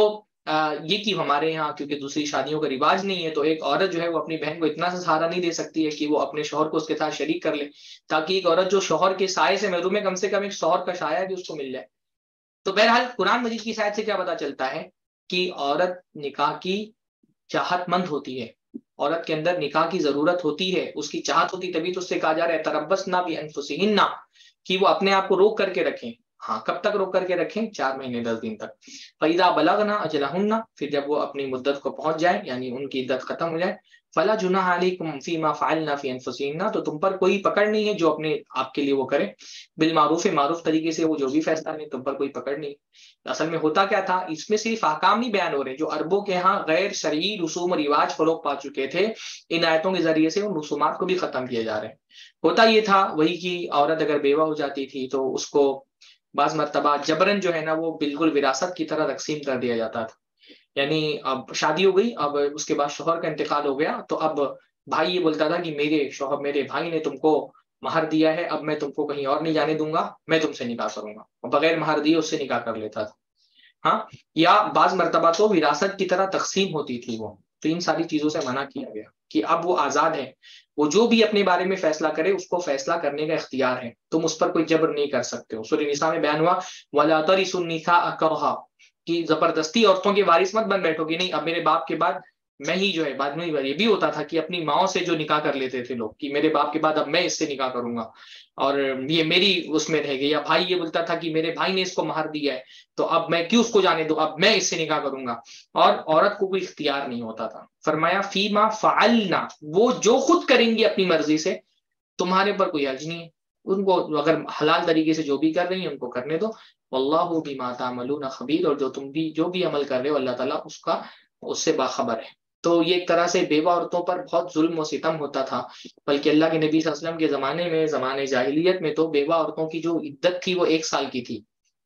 یہ کہ ہمارے یہاں کیونکہ دوسری شادیوں کا رواج نہیں ہے تو ایک عورت جو ہے وہ اپنی بہن کو اتنا سا سہارا نہیں دے سکتی ہے کہ وہ اپنے شوہر کو اس کے ساتھ شریک کر لے, تاکہ ایک عورت جو شوہر کے سائے سے محروم ہے کم سے کم ایک شوہر کا سایہ بھی اس کو مل جائے. تو بہرحال قرآن مجید کی شاید سے کیا پتا چلتا ہے کہ عورت نکاح کی چاہت مند ہوتی ہے. عورت کے اندر نکاح کی ضرورت ہوتی ہے, اس کی چاہت ہوتی, تبھی تو اس سے کہا جا رہا ہے تربصن بانفسہن کہ وہ اپنے آپ کو روک کر کے رکھیں. ہاں کب تک روک کر کے رکھیں؟ چار مہینے دس دن تک. فَإِذَا بَلَغْنَا أَجَلَهُنَّ پھر جب وہ اپنی مدت کو پہنچ جائیں یعنی ان کی عدت ختم ہو جائے. فَلَا جُنَاحَ عَلَيْكُمْ فِي مَا فَعَلْنَا فِي أَنفُسِهِنَّ تو تم پر کوئی پکڑ نہیں ہے جو اپنے آپ کے لیے وہ کرے. بالمعروف معروف طریقے سے وہ جو بھی فیصلہ نہیں تم پر کوئی پکڑ نہیں. اصل میں ہوتا کیا تھا اس میں صرف احکام نہیں بیان ہو رہے جو عربوں کے ہاں غیر شرعی رسوم و رواج فروغ پا چکے تھے, ان آیتوں کے ذریعے سے ان رسومات کو بھی ختم کیے جا رہے ہیں. ہوتا یہ تھا وہی کہ عورت اگر بیوہ ہو جاتی تھی تو اس کو بعض مرتبہ جبرن جو ہے نا وہ بالکل وراثت کی طرح تقسیم کر دیا جاتا تھا. یعنی اب شادی ہو گئی, اب اس کے بعد شوہر کا انتقال ہو گیا تو اب بھائی یہ بولتا تھا کہ میرے شوہر میرے بھائی نے تم کو مہر دیا ہے, اب میں تم کو کہیں اور نہیں جانے دوں گا, میں تم سے نکاح کروں گا. اور بغیر مہر دیے اس سے نکاح کر لیتا تھا. ہاں یا بعض مرتبہ تو وراثت کی طرح تقسیم ہوتی تھی وہ. تو ان ساری چیزوں سے منع کیا گیا کہ اب وہ آزاد ہے, وہ جو بھی اپنے بارے میں فیصلہ کرے اس کو فیصلہ کرنے کا اختیار ہے, تم اس پر کوئی جبر نہیں کر سکتے ہو. سورہ نساء میں بیان ہوا وَلَا تَرِثُوا النِّسَاءَ كَرْهًا کہ زبردستی عورتوں کے وارث مت بن بیٹھو گی. نہیں اب میرے باپ کے بعد میں ہی جو ہے بعد میں یہ بھی ہوتا تھا کہ اپنی ماؤں سے جو نکاح کر لیتے تھے لوگ کہ میرے باپ کے بعد اب میں اس سے نکاح کروں گا اور یہ میری اس میں رہ گئی. یا بھائی یہ بولتا تھا کہ میرے بھائی نے اس کو مہر دیا ہے تو اب میں کیوں اس کو جانے دوں, اب میں اس سے نکاح کروں گا. اور عورت کو کوئی اختیار نہیں ہوتا تھا. فرمایا فیما فعلنا وہ جو خود کریں گی اپنی مرضی سے تمہارے پر کوئی حرج نہیں ہے. ان کو اگر حلال طریقے سے جو بھی کر رہی ہیں ان کو کرنے دو. واللہ بما تعملون خبیر اور جو تم بھی جو بھی عمل کر رہے ہو اللہ تعالیٰ اس کا اس سے باخبر ہے. تو یہ ایک طرح سے بیوہ عورتوں پر بہت ظلم و ستم ہوتا تھا. بلکہ اللہ کے نبی صلی اللہ علیہ وسلم کے زمانے میں زمانے جاہلیت میں تو بیوہ عورتوں کی جو عدت تھی وہ ایک سال کی تھی.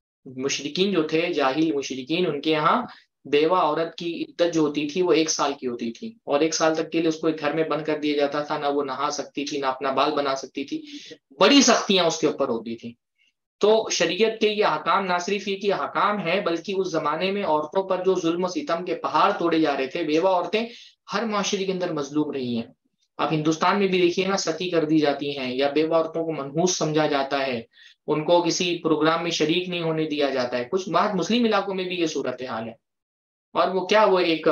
مشرکین جو تھے جاہل مشرکین ان کے یہاں بیوہ عورت کی عدت جو ہوتی تھی وہ ایک سال کی ہوتی تھی اور ایک سال تک کے لیے اس کو ایک گھر میں بند کر دیا جاتا تھا. نہ وہ نہا سکتی تھی نہ اپنا بال بنا سکتی تھی, بڑی سختیاں اس کے اوپر ہوتی تھی. تو شریعت کے یہ حکام نہ صرف یہ کہ حکام ہے بلکہ اس زمانے میں عورتوں پر جو ظلم و ستم کے پہاڑ توڑے جا رہے تھے بیوہ عورتیں ہر معاشرے کے اندر مظلوم رہی ہیں. آپ ہندوستان میں بھی دیکھیے نا ستی کر دی جاتی ہیں یا بیوہ عورتوں کو منحوس سمجھا جاتا ہے, ان کو کسی پروگرام میں شریک نہیں ہونے دیا جاتا ہے. کچھ بات مسلم علاقوں میں بھی یہ صورتحال ہے. اور وہ کیا وہ ایک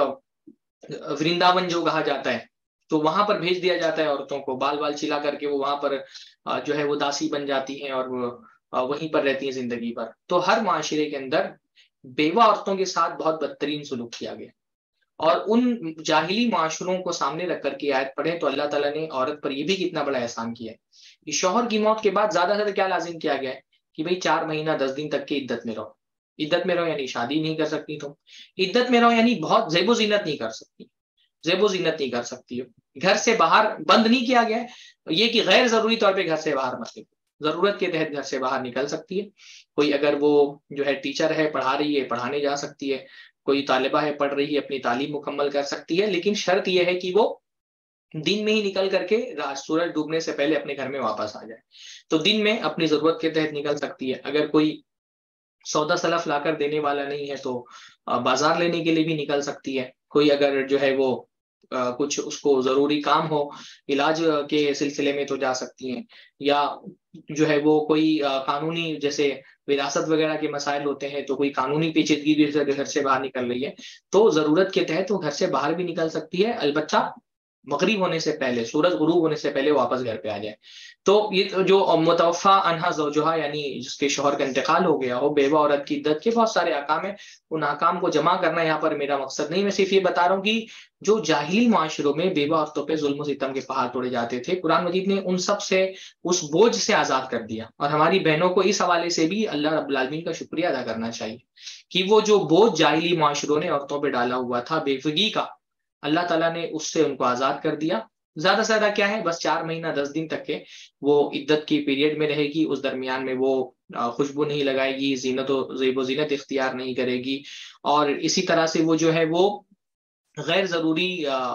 ورنداون جو کہا جاتا ہے تو وہاں پر بھیج دیا جاتا ہے عورتوں کو بال بال چلا کر کے وہ وہاں پر جو ہے وہ داسی بن جاتی ہیں اور وہ وہیں پر رہتی ہیں زندگی پر. تو ہر معاشرے کے اندر بیوہ عورتوں کے ساتھ بہت بدترین سلوک کیا گیا. اور ان جاہلی معاشروں کو سامنے رکھ کر کے آیت پڑھیں تو اللہ تعالیٰ نے عورت پر یہ بھی کتنا بڑا احسان کیا ہے. یہ شوہر کی موت کے بعد زیادہ سے زیادہ کیا لازم کیا گیا ہے کہ بھئی چار مہینہ دس دن تک کی عدت میں رہو. عدت میں رہو یعنی شادی نہیں کر سکتی تم، عدت میں رہو یعنی بہت زیب و زینت نہیں کر سکتی، زیب و زینت نہیں کر سکتی ہو، گھر سے باہر بند نہیں کیا گیا ہے یہ کہ غیر ضروری طور پہ گھر سے باہر مت نکلو، ضرورت کے تحت گھر سے باہر نکل سکتی ہے، کوئی اگر وہ جو ہے ٹیچر ہے پڑھا رہی ہے پڑھانے جا سکتی ہے، کوئی طالبہ ہے پڑھ رہی ہے اپنی تعلیم مکمل کر سکتی ہے، لیکن شرط یہ ہے کہ وہ دن میں ہی نکل کر کے سورج ڈوبنے سے پہلے اپنے گھر میں واپس آ جائے، تو دن میں اپنی ضرورت کے تحت نکل سکتی ہے، اگر کوئی سودا سلف لا کر دینے والا نہیں ہے تو بازار لینے کے لیے بھی نکل سکتی ہے، کوئی اگر جو ہے وہ کچھ اس کو ضروری کام ہو علاج کے سلسلے میں تو جا سکتی ہیں، یا جو ہے وہ کوئی قانونی جیسے وراثت وغیرہ کے مسائل ہوتے ہیں تو کوئی قانونی پیچیدگی بھی گھر سے باہر نکل رہی ہے تو ضرورت کے تحت وہ گھر سے باہر بھی نکل سکتی ہے، البتہ مغرب ہونے سے پہلے، سورج غروب ہونے سے پہلے واپس گھر پہ آ جائے۔ تو یہ جو متوفی عنہا زوجہا یعنی جس کے شوہر کا انتقال ہو گیا ہو، بیوہ عورت کی عدت کے بہت سارے احکام ہیں، ان احکام کو جمع کرنا یہاں پر میرا مقصد نہیں، میں صرف یہ بتا رہا ہوں کہ جو جاہلی معاشروں میں بیوہ عورتوں پہ ظلم و ستم کے پہاڑ توڑے جاتے تھے، قرآن مجید نے ان سب سے اس بوجھ سے آزاد کر دیا، اور ہماری بہنوں کو اس حوالے سے بھی اللہ رب العالمین کا شکریہ ادا کرنا چاہیے کہ وہ جو بوجھ جاہلی معاشروں نے عورتوں پہ ڈالا ہوا تھا بیوگی کا، اللہ تعالیٰ نے اس سے ان کو آزاد کر دیا۔ زیادہ سے زیادہ کیا ہے، بس چار مہینہ دس دن تک کے وہ عدت کی پیریڈ میں رہے گی، اس درمیان میں وہ خوشبو نہیں لگائے گی، زینت و زیب و زینت اختیار نہیں کرے گی، اور اسی طرح سے وہ جو ہے وہ غیر ضروری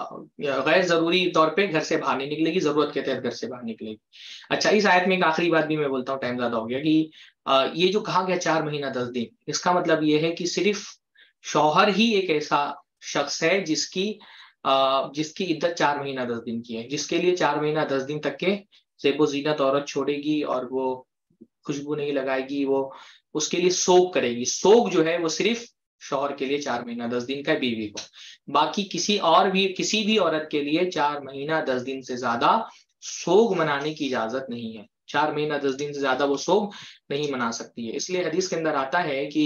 غیر ضروری طور پہ گھر سے باہر نہیں نکلے گی، ضرورت کے تحت گھر سے باہر نکلے گی۔ اچھا، اس آیت میں ایک آخری بات بھی میں بولتا ہوں، ٹائم زیادہ ہو گیا، کہ یہ جو کہا گیا چار مہینہ دس دن، اس کا مطلب یہ ہے کہ صرف شوہر ہی ایک ایسا شخص ہے جس کی جس کی عدت چار مہینہ دس دن کی ہے، جس کے لیے چار مہینہ دس دن تک کے زیب و زینت عورت چھوڑے گی اور وہ خوشبو نہیں لگائے گی، وہ اس کے لیے سوگ کرے گی۔ سوگ جو ہے وہ صرف شوہر کے لیے چار مہینہ دس دن کا، بیوی کو، باقی کسی اور بھی کسی بھی عورت کے لیے چار مہینہ دس دن سے زیادہ سوگ منانے کی اجازت نہیں ہے، چار مہینہ دس دن سے زیادہ وہ سوگ نہیں منا سکتی ہے۔ اس لیے حدیث کے اندر آتا ہے کہ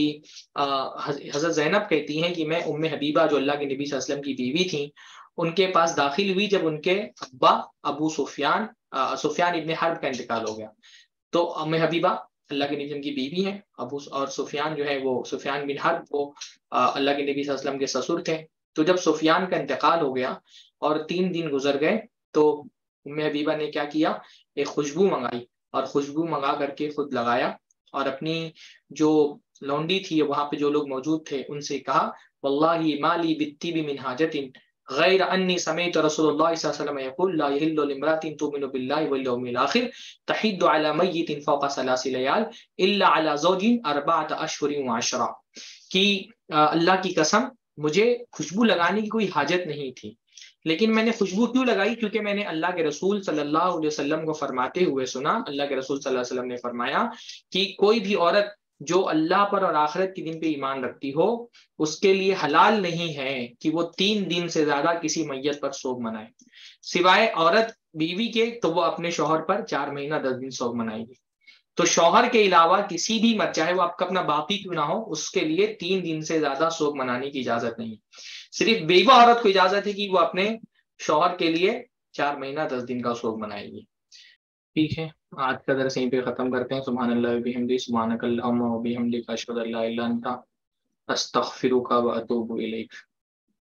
حضرت زینب کہتی ہیں کہ میں ام حبیبہ جو اللہ کے نبی صلی اللہ علیہ وسلم کی بیوی تھیں ان کے پاس داخل ہوئی جب ان کے ابا ابو سفیان سفیان ابن حرب کا انتقال ہو گیا، تو ام حبیبہ اللہ کے نبی کی بیوی ہیں، ابو اور سفیان جو ہے وہ سفیان بن حرب وہ اللہ کے نبی صلی اللہ علیہ وسلم کے سسر تھے، تو جب سفیان کا انتقال ہو گیا اور تین دن گزر گئے تو ام حبیبہ نے کیا کیا، ایک خوشبو منگائی اور خوشبو منگا کر کے خود لگایا، اور اپنی جو لونڈی تھی وہاں پہ جو لوگ موجود تھے ان سے کہا واللہ ما لی بالطیب من حاجت غیر انی سمعت رسول اللہ صلی اللہ علیہ وسلم یقول لا یحل لامرأۃ تؤمن باللہ والیوم الآخر تحد علی میت فوق ثلاث لیال الا علی زوج اربعۃ اشہر وعشرہ، کہ اللہ کی قسم مجھے خوشبو لگانے کی کوئی حاجت نہیں تھی، لیکن میں نے خوشبو کیوں لگائی، کیونکہ میں نے اللہ کے رسول صلی اللہ علیہ وسلم کو فرماتے ہوئے سنا، اللہ کے رسول صلی اللہ علیہ وسلم نے فرمایا کہ کوئی بھی عورت جو اللہ پر اور آخرت کے دن پہ ایمان رکھتی ہو اس کے لیے حلال نہیں ہے کہ وہ تین دن سے زیادہ کسی میت پر سوگ منائے، سوائے عورت بیوی کے تو وہ اپنے شوہر پر چار مہینہ دس دن سوگ منائے گی، تو شوہر کے علاوہ کسی بھی مرد چاہے وہ آپ کا اپنا باپ ہی کیوں نہ ہو اس کے لیے تین دن سے زیادہ سوگ منانے کی اجازت نہیں، صرف بیوہ عورت کو اجازت ہے کہ وہ اپنے شوہر کے لیے چار مہینہ دس دن کا سوگ منائے گی۔ ٹھیک ہے، آج کا درس یہیں پہ ختم کرتے ہیں۔ سبحان اللہ وبحمدہ، سبحانک اللہم وبحمدک، اشہد ان لا الہ الا انت، استغفرک واتوب الیک۔